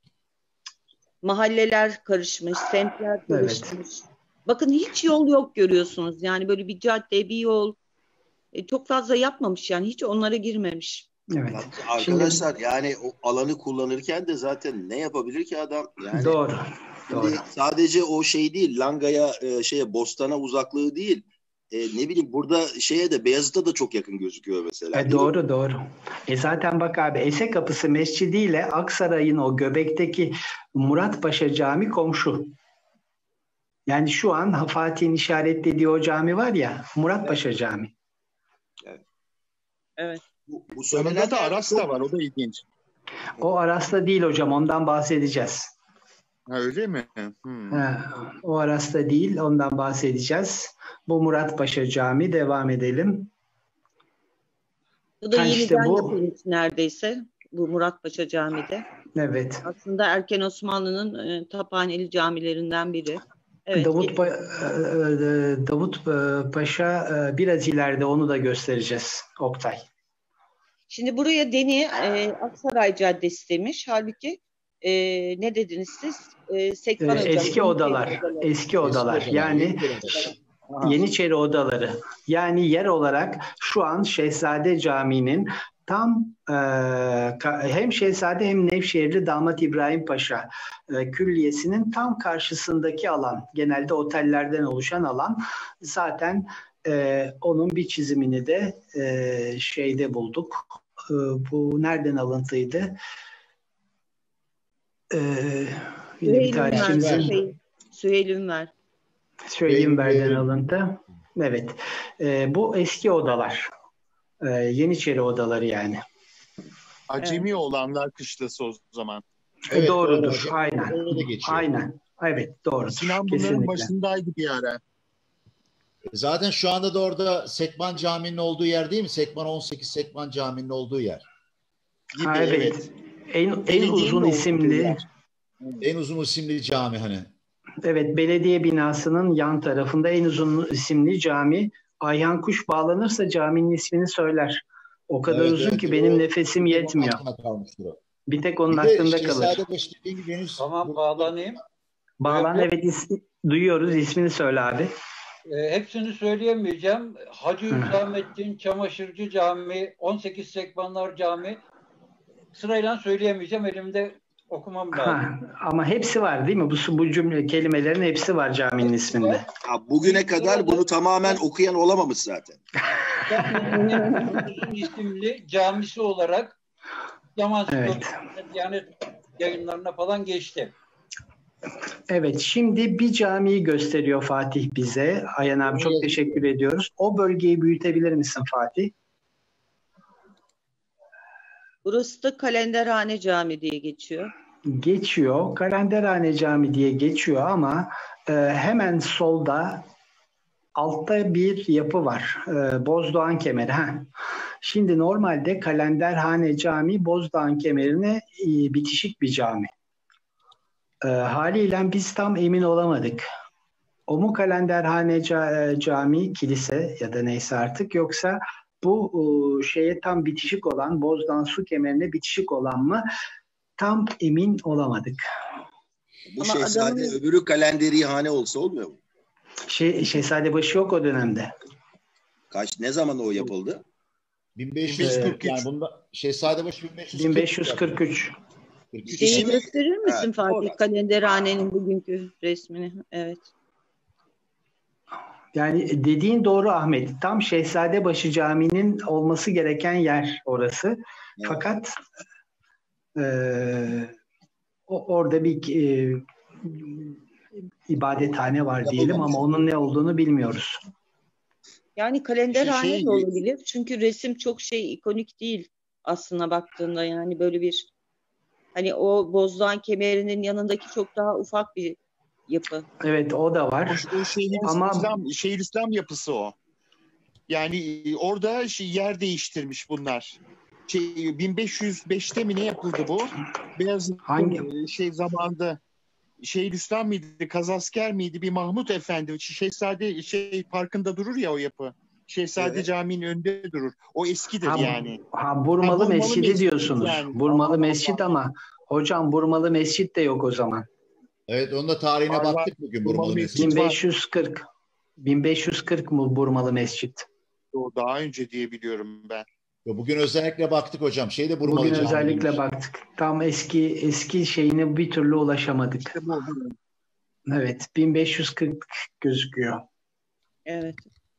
Mahalleler karışmış, semtler karışmış. Evet. Bakın hiç yol yok görüyorsunuz. Yani böyle bir cadde, bir yol çok fazla yapmamış, yani hiç onlara girmemiş. Evet. Arkadaşlar yani o alanı kullanırken de zaten ne yapabilir ki adam? Yani doğru. Sadece o değil, Langa'ya Bostan'a uzaklığı değil. Ne bileyim, burada de Beyazıt'a da çok yakın gözüküyor mesela. Doğru. Zaten bak abi, Esek Kapısı Mescidi ile Aksaray'ın o göbekteki Muratpaşa Camii komşu. Yani şu an Fatih'in işaretlediği o cami var ya, Muratpaşa Camii. Evet. Bu sonunda da Aras'ta var, o da ilginç. O Aras'ta değil hocam, ondan bahsedeceğiz. Öyle mi? O Aras'ta değil, ondan bahsedeceğiz. Bu Muratpaşa Camii, devam edelim. Bu da yeniden yapılmış neredeyse, bu Muratpaşa Camii'de. Evet. Aslında erken Osmanlı'nın taphaneli camilerinden biri. Evet, Davut Paşa biraz ileride, onu da göstereceğiz Oktay. Şimdi buraya Deni Aksaray Caddesi demiş. Halbuki ne dediniz siz? Sekban eski odalar. Eski odalar. Yani Yeniçeri odaları. Yani yer olarak şu an Şehzade Camii'nin tam hem Şehzade hem Nevşehirli Damat İbrahim Paşa Külliyesi'nin tam karşısındaki alan, genelde otellerden oluşan alan, zaten onun bir çizimini de şeyde bulduk. Bu nereden alıntıydı? Yine bir tarihçimizin Süheyl Ünver. Süheyl Ünver'den alıntı. Evet. Bu eski odalar. Yeniçeri odaları yani. Acemi olanlar kışlası o zaman. Evet, doğrudur. doğru. Aynen. Aynen. Evet, doğrudur. Sinan bunların kesinlikle başındaydı bir ara. Zaten şu anda da orada Sekban Camii'nin olduğu yer değil mi? Sekban 18 Sekban Camii'nin olduğu yer. Gibi, evet. En uzun isimli En uzun isimli cami hani. Evet, belediye binasının yan tarafında en uzun isimli cami. Ayhan Kuş bağlanırsa caminin ismini söyler. O kadar uzun ki benim nefesim yetmiyor. Bir tek onun aklında kalır. Tamam, bağlanayım. Bağlan, evet, duyuyoruz. İsmini söyle abi. Hepsini söyleyemeyeceğim. Hacı Hüsamettin Çamaşırcı Camii, 18 Sekbanlar Camii. Sırayla söyleyemeyeceğim. Elimde okumam lazım. Ama hepsi var değil mi? Bu cümle kelimelerin hepsi var caminin isminde. Bugüne kadar bunu tamamen okuyan olamamış zaten. Uzun isimli camisi olarak Yaman yani yayınlarına falan geçti. Evet, şimdi bir camiyi gösteriyor Fatih bize. Ayhan abi çok teşekkür ediyoruz. O bölgeyi büyütebilir misin Fatih? Burası da Kalenderhane Camii diye geçiyor. Geçiyor. Kalenderhane Camii diye geçiyor ama hemen solda altta bir yapı var. Bozdoğan Kemeri. Şimdi normalde Kalenderhane Camii Bozdoğan Kemeri'ne bitişik bir cami. Haliyle biz tam emin olamadık. O mu Kalenderhane Camii, kilise ya da neyse artık, yoksa bu şeye tam bitişik olan, Bozdoğan Su Kemeri'ne bitişik olan mı? Tam emin olamadık. Bu Şehzade öbürü Kalenderihane olsa olmuyor mu? Şehzadebaşı yok o dönemde. Ne zaman o yapıldı? 1543. Yani bunda Şehzadebaşı 1543. Şeyi gösterir misin Fatih? Kalenderhane'nin bugünkü resmini. Evet. Yani dediğin doğru Ahmet. Tam Şehzadebaşı Camii'nin olması gereken yer orası. Evet. Fakat orada bir ibadethane var diyelim ama onun ne olduğunu bilmiyoruz. Yani Kalenderhane de olabilir. Çünkü resim çok ikonik değil aslına baktığında. Yani böyle bir, hani o Bozdoğan Kemeri'nin yanındaki çok daha ufak bir yapı. Evet, o da var. O Şeyhülislam yapısı o. Yani orada yer değiştirmiş bunlar. 1505'te mi ne yapıldı bu? Beyazıt'ın zamanında Şeyhülislam mıydı, Kazasker miydi? Bir Mahmut Efendi, Şehzade parkında durur ya o yapı. Şehzade Camii'nin önünde durur. O eskidir yani. Burmalı Mescidi diyorsunuz. Yani. Burmalı Mescid ama hocam Burmalı Mescid de yok o zaman. Evet, onun da tarihine baktık bugün Burmalı Mescid. 1540. 1540 mı Burmalı Mescid? O daha önce diye biliyorum ben. Bugün özellikle baktık hocam. Burmalı Bugün özellikle baktık. Tam eski şeyine bir türlü ulaşamadık. Evet, 1540 gözüküyor. Evet.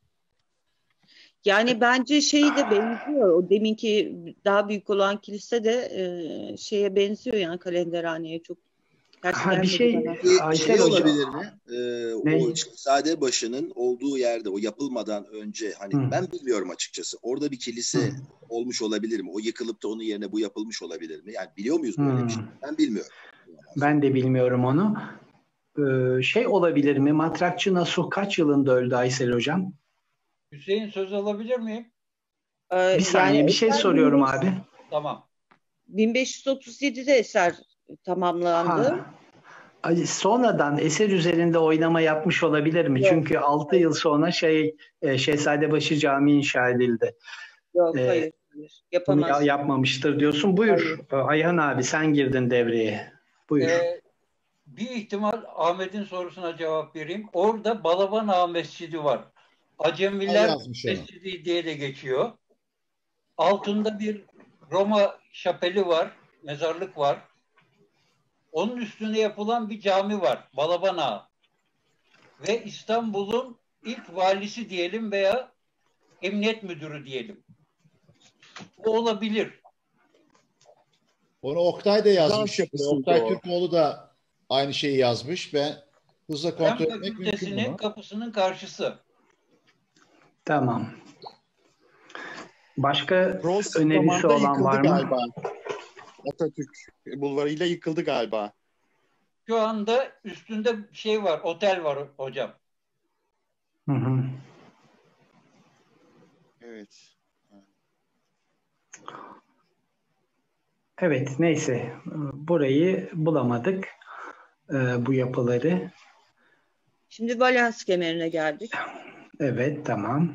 Yani bence de benziyor. O deminki daha büyük olan kilise de şeye benziyor yani Kalenderhane'ye çok. Bir şey olabilir mi? O Şehzadebaşı'nın olduğu yerde, o yapılmadan önce, ben bilmiyorum açıkçası. Orada bir kilise olmuş olabilir mi? O yıkılıp da onun yerine bu yapılmış olabilir mi? Yani biliyor muyuz böyle bir şey? Ben bilmiyorum. Ben de bilmiyorum onu. Olabilir mi? Matrakçı Nasuh kaç yılında öldü Aysel hocam? Hüseyin, söz alabilir miyim? Bir saniye, bir şey soruyorum abi. Tamam. 1537'de eser tamamlandı. Sonradan eser üzerinde oynama yapmış olabilir mi? Yok. Çünkü 6 yıl sonra Şehzadebaşı Camii inşa edildi. Yok, hayır. Yapamaz. Bunu yapmamıştır diyorsun. Buyur Ayhan abi, sen girdin devreye. Buyur. bir ihtimal Ahmet'in sorusuna cevap vereyim. Orada Balaban Ağa Mescidi var. Acemiler Mescidi diye de geçiyor. Altında bir Roma şapeli var, mezarlık var. Onun üstüne yapılan bir cami var, Balaban Ağa. Ve İstanbul'un ilk valisi diyelim veya emniyet müdürü diyelim. O olabilir. Onu Oktay da yazmış. Oktay Türkoğlu da aynı şeyi yazmış ve hızla kontrol etmek mümkün mü? Kapısının karşısı. Tamam. Başka önerisi olan var mı? Galiba. Atatürk bulvarıyla yıkıldı galiba. Şu anda üstünde şey var, otel var hocam. Hı hı. Evet. Evet, neyse. Burayı bulamadık. Bu yapıları. Şimdi Valens kemerine geldik. Evet, tamam.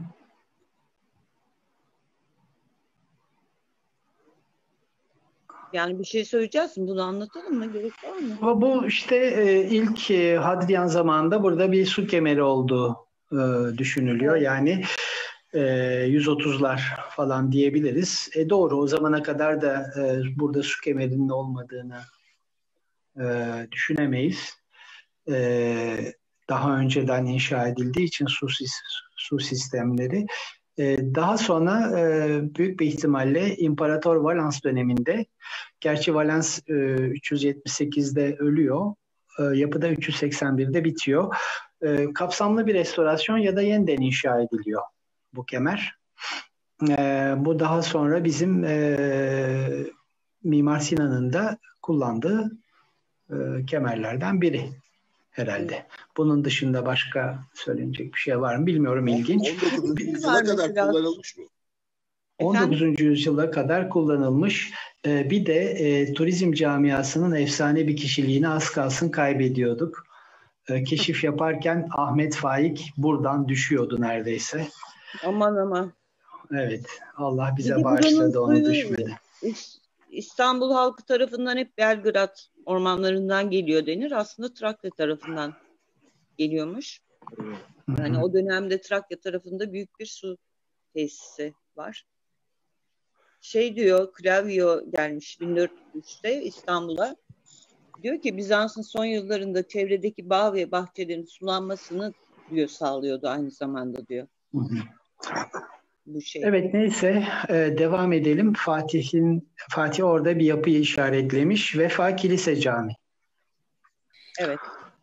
Yani bir şey söyleyeceğiz mi? Bunu anlatalım mı? Gerek var mı? Bu işte ilk Hadrian zamanında burada bir su kemeri olduğu düşünülüyor. Yani 130'lar falan diyebiliriz. Doğru, o zamana kadar da burada su kemerinin olmadığını düşünemeyiz. Daha önceden inşa edildiği için su sistemleri. Daha sonra büyük bir ihtimalle İmparator Valens döneminde, gerçi Valens 378'de ölüyor, yapıda 381'de bitiyor. Kapsamlı bir restorasyon ya da yeniden inşa ediliyor bu kemer. Bu daha sonra bizim Mimar Sinan'ın da kullandığı kemerlerden biri herhalde. Bunun dışında başka söylenecek bir şey var mı bilmiyorum, ilginç. 19. yüzyıla kadar kullanılmış mı? 19. yüzyıla kadar kullanılmış. Bir de turizm camiasının efsane bir kişiliğini az kalsın kaybediyorduk. Keşif yaparken Ahmet Faik buradan düşüyordu neredeyse. Aman aman. Evet. Allah bize bağışladı onu düşmedi. İstanbul halkı tarafından hep Belgrad ormanlarından geliyor denir. Aslında Trakya tarafından geliyormuş. Yani o dönemde Trakya tarafında büyük bir su tesisi var. Şey diyor, Klavio gelmiş 1403'te İstanbul'a. Diyor ki Bizans'ın son yıllarında çevredeki bağ ve bahçelerin sulanmasını diyor sağlıyordu aynı zamanda diyor. Bu şey. Evet, neyse devam edelim. Fatih orada bir yapıyı işaretlemiş. Vefa Kilise Camii. Evet.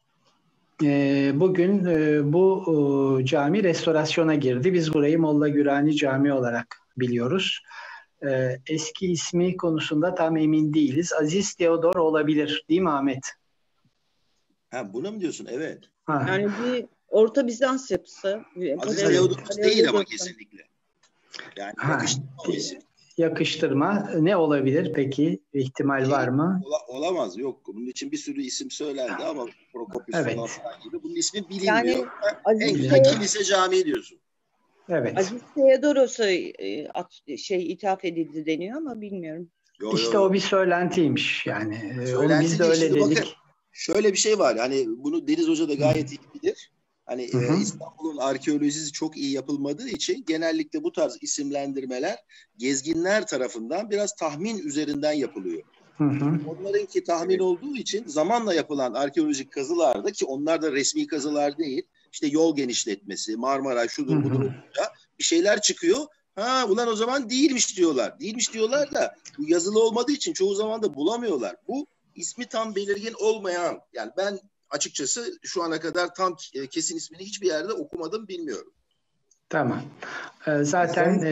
Bugün bu cami restorasyona girdi. Biz burayı Molla Gürani Camii olarak biliyoruz. Eski ismi konusunda tam emin değiliz. Aziz Teodor olabilir, değil mi Ahmet? Ha, buna mı diyorsun? Evet. Ha. Yani bir Orta Bizans yapısı. Aziz Teodor değil ama kesinlikle. Yani yakıştırma. Ne olabilir peki? İhtimal var mı? Olamaz. Yok. Bunun için bir sürü isim söylendi ama Prokopius falan gibi. Bunun ismi bilinmiyor. Yani en güzel kilise camii diyorsun. Evet. Aziz Theodoros'a ithaf edildi deniyor ama bilmiyorum. İşte o bir söylentiymiş yani. Biz de öyle dedik. Bakın, şöyle bir şey var. Hani bunu Deniz Hoca da gayet iyi bilir. Hani İstanbul'un arkeolojisi çok iyi yapılmadığı için genellikle bu tarz isimlendirmeler gezginler tarafından biraz tahmin üzerinden yapılıyor. Onlarınki tahmin olduğu için zamanla yapılan arkeolojik kazılarda, ki onlar da resmi kazılar değil, işte yol genişletmesi, Marmaray şudur budur olunca bir şeyler çıkıyor. Ha ulan o zaman değilmiş diyorlar. Değilmiş diyorlar da bu yazılı olmadığı için çoğu zaman da bulamıyorlar. Bu ismi tam belirgin olmayan, yani ben açıkçası şu ana kadar tam kesin ismini hiçbir yerde okumadım, bilmiyorum. Tamam. Zaten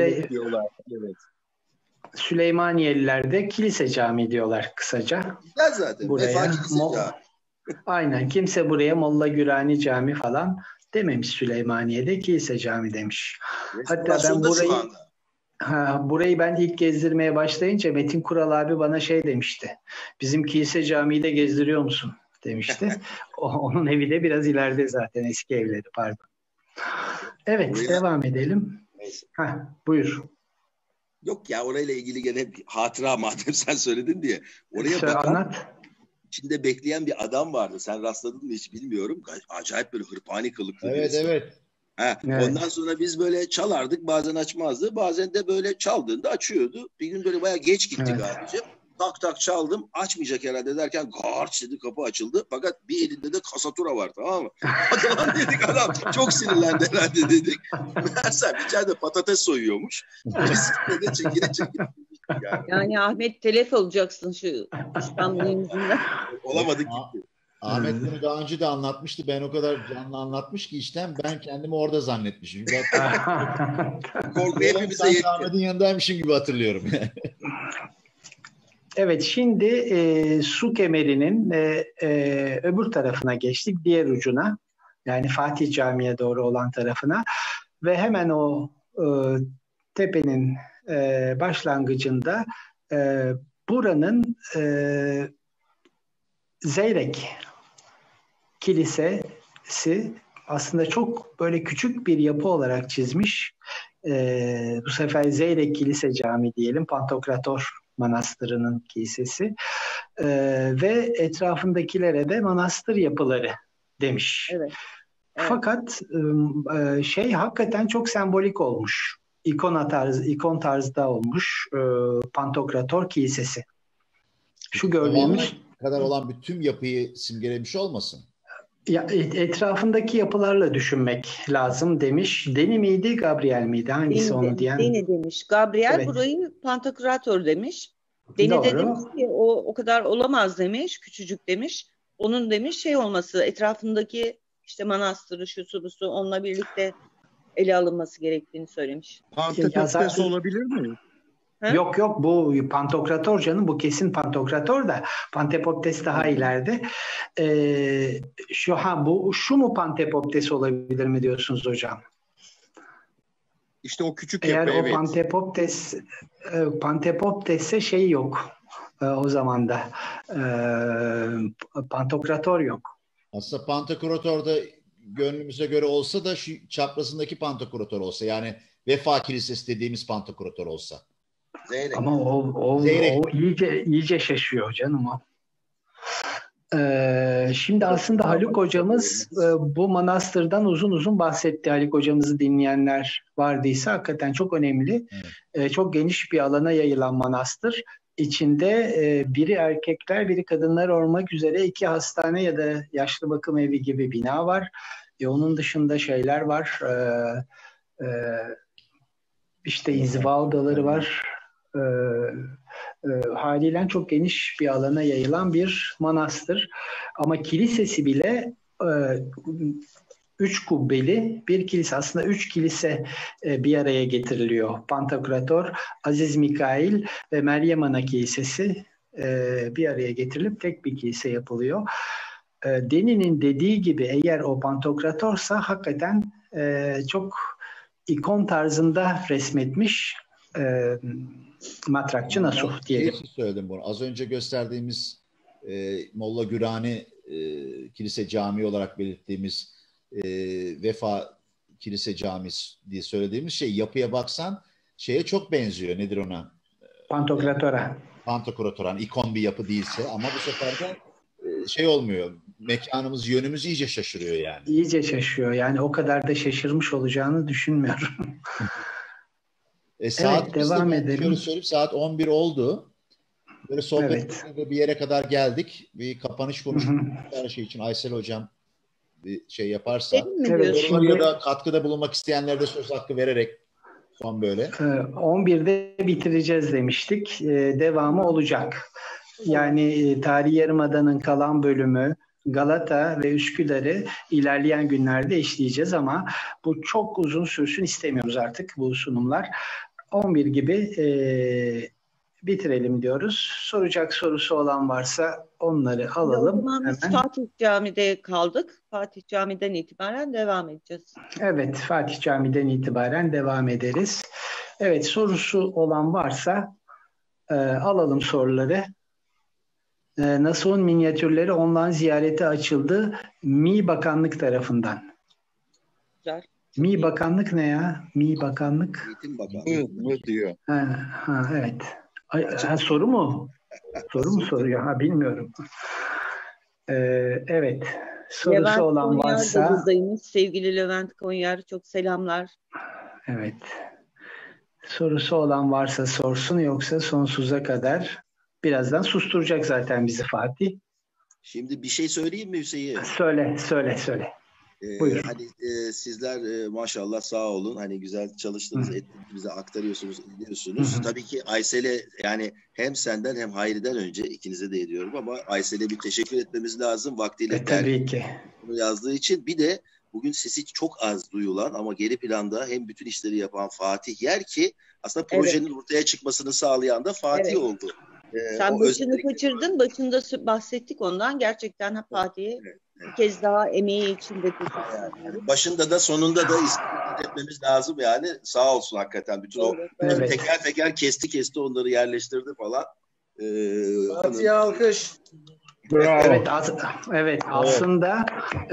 Süleymaniyeliler de kilise camii diyorlar kısaca. Güzel zaten. Buraya aynen, kimse buraya Molla Gürani Camii falan dememiş, Süleymaniye'de kilise cami demiş. Hatta ben burayı ben ilk gezdirmeye başlayınca Metin Kural abi bana şey demişti. Bizim kilise camiyi de gezdiriyor musun demişti. Onun evi de biraz ileride zaten, eski evleri, pardon. Evet, devam edelim. Buyur. Yok ya, orayla ilgili gene bir hatıra, madem sen söyledin diye. Oraya anlat. içinde bekleyen bir adam vardı. Sen rastladın mı hiç bilmiyorum. Acayip böyle hırpani kılıklı birisi. Evet. Evet. Ondan sonra biz böyle çalardık. Bazen açmazdı. Bazen de böyle çaldığında açıyordu. Bir gün böyle bayağı geç gittik abicim. Tak tak çaldım. Açmayacak herhalde derken garç dedi, kapı açıldı. Fakat bir elinde de kasatura var, tamam mı? Adam dedik, adam çok sinirlendi herhalde dedik. Meğersem içeride patates soyuyormuş. Biz de çekile. Yani Ahmet telef olacaksın şu İstanbul'un yüzünden. Olamadık gitti. Ahmet bunu daha önce de anlatmıştı. Ben o kadar canlı anlatmış ki işten ben kendimi orada zannetmişim. Korku hepimize yetti. Ahmet'in yanındaymışım gibi hatırlıyorum. Evet, şimdi su kemerinin öbür tarafına geçtik, diğer ucuna. Yani Fatih Camii'ye doğru olan tarafına. Ve hemen o tepenin başlangıcında buranın Zeyrek Kilisesi aslında çok böyle küçük bir yapı olarak çizmiş. Bu sefer Zeyrek Kilise Camii diyelim, Pantokrator Manastırı'nın kilisesi ve etrafındakilere de manastır yapıları demiş. Evet. Fakat hakikaten çok sembolik olmuş. İkon tarzda olmuş Pantokrator Kilisesi. Şu gördüğümüz kadar olan bir tüm yapıyı simgelemiş olmasın? Ya, etrafındaki yapılarla düşünmek lazım demiş. Deni miydi, Gabriel miydi? Hangisi onu diyen? Deni demiş. Gabriel burayı Pantokrator demiş. Deni de demiş ki o kadar olamaz demiş. Küçücük demiş. Onun demiş olması, etrafındaki işte manastırı, şusu busu onunla birlikte ele alınması gerektiğini söylemiş. Pantokrator olabilir mi? Yok bu Pantokrator canım, bu kesin Pantokrator da Pantepoptes daha ileride. Şu mu Pantepoptes olabilir mi diyorsunuz hocam? İşte o küçük yapı. Eğer o Pantepoptes'e yok. O zaman da Pantokrator yok. Aslında Pantokrator'da gönlümüze göre olsa da şu çaprazındaki Pantokrator olsa, yani Vefa Kilisesi dediğimiz Pantokrator olsa. Zeyrek. Ama o iyice şaşıyor canım o. Şimdi aslında Haluk hocamız bu manastırdan uzun uzun bahsetti. Haluk hocamızı dinleyenler vardıysa hakikaten çok önemli. Çok geniş bir alana yayılan manastır. İçinde biri erkekler, biri kadınlar olmak üzere 2 hastane ya da yaşlı bakım evi gibi bina var. Onun dışında şeyler var. İşte inziva odaları var. Haliyle çok geniş bir alana yayılan bir manastır. Ama kilisesi bile 3 kubbeli bir kilise. Aslında 3 kilise bir araya getiriliyor. Pantokrator, Aziz Mikail ve Meryem Ana Kilisesi bir araya getirilip tek bir kilise yapılıyor. Deni'nin dediği gibi eğer o Pantokratorsa hakikaten çok ikon tarzında resmetmiş matrakçı Nasuh diyelim. Söyledim bunu. Az önce gösterdiğimiz Molla Gürani Kilise Camii olarak belirttiğimiz Vefa Kilise Camisi diye söylediğimiz yapıya baksan çok benziyor. Nedir ona? Pantokrator'a. Pantokrator'a. İkon bir yapı değilse ama bu sefer de olmuyor. Mekanımız, yönümüz iyice şaşırıyor yani. İyice şaşırıyor. Yani o kadar da şaşırmış olacağını düşünmüyorum. Saat devam edelim. Söyleyeyim, saat 11 oldu. Böyle sohbet bir yere kadar geldik. Bir kapanış konuştuk. Her şey için Aysel hocam bir yaparsa. Ya da katkıda bulunmak isteyenlere de söz hakkı vererek son böyle. 11'de bitireceğiz demiştik. Devamı olacak. Yani Tarihi Yarımada'nın kalan bölümü, Galata ve Üsküdar'ı ilerleyen günlerde işleyeceğiz ama bu çok uzun sürsün istemiyoruz artık bu sunumlar. 11 gibi bitirelim diyoruz. Soracak sorusu olan varsa onları alalım. O zaman biz Fatih Camii'de kaldık. Fatih Camii'den itibaren devam edeceğiz. Evet, Fatih Camii'den itibaren devam ederiz. Evet, sorusu olan varsa alalım soruları. Nasuh'un minyatürleri online ziyarete açıldı. Mi Bakanlık tarafından. Güzel. Mi Bakanlık ne ya? Mi Bakanlık. Eğitim Bakanlığı diyor. Evet. Soru mu? Soru mu soruyor? Bilmiyorum. Evet. Sorusu Levent olan Konyar da varsa. buradaymış. Sevgili Levent Konyar, çok selamlar. Evet. Sorusu olan varsa sorsun, yoksa sonsuza kadar. Birazdan susturacak zaten bizi Fatih. Şimdi bir şey söyleyeyim mi Hüseyin? Söyle. Buyur. Hani sizler maşallah sağ olun. Hani güzel çalıştığınız, ettiğinizi bize aktarıyorsunuz, ediyorsunuz. Hı. Tabii ki Aysel'e, yani hem senden hem Hayri'den önce ikinize de ediyorum ama Aysel'e bir teşekkür etmemiz lazım. Vaktiyle Tabii ki. bunu yazdığı için. Bir de bugün sesi çok az duyulan ama geri planda hem bütün işleri yapan Fatih Yer ki aslında projenin ortaya çıkmasını sağlayan da Fatih oldu. Sen başını kaçırdın. Başında bahsettik ondan. Gerçekten Fatih'e bir kez daha emeği için de teşekkür ederim. Başında da sonunda da istifade etmemiz lazım yani. Sağ olsun hakikaten. Bütün o teker kesti onları yerleştirdi falan. Fatih'e alkış. Evet, aslında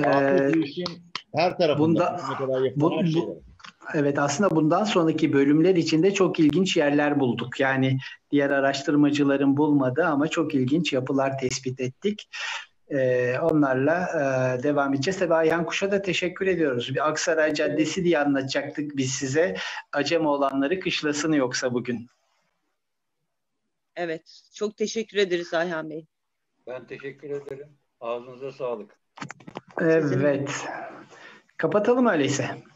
her tarafında evet, aslında bundan sonraki bölümler içinde çok ilginç yerler bulduk. Yani diğer araştırmacıların bulmadığı ama çok ilginç yapılar tespit ettik. Onlarla devam edeceğiz. Tabii Ayhan Kuş'a da teşekkür ediyoruz. Bir Aksaray Caddesi diye anlatacaktık biz size. Acemoğlanları kışlasını yoksa bugün. Evet. Çok teşekkür ederiz Ayhan Bey. Ben teşekkür ederim. Ağzınıza sağlık. Evet. Kapatalım öyleyse.